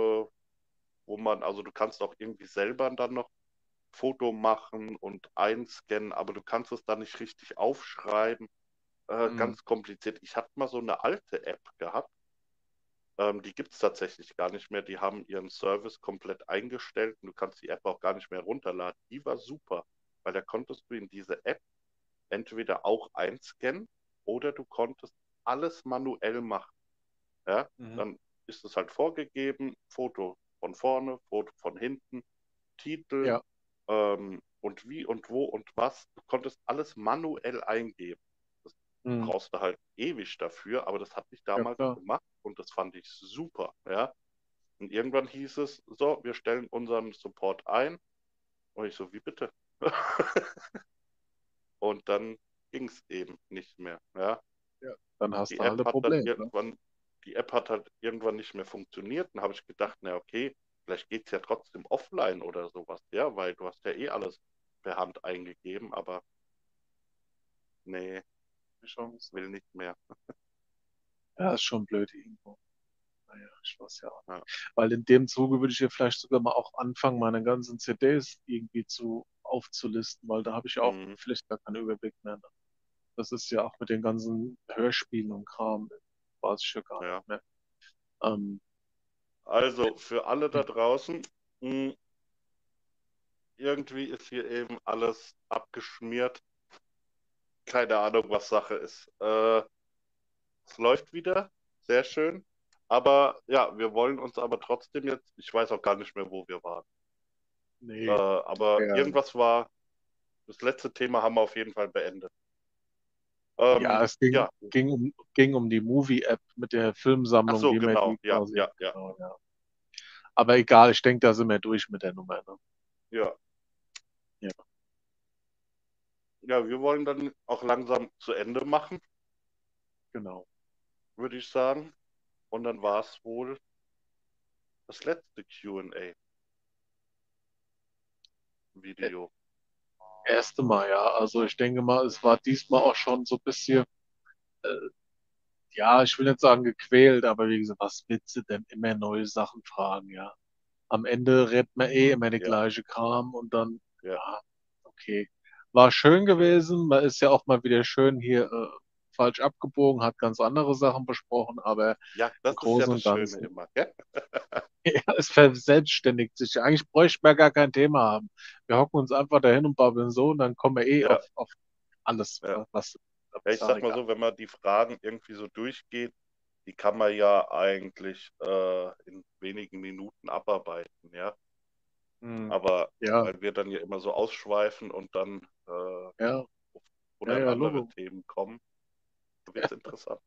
wo man, also du kannst auch irgendwie selber dann noch Foto machen und einscannen, aber du kannst es dann nicht richtig aufschreiben. hm, Ganz kompliziert. Ich hatte mal so eine alte App gehabt, die gibt es tatsächlich gar nicht mehr. Die haben ihren Service komplett eingestellt und du kannst die App auch gar nicht mehr runterladen. Die war super. weil da konntest du in diese App entweder auch einscannen oder du konntest alles manuell machen. Ja? Mhm. Dann ist es halt vorgegeben, Foto von vorne, Foto von hinten, Titel Ja, und wie und wo und was. Du konntest alles manuell eingeben. Das mhm. brauchst du halt ewig dafür, aber das hat ich Ja damals klar. gemacht und das fand ich super. Ja? Und irgendwann hieß es, so, wir stellen unseren Support ein. Und ich so, wie bitte? Und dann ging es eben nicht mehr. Ja? Ja. Dann hast Die du halt App ein hat dann Problem, ne? irgendwann, die App hat halt irgendwann nicht mehr funktioniert. Dann habe ich gedacht, na okay, vielleicht geht es ja trotzdem offline oder sowas, ja, weil du hast ja eh alles per Hand eingegeben, aber nee, Die Chance. will nicht mehr. Ja, ist schon blöd irgendwo. Naja, ich weiß ja auch Ja. nicht. Weil in dem Zuge würde ich ja vielleicht sogar mal auch anfangen, meine ganzen CDs irgendwie aufzulisten, weil da habe ich ja auch Mhm. vielleicht gar keinen Überblick mehr. Ne? Das ist ja auch mit den ganzen Hörspielen und Kram, weiß ich ja gar Ja. nicht mehr. Ähm, Also für alle da draußen, mh, irgendwie ist hier eben alles abgeschmiert. Keine Ahnung, was Sache ist. Es läuft wieder, sehr schön. Aber ja, wir wollen uns aber trotzdem jetzt, ich weiß auch gar nicht mehr, wo wir waren. nee, Aber ja, irgendwas war, das letzte Thema haben wir auf jeden Fall beendet. ja, es ging, Ja, ging um, ging um die Movie-App mit der ach Filmsammlung, so, wie man genau, die ja, quasi, ja, ja, genau, ja. Aber egal, ich denke, da sind wir durch mit der Nummer. Ne? ja. Ja, Ja, wir wollen dann auch langsam zu Ende machen, genau. würde ich sagen. Und dann war es wohl das letzte Q&A-Video. Erste Mal, ja. Also ich denke mal, es war diesmal auch schon so ein bisschen, äh, ja, ich will nicht sagen gequält, aber wie gesagt, was willst du denn immer neue Sachen fragen, ja. Am Ende redet man eh immer die Ja, gleiche Kram und dann, ja. ja, okay. War schön gewesen, man ist ja auch mal wieder schön hier falsch abgebogen, hat ganz andere Sachen besprochen, aber Ja, im das ist ja Großen das und Schöne Ganzen, immer, gell? ja, es verselbstständigt sich. Eigentlich bräuchte man gar kein Thema haben. Wir hocken uns einfach dahin und babbeln so und dann kommen wir eh Ja, auf alles, ja. was, Ja, ist ich ja sag mal egal. so, wenn man die Fragen irgendwie so durchgeht, die kann man ja eigentlich in wenigen Minuten abarbeiten, ja. Hm. Aber Ja, weil wir dann ja immer so ausschweifen und dann ja, ja, oder in ja, andere Logo. Themen kommen, wird es interessant.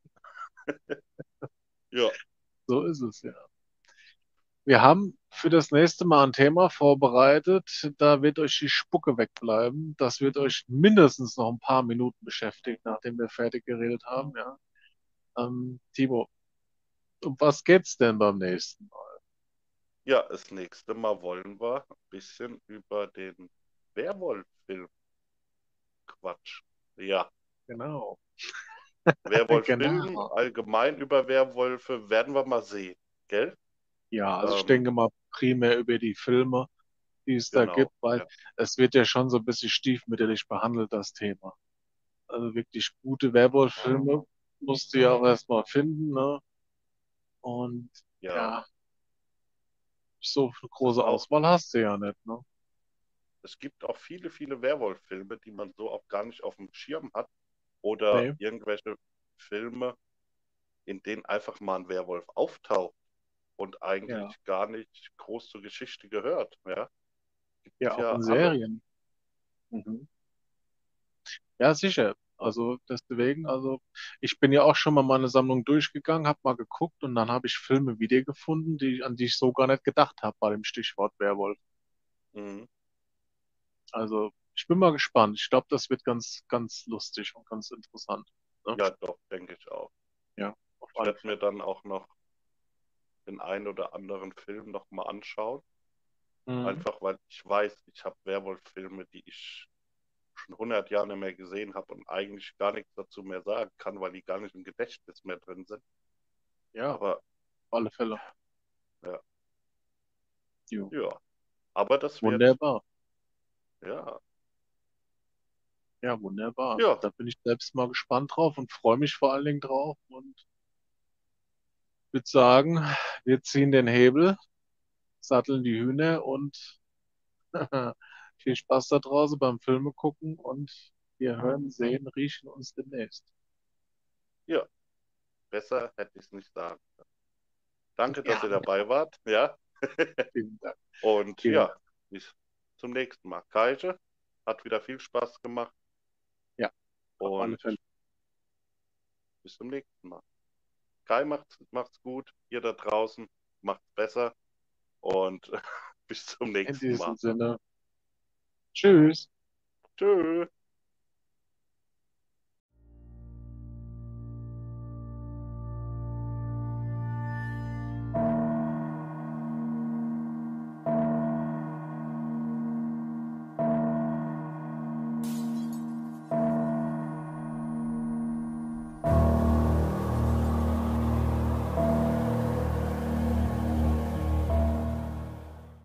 Ja, So ist es, ja. Wir haben für das nächste Mal ein Thema vorbereitet. Da wird euch die Spucke wegbleiben. Das wird euch mindestens noch ein paar Minuten beschäftigen, nachdem wir fertig geredet haben, ja. Timo, um was geht's denn beim nächsten Mal? ja, das nächste Mal wollen wir ein bisschen über den Werwolf-Film quatschen. Ja, Genau. Werwolf-Film, Genau. allgemein über Werwölfe werden wir mal sehen, gell? Ja, also ich Ähm, denke mal primär über die Filme, die es da genau, gibt, weil ja. es wird ja schon so ein bisschen stiefmütterlich behandelt, das Thema. Also wirklich gute Werwolf-Filme musst du ja auch erstmal finden, ne? Und Ja, ja, so eine es ist große auch, Auswahl hast du ja nicht, ne? es gibt auch viele, viele Werwolf-Filme, die man so auch gar nicht auf dem Schirm hat. Oder Nee, irgendwelche Filme, in denen einfach mal ein Werwolf auftaucht und ja. eigentlich gar nicht groß zur Geschichte gehört. Ja, gibt Ja, es auch ja in alle. Serien. Mhm. Ja, sicher. Also deswegen, also ich bin ja auch schon mal meine Sammlung durchgegangen, habe mal geguckt und dann habe ich Filme wiedergefunden, an die ich so gar nicht gedacht habe bei dem Stichwort Werwolf. Mhm. Also ich bin mal gespannt. Ich glaube, das wird ganz, ganz lustig und ganz interessant. Ne? Ja, doch, denke ich auch. Ja, auf Ich alle werde mir Fälle. dann auch noch den einen oder anderen Film noch mal anschauen. Mhm. Einfach weil ich weiß, ich habe Werwolf-Filme, die ich schon 100 Jahre nicht mehr gesehen habe und eigentlich gar nichts dazu mehr sagen kann, weil die gar nicht im Gedächtnis mehr drin sind. Ja, auf Aber alle Fälle. ja, Jo. ja. Aber das wird, Wunderbar. ja, Ja, wunderbar. ja, Da bin ich selbst mal gespannt drauf und freue mich vor allen Dingen drauf und würde sagen, wir ziehen den Hebel, satteln die Hühner und Viel Spaß da draußen beim Filme gucken und wir hören, sehen, riechen uns demnächst. Ja, besser hätte ich es nicht sagen. Danke, dass Ja, ihr dabei wart. Ja, vielen Dank. und Vielen ja, Dank. bis zum nächsten Mal. Kaije, hat wieder viel Spaß gemacht Ja, auf alle und Fälle. bis zum nächsten Mal. Kai macht's gut, ihr da draußen macht's besser und bis zum In nächsten diesem Mal. Sinne, tschüss. Tschüss.